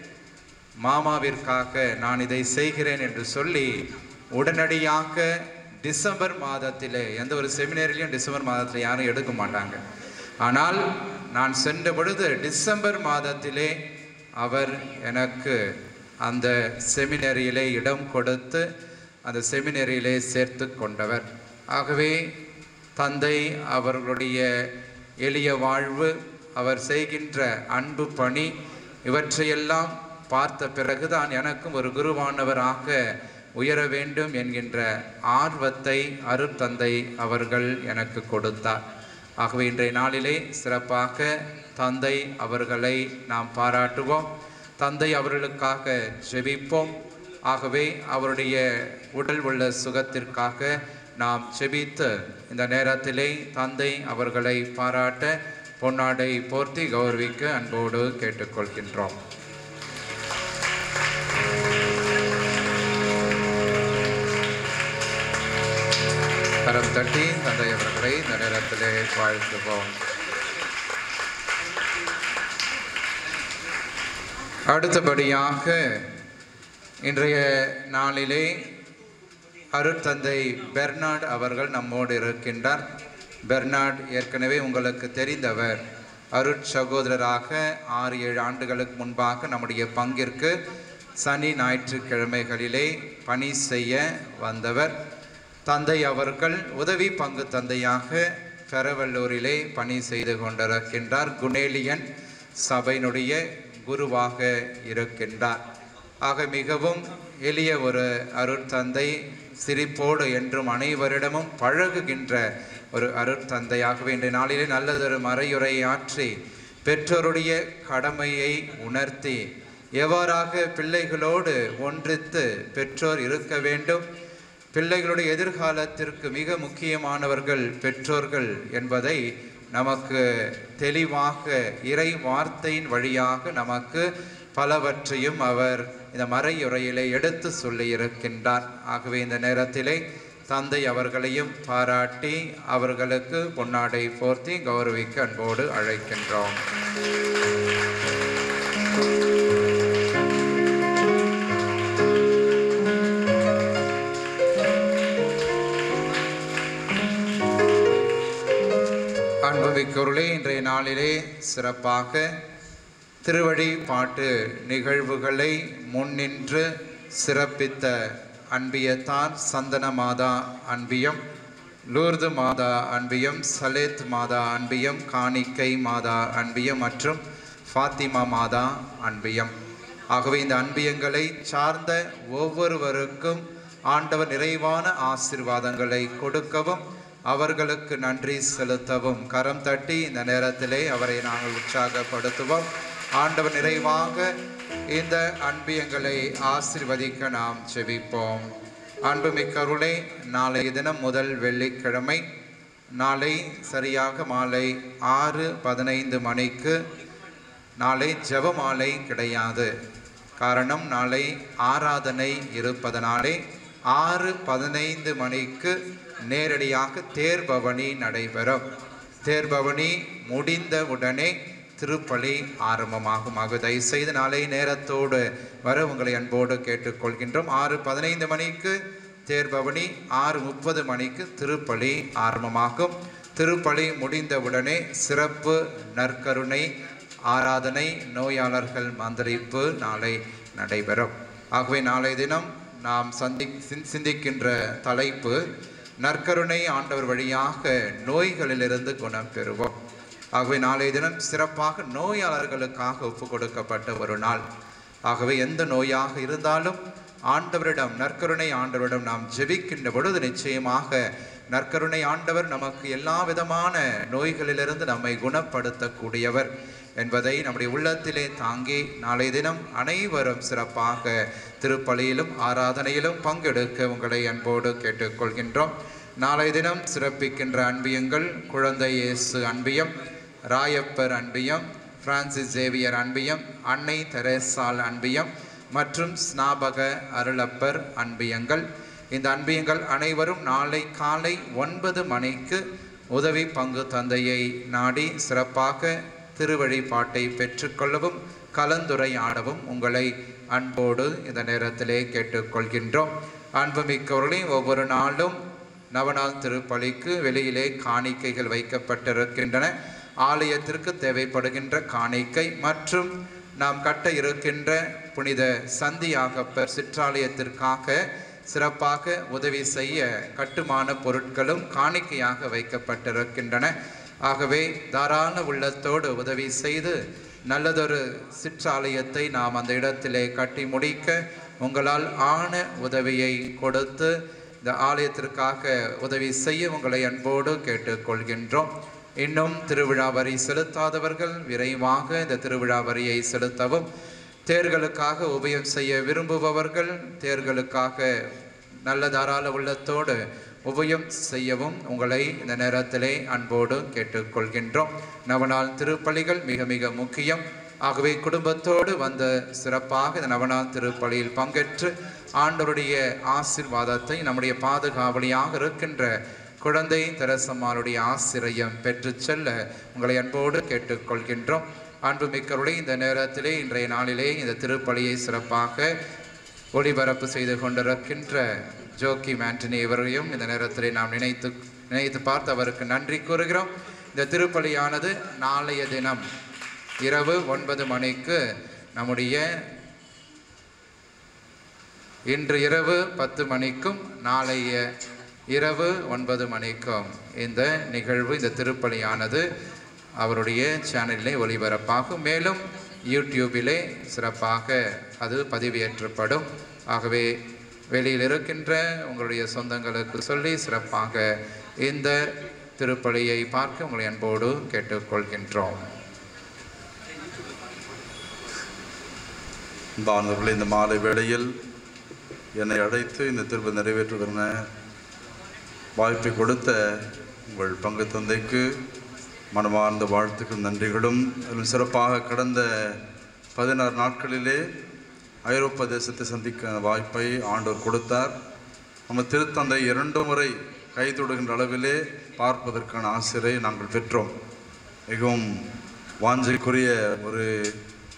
மாமாவிற்காக நான் இதை செய்கிறேன் என்று சொல்லி உடனடியாக டிசம்பர் மாதத்திலே, எந்த ஒரு செமினரிலையும் டிசம்பர் மாதத்தில் யாரும் எடுக்க மாட்டாங்க, ஆனால் நான் சென்ற பொழுது டிசம்பர் மாதத்திலே அவர் எனக்கு அந்த செமினரியிலே இடம் கொடுத்து அந்த செமினரியிலே சேர்த்து கொண்டவர். ஆகவே தந்தை அவர்களுடைய எளிய வாழ்வு, அவர் செய்கின்ற அன்பு பணி, இவற்றையெல்லாம் பார்த்த பிறகுதான் எனக்கும் ஒரு குருவானவராக உயர வேண்டும் என்கின்ற ஆர்வத்தை அருட்தந்தை அவர்கள் எனக்கு கொடுத்தார். ஆகவே இன்றைய நாளிலே சிறப்பாக தந்தை அவர்களை நாம் பாராட்டுவோம், தந்தை அவர்களுக்காக ஜெபிப்போம். ஆகவே அவருடைய உடல் உள்ள சுகத்திற்காக நாம் ஜெபித்து இந்த நேரத்திலே தந்தை அவர்களை பாராட்ட பொன்னாடை போர்த்தி கௌரவிக்க அன்போடு கேட்டுக்கொள்கின்றோம். கரம் தட்டி தந்தை அவர்களை இந்த நேரத்திலே வாழ்த்துவோம். அடுத்தபடியாக இன்றைய நாளிலே அருட்தந்தை பெர்னார்ட் அவர்கள் நம்மோடு இருக்கின்றார். பெர்னார்ட் ஏற்கனவே உங்களுக்கு தெரிந்தவர். அருட் சகோதரராக ஆறு ஏழு ஆண்டுகளுக்கு முன்பாக நம்முடைய பங்கிற்கு சனி ஞாயிற்றுக்கிழமைகளிலே பணி செய்ய வந்தவர். தந்தை அவர்கள் உதவி பங்கு தந்தையாக பெரவல்லூரிலே பணி செய்து கொண்டிருக்கின்றார். குணேலியன் சபையினுடைய குருவாக இருக்கின்றார். ஆக மிகவும் எளிய ஒரு அருட்தந்தை, சிரிப்போடு என்றும் அனைவரிடமும் பழகுகின்ற ஒரு அருட்தந்தையாகவே இன்றைய நாளிலே நல்லதொரு மறையுரை ஆற்றி பெற்றோருடைய கடமையை உணர்த்தி எவ்வாறாக பிள்ளைகளோடு ஒன்றித்து பெற்றோர் இருக்க வேண்டும், பிள்ளைகளுடைய எதிர்காலத்திற்கு மிக முக்கியமானவர்கள் பெற்றோர்கள் என்பதை நமக்கு தெளிவாக இறை வார்த்தையின் வழியாக நமக்கு பலவற்றையும் அவர் இந்த மறையுரையிலே எடுத்து சொல்லி இருக்கின்றார். ஆகவே இந்த நேரத்திலே தந்தை அவர்களையும் பாராட்டி அவர்களுக்கு பொன்னாடை போர்த்தி கௌரவிக்க அன்போடு அழைக்கின்றோம். அன்புமிக்கவர்களே, இன்றைய நாளிலே சிறப்பாக திருவழி பாட்டு நிகழ்வுகளை முன்னின்று சிறப்பித்த அன்பியத்தார் சந்தன மாதா அன்பியம், லூர்து மாதா அன்பியம், சலேத் மாதா அன்பியம், காணிக்கை மாதா அன்பியம் மற்றும் ஃபாத்திமா மாதா அன்பியம். ஆகவே இந்த அன்பியங்களை சார்ந்த ஒவ்வொருவருக்கும் ஆண்டவர் நிறைவான ஆசீர்வாதங்களை கொடுக்கவும் அவர்களுக்கு நன்றி செலுத்தவும் கரம் தட்டி இந்த நேரத்திலே அவரை நாங்கள் உற்சாகப்படுத்துவோம். ஆண்டவர் நிறைவாக இந்த அன்பியங்களை ஆசீர்வதிக்க நாம் செபிப்போம். அன்புமிக்கவர்களே, நாளைய தினம் முதல் வெள்ளிக்கிழமை நாளை சரியாக மாலை ஆறு பதினைந்து மணிக்கு நாளை ஜெபமாலை கிடையாது. காரணம், நாளை ஆராதனை இருப்பதனாலே ஆறு பதினைந்து மணிக்கு நேரடியாக தேர்பவனி நடைபெறும். தேர்பவனி முடிந்தவுடனே திருப்பலி ஆரம்பமாகும். ஆக தயவுசெய்து நாளை நேரத்தோடு வர உங்களை அன்போடு கேட்டுக்கொள்கின்றோம். ஆறு பதினைந்து மணிக்கு தேர்பவனி, ஆறு முப்பது மணிக்கு திருப்பலி ஆரம்பமாகும். திருப்பலி முடிந்தவுடனே சிறப்பு நற்கருணை ஆராதனை, நோயாளர்கள் மந்திரிப்பு நாளை நடைபெறும். ஆகவே நாளை தினம் நாம் சந்தி சிந்திக்கின்ற தலைப்பு நற்கருணை ஆண்டவர் வழியாக நோய்களிலிருந்து குணம் பெறுவோம். ஆகவே நாளைய தினம் சிறப்பாக நோயாளர்களுக்காக ஒப்பு கொடுக்கப்பட்ட ஒரு நாள். ஆகவே எந்த நோயாக இருந்தாலும் ஆண்டவரிடம், நற்கருணை ஆண்டவரிடம் நாம் ஜெபிக்கின்ற பொழுது நிச்சயமாக நற்கருணை ஆண்டவர் நமக்கு எல்லா விதமான நோய்களிலிருந்து நம்மை குணப்படுத்தக்கூடியவர் என்பதை நம்முடைய உள்ளத்திலே தாங்கி நாளை தினம் அனைவரும் சிறப்பாக திருப்பலியிலும் ஆராதனையிலும் பங்கெடுக்க உங்களை அன்போடு கேட்டுக்கொள்கின்றோம். நாளை தினம் சிறப்பிக்கின்ற அன்பியங்கள் குழந்தை இயேசு அன்பியம், ராயப்பர் அன்பியம், பிரான்சிஸ் சேவியர் அன்பியம், அன்னை தெரேசால் அன்பியம் மற்றும் ஸ்நாபக அருளப்பர் அன்பியங்கள். இந்த அன்பியங்கள் அனைவரும் நாளை காலை ஒன்பது மணிக்கு உதவி பங்கு தந்தையை நாடி சிறப்பாக திருவழிபாட்டை பெற்றுக்கொள்ளவும் கலந்துரையாடவும் உங்களை அன்போடு இந்த நேரத்திலே கேட்டுக்கொள்கின்றோம். அன்புமிக்கவர்களே, ஒவ்வொரு நாளும் நவநாள் திருப்பலிக்கு வெளியிலே காணிக்கைகள் வைக்கப்பட்டிருக்கின்றன. ஆலயத்திற்கு தேவைப்படுகின்ற காணிக்கை மற்றும் நாம் கட்ட இருக்கின்ற புனித சந்தியாகப்பர் சிற்றாலயத்திற்காக சிறப்பாக உதவி செய்ய கட்டுமான பொருட்களும் காணிக்கையாக வைக்கப்பட்டிருக்கின்றன. ஆகவே தாராள உள்ளத்தோடு உதவி செய்து நல்லதொரு சிற்றாலயத்தை நாம் அந்த இடத்திலே கட்டி முடிக்க உங்களால் ஆன உதவியை கொடுத்து இந்த ஆலயத்திற்காக உதவி செய்ய உங்களை அன்போடு கேட்டுக்கொள்கின்றோம். இன்னும் திருவிழா வரி செலுத்தாதவர்கள் விரைவாக இந்த திருவிழா வரியை செலுத்தவும், தேர்களுக்காக உபயம் செய்ய விரும்புபவர்கள் தேர்களுக்காக நல்ல தாராள உள்ளத்தோடு உபயம் செய்யவும் உங்களை இந்த நேரத்திலே அன்போடு கேட்டுக்கொள்கின்றோம். நவநாள் திருப்பலிகள் மிக மிக முக்கியம். ஆகவே குடும்பத்தோடு வந்த சிறப்பாக இந்த நவநாள் திருப்பலியில் பங்கேற்று ஆண்டவருடைய ஆசீர்வாதத்தை நம்முடைய பாதுகாவலியாக இருக்கின்ற குழந்தை தெரசம்மாளுடைய ஆசிரியம் பெற்று செல்ல உங்களை அன்போடு கேட்டுக்கொள்கின்றோம். அன்புமிக்கவர்களே, இந்த நேரத்திலே இன்றைய நாளிலே இந்த திருப்பலியை சிறப்பாக ஒளிபரப்பு செய்து கொண்டிருக்கின்ற ஜோக்கி ஆண்டனி இவரையும் இந்த நேரத்திலே நாம் நினைத்து நினைத்து பார்த்து அவருக்கு நன்றி கூறுகிறோம். இந்த திருப்பலியானது நாளைய தினம் இரவு ஒன்பது மணிக்கு நம்முடைய இன்று இரவு பத்து மணிக்கும் நாளைய இரவு ஒன்பது மணிக்கும் இந்த நிகழ்வு, இந்த திருப்பலியானது அவருடைய சேனலிலே ஒளிபரப்பாகும். மேலும் யூடியூபிலே சிறப்பாக அது பதிவேற்றப்படும். ஆகவே வெளியில் இருக்கின்ற உங்களுடைய சொந்தங்களுக்கு சொல்லி சிறப்பாக இந்த திருப்பலியை பார்க்க உங்களை அன்போடு கேட்டுக்கொள்கின்றோம். பாந்தவர்களே, இந்த மாலை வேளையில் என்னை அழைத்து இந்த திருப்பலி நிறைவேற்றுகிற வாய்ப்பை கொடுத்த உங்கள் பங்கு தந்தைக்கு மனமார்ந்த வாழ்த்துக்கள் நன்றிகளும். சிறப்பாக கடந்த பதினாறு நாட்களிலே ஐரோப்பா தேசத்தை சந்திக்க வாய்ப்பை ஆண்டவர் கொடுத்தார். நம்ம திருத்தந்தை இரண்டு முறை கை தொடுகின்ற அளவிலே பார்ப்பதற்கான ஆசிரியை நாங்கள் பெற்றோம். மிகவும் வாஞ்சைக்குரிய ஒரு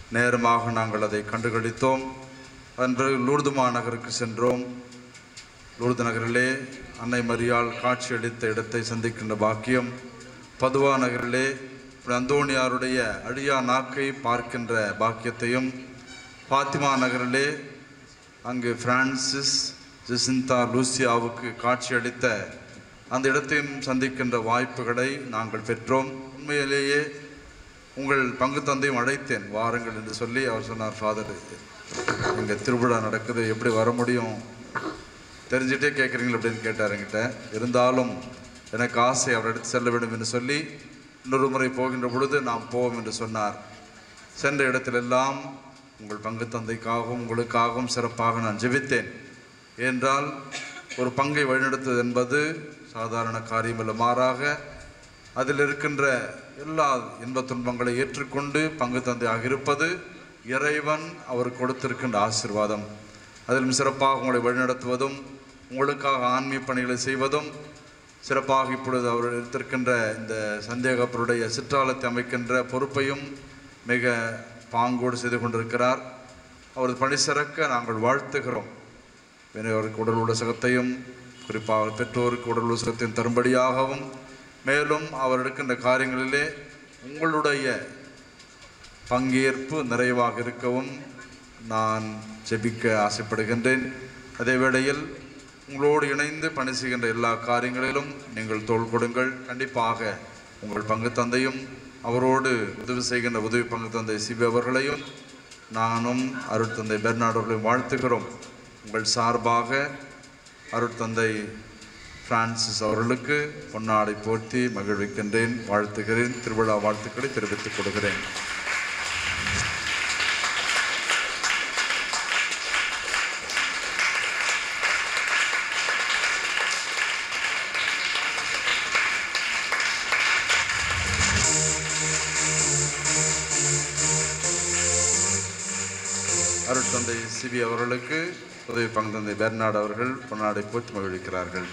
நேரமாக நாங்கள் அதை கண்டுகளித்தோம். அதன் பிறகு லூர்து மாநகருக்கு சென்றோம். லூர்து நகரிலே அன்னை மரியாள் காட்சியளித்த இடத்தை சந்திக்கின்ற பாக்கியம், பதுவா நகரிலே அந்தோணியாருடைய அழியா நாக்கை பார்க்கின்ற பாக்கியத்தையும், பாத்திமா நகரிலே அங்கு பிரான்சிஸ் ஜெசிந்தா லூசியாவுக்கு காட்சியளித்த அந்த இடத்தையும் சந்திக்கின்ற வாய்ப்புகளை நாங்கள் பெற்றோம். உண்மையிலேயே உங்கள் பங்கு தந்தையும் அழைத்தேன், வாருங்கள் என்று சொல்லி. அவர் சொன்னார், ஃபாதர் எங்கள் திருவிழா நடக்குது, எப்படி வர முடியும், தெரிஞ்சிட்டே கேட்குறீங்களா அப்படின்னு கேட்டார் என்கிட்ட. இருந்தாலும் எனக்கு ஆசை அவர் எடுத்து செல்ல வேண்டும் என்று சொல்லி இன்னொரு முறை போகின்ற பொழுது நாம் போவோம் என்று சொன்னார். சென்ற இடத்திலெல்லாம் உங்கள் பங்கு தந்தைக்காகவும் உங்களுக்காகவும் சிறப்பாக நான் ஜெபித்தேன். ஏனென்றால் ஒரு பங்கை வழிநடத்துவது என்பது சாதாரண காரியமல்ல, மாறாக அதில் இருக்கின்ற எல்லா இன்பத் துன்பங்களை ஏற்றுக்கொண்டு பங்கு தந்தையாக இருப்பது இறைவன் அவர் கொடுத்திருக்கின்ற ஆசீர்வாதம். அதிலும் சிறப்பாக உங்களை வழிநடத்துவதும் உங்களுக்காக ஆன்மீக பணிகளை செய்வதும் சிறப்பாக இப்பொழுது அவர் எடுத்திருக்கின்ற இந்த சந்தேகப்பருடைய சிற்றாலத்தை அமைக்கின்ற பொறுப்பையும் மிக பாங்கோடு செய்து கொண்டிருக்கிறார். அவரது பணி சிறக்க நாங்கள் வாழ்த்துகிறோம். அவருக்கு உடல் உலசகத்தையும் குறிப்பாக பெற்றோருக்கு உடல் உலசகத்தையும் தரும்படியாகவும், மேலும் அவர் எடுக்கின்ற காரியங்களிலே உங்களுடைய பங்கேற்பு நிறைவாக இருக்கவும் நான் ஜெபிக்க ஆசைப்படுகின்றேன். அதே வேளையில் உங்களோடு இணைந்து பணி செய்கின்ற எல்லா காரியங்களிலும் நீங்கள் தோள் கொடுங்கள். கண்டிப்பாக உங்கள் பங்கு தந்தையும் அவரோடு உதவி செய்கின்ற உதவி பங்கு தந்தை சிபி அவர்களையும் நானும் அருட்தந்தை பெர்னார்டு அவர்களையும் வாழ்த்துகிறோம். உங்கள் சார்பாக அருட்தந்தை பிரான்சிஸ் அவர்களுக்கு பொன்னாடை போர்த்தி மகிழ்விக்கின்றேன், வாழ்த்துகிறேன். திருவிழா வாழ்த்துக்களை தெரிவித்துக் கொடுக்கிறேன். அருட்தந்தை சிபி அவர்களுக்கு உதவி பங்கு தந்தை பெர்னார்டு அவர்கள் பொன்னாடை போற்றி மகிழ்விக்கிறார்கள்.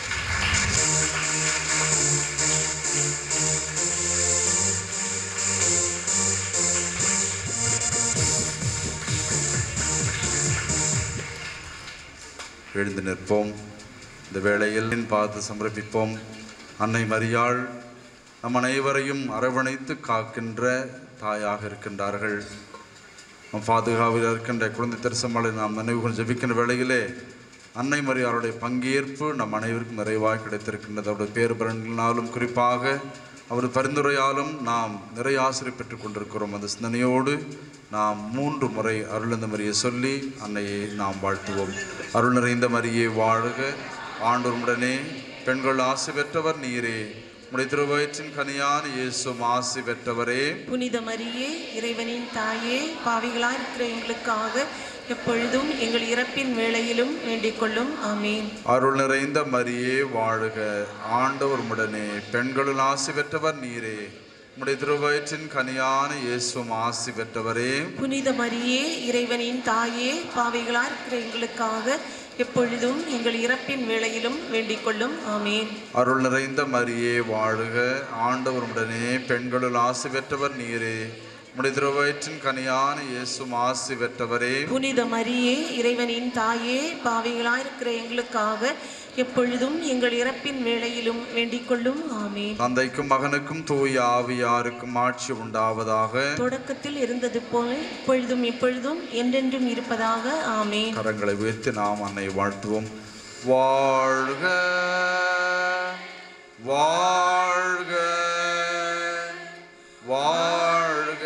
எழுந்து நிற்போம். இந்த வேளையில் பார்த்து சமர்ப்பிப்போம். அன்னை மரியாள் நம் அனைவரையும் அரவணைத்து காக்கின்ற தாயாக இருக்கின்றார்கள். நம் பாதுகாவில் இருக்கின்ற குழந்தை திருசமாலை நாம் நினைவுகள் ஜெபிக்கின்ற வேளையிலே அன்னை மரியாளுடைய பங்கேற்பு நம் அனைவருக்கும் நிறைவாக கிடைத்திருக்கின்றது. அவருடைய பேருபரன்களினாலும் குறிப்பாக அவரது பரிந்துரையாலும் நாம் நிறைய ஆசிரியை பெற்றுக் கொண்டிருக்கிறோம். அந்த சிந்தனையோடு நாம் மூன்று முறை அருள்ந்த மரியை சொல்லி அன்னையை நாம் வாழ்த்துவோம். அருள் நிறைந்த மரியே வாழ்க, ஆண்டவருடனே பெண்கள் ஆசி பெற்றவர் நீரே, உடைய திருவயிற்றின் கனியான இயேசுவும் ஆசி பெற்றவரே. புனித மரியே, இறைவனின் தாயே, பாவிகளாய் இருக்கிற எங்களுக்காக எப்பொழுதும் எங்கள் இறப்பின் வேளையிலும் வேண்டிக் கொள்ளும். ஆமீன். அருள் நிறைந்த மரியே வாழ்க, ஆண்டவர் உடனே பெண்களுள் ஆசி பெற்றவர் நீரே, உடைய திருவயிற்றின் கனியான இயேசுவும் ஆசி பெற்றவரே. புனித மரியே, இறைவனின் தாயே, பாவிகளாய் இருக்கிற எங்களுக்காக எப்பொழுதும் எங்கள் இறப்பின் வேளையிலும் வேண்டிக் கொள்ளும். ஆமீன். அருள் நிறைந்த மரியே வாழ்க, ஆண்டவர் உடனே பெண்களுள் ஆசி பெற்றவர் நீரே, உடைய திருவயிற்றின் கனியான இயேசுவும் ஆசி பெற்றவரே. புனித மரியே, இறைவனின் தாயே, பாவிகளாய் இருக்கிற எங்களுக்காக எப்பொழுதும் எங்கள் இறப்பின் வேளையிலும் வேண்டிக் கொள்ளும். ஆமீன். தந்தைக்கும் மகனுக்கும் தூய ஆவியாருக்கும் ஆட்சி உண்டாவதாக. தொடக்கத்தில் இருந்தது போல இப்பொழுதும் இப்பொழுதும் என்றென்றும் இருப்பதாக. ஆமீன். கரங்களை உயர்த்தி நாம் அன்னை வாழ்த்துவோம். வாழ்க வாழ்க வாழ்க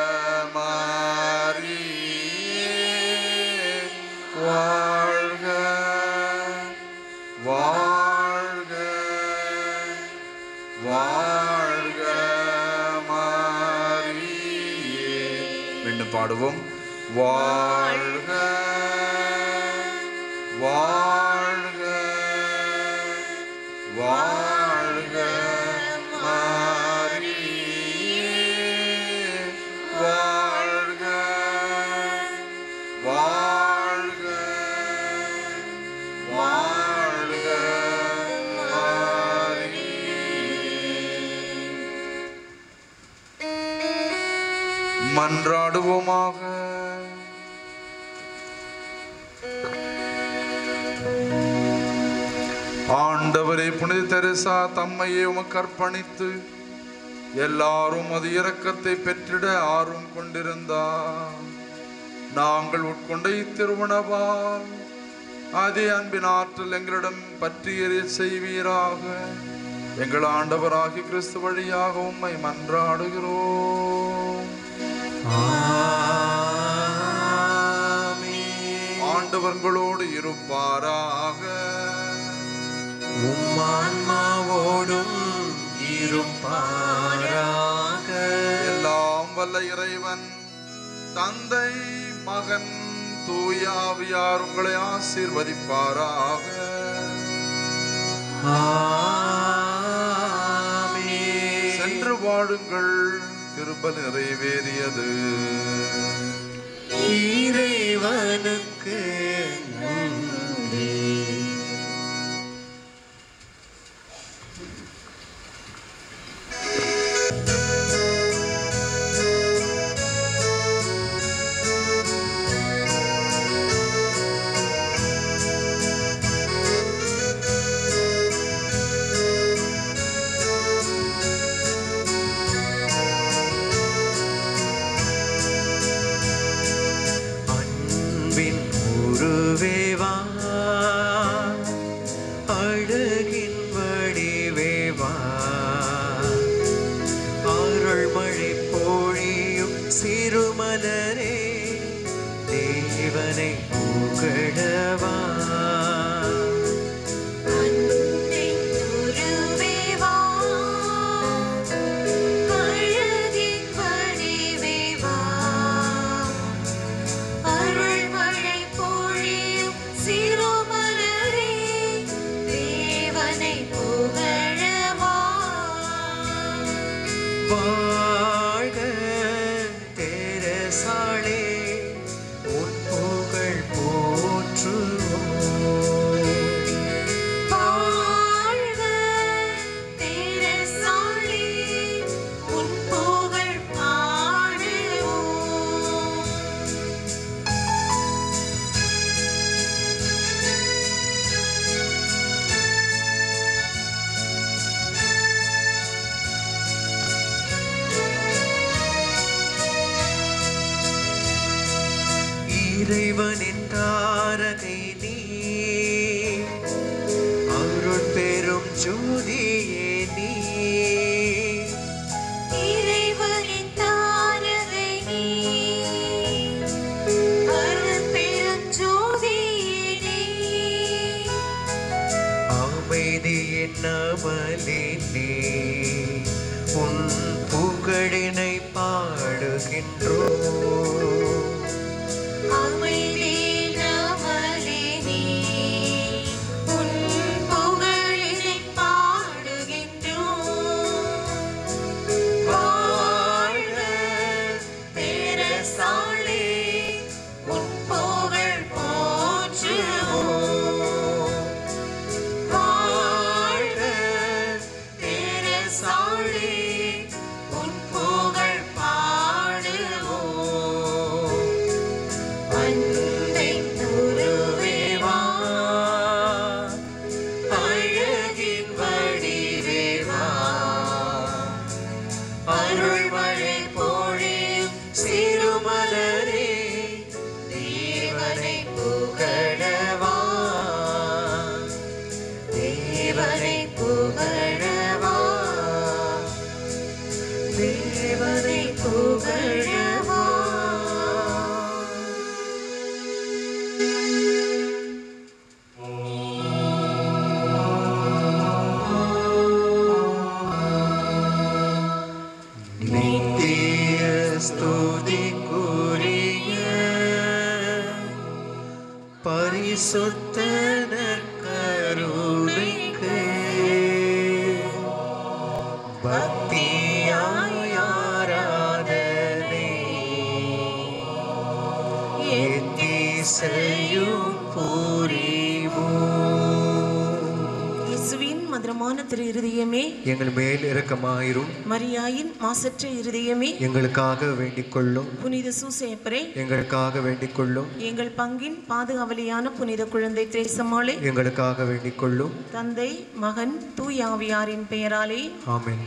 மரியே, வாழ்க வாழ்க வாழ்க மரியே. மீண்டும் பாடுவோம். வாழ்க வாழ்க வாழ்க மரியே, வாழ்க வாழ்க வாழ்க மரியே. மன்றாடுவோமாக. ஆண்டவரே, புனித தெரசா தம்மையே உமக்கு அர்ப்பணித்து எல்லாரும் அது இரக்கத்தை பெற்றிட ஆர்வம் கொண்டிருந்தார். நாங்கள் உட்கொண்ட இத்திருமணவால் அதே அன்பின் ஆற்றல் எங்களிடம் பற்றி எறிய செய்வீராக. எங்கள் ஆண்டவராகி கிறிஸ்து வழியாக உம்மை மன்றாடுகிறோம். ஆண்டவர்களோடு இருப்பாராக. உம்மான்மாவோடும் இருப்பாராக. எல்லாம் வல்ல இறைவன் தந்தை, மகன், தூய ஆவியார் உங்களை ஆசீர்வதிப்பாராக. சென்று வாழுங்கள், திருப்பல் நிறைவேறியது. இறைவனுக்கு நன்றி. இறைவனின் தாரகை நீ, அருள் பெரும் ஜோதியே நீ. இறைவனின் தாரகை நீ, அருள் பெரும் ஜோதியே நீ. அமைதியின் அமலே நீ, உன் புகழினை பாடுகின்றோம். பரிசுத்தனர் கருணைக்கு பக்தியாய் ஆராதனை எத்திசையும் புரிவோம். இயேசுவின் மதுரமான திரு இருதயமே, எங்கள் மேல் இரக்கமாயிரும். மரியாயின் மாசற்ற இருதயமே, எங்களுக்காக வேண்டிக் கொள்ளும். புனித சூசேப்பரே, எங்களுக்காக வேண்டிக் கொள்ளும். எங்கள் பங்கின் பாதுகாவலியான புனித குழந்தை திரேசம்மாளே, எங்களுக்காக வேண்டிக் கொள்ளும். தந்தை மகன் தூய ஆவியாரின் பெயராலே ஆமென்.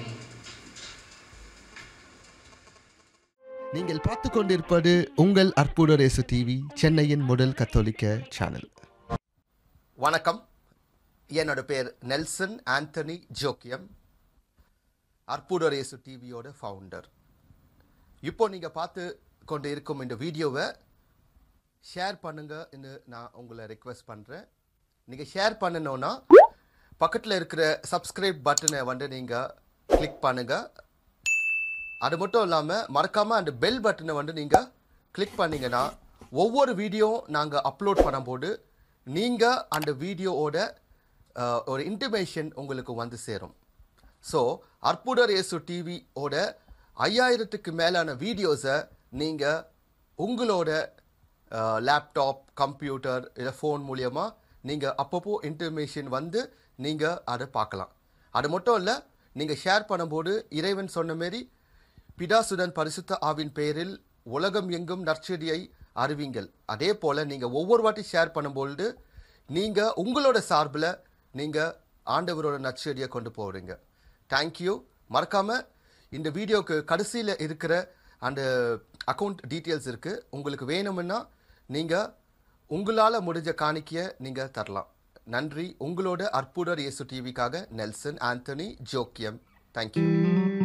நீங்கள் பார்த்து கொண்டிருப்பது உங்கள் அற்புத இயேசு டிவி, சென்னையின் முதல் கத்தோலிக்க சேனல். வணக்கம். என்னோட பேர் நெல்சன் ஆண்டனி ஜோக்கியம், அற்புத இயேசு டிவியோட ஃபவுண்டர். இப்போ நீங்கள் பார்த்து கொண்டு இருக்கும் இந்த வீடியோவை ஷேர் பண்ணுங்கன்னு நான் உங்களை ரெக்வெஸ்ட் பண்ணுறேன். நீங்கள் ஷேர் பண்ணணுன்னா பக்கத்தில் இருக்கிற சப்ஸ்கிரைப் பட்டனை வந்து நீங்கள் கிளிக் பண்ணுங்கள். அது மட்டும் இல்லாமல் மறக்காமல் அந்த பெல் பட்டனை வந்து நீங்கள் கிளிக் பண்ணிங்கன்னா ஒவ்வொரு வீடியோ நாங்கள் அப்லோட் பண்ணும்போது நீங்கள் அந்த வீடியோவோட ஒரு இன்டிமேஷன் உங்களுக்கு வந்து சேரும். ஸோ அற்புத இயேசு டிவியோட ஐயாயிரத்துக்கு மேலான வீடியோஸை நீங்கள் உங்களோட லேப்டாப், கம்ப்யூட்டர் இல்லை ஃபோன் மூலியமாக நீங்கள் அப்பப்போ இன்டிமேஷன் வந்து நீங்கள் அதை பார்க்கலாம். அது மட்டும் இல்லை, நீங்கள் ஷேர் பண்ணும்போது இறைவன் சொன்ன மாரி பிதாசுடன் பரிசுத்த ஆவின் பெயரில் உலகம் எங்கும் நற்செடியை அறிவிங்கள். அதே போல் நீங்கள் ஒவ்வொரு வாட்டி ஷேர் பண்ணும்பொழுது நீங்கள் உங்களோட சார்பில் நீங்கள் ஆண்டவரோட நற்செடியை கொண்டு போகிறீங்க. தேங்க்யூ. மறக்காமல் இந்த வீடியோவுக்கு கடைசியில் இருக்கிற அந்த அக்கௌண்ட் டீட்டெயில்ஸ் இருக்குது. உங்களுக்கு வேணும்னா நீங்கள் உங்களால் முடிஞ்ச காணிக்கையை நீங்கள் தரலாம். நன்றி. உங்களோட அற்புத இயேசு டிவிக்காக நெல்சன் ஆண்டனி ஜோக்கியம். தேங்க்யூ.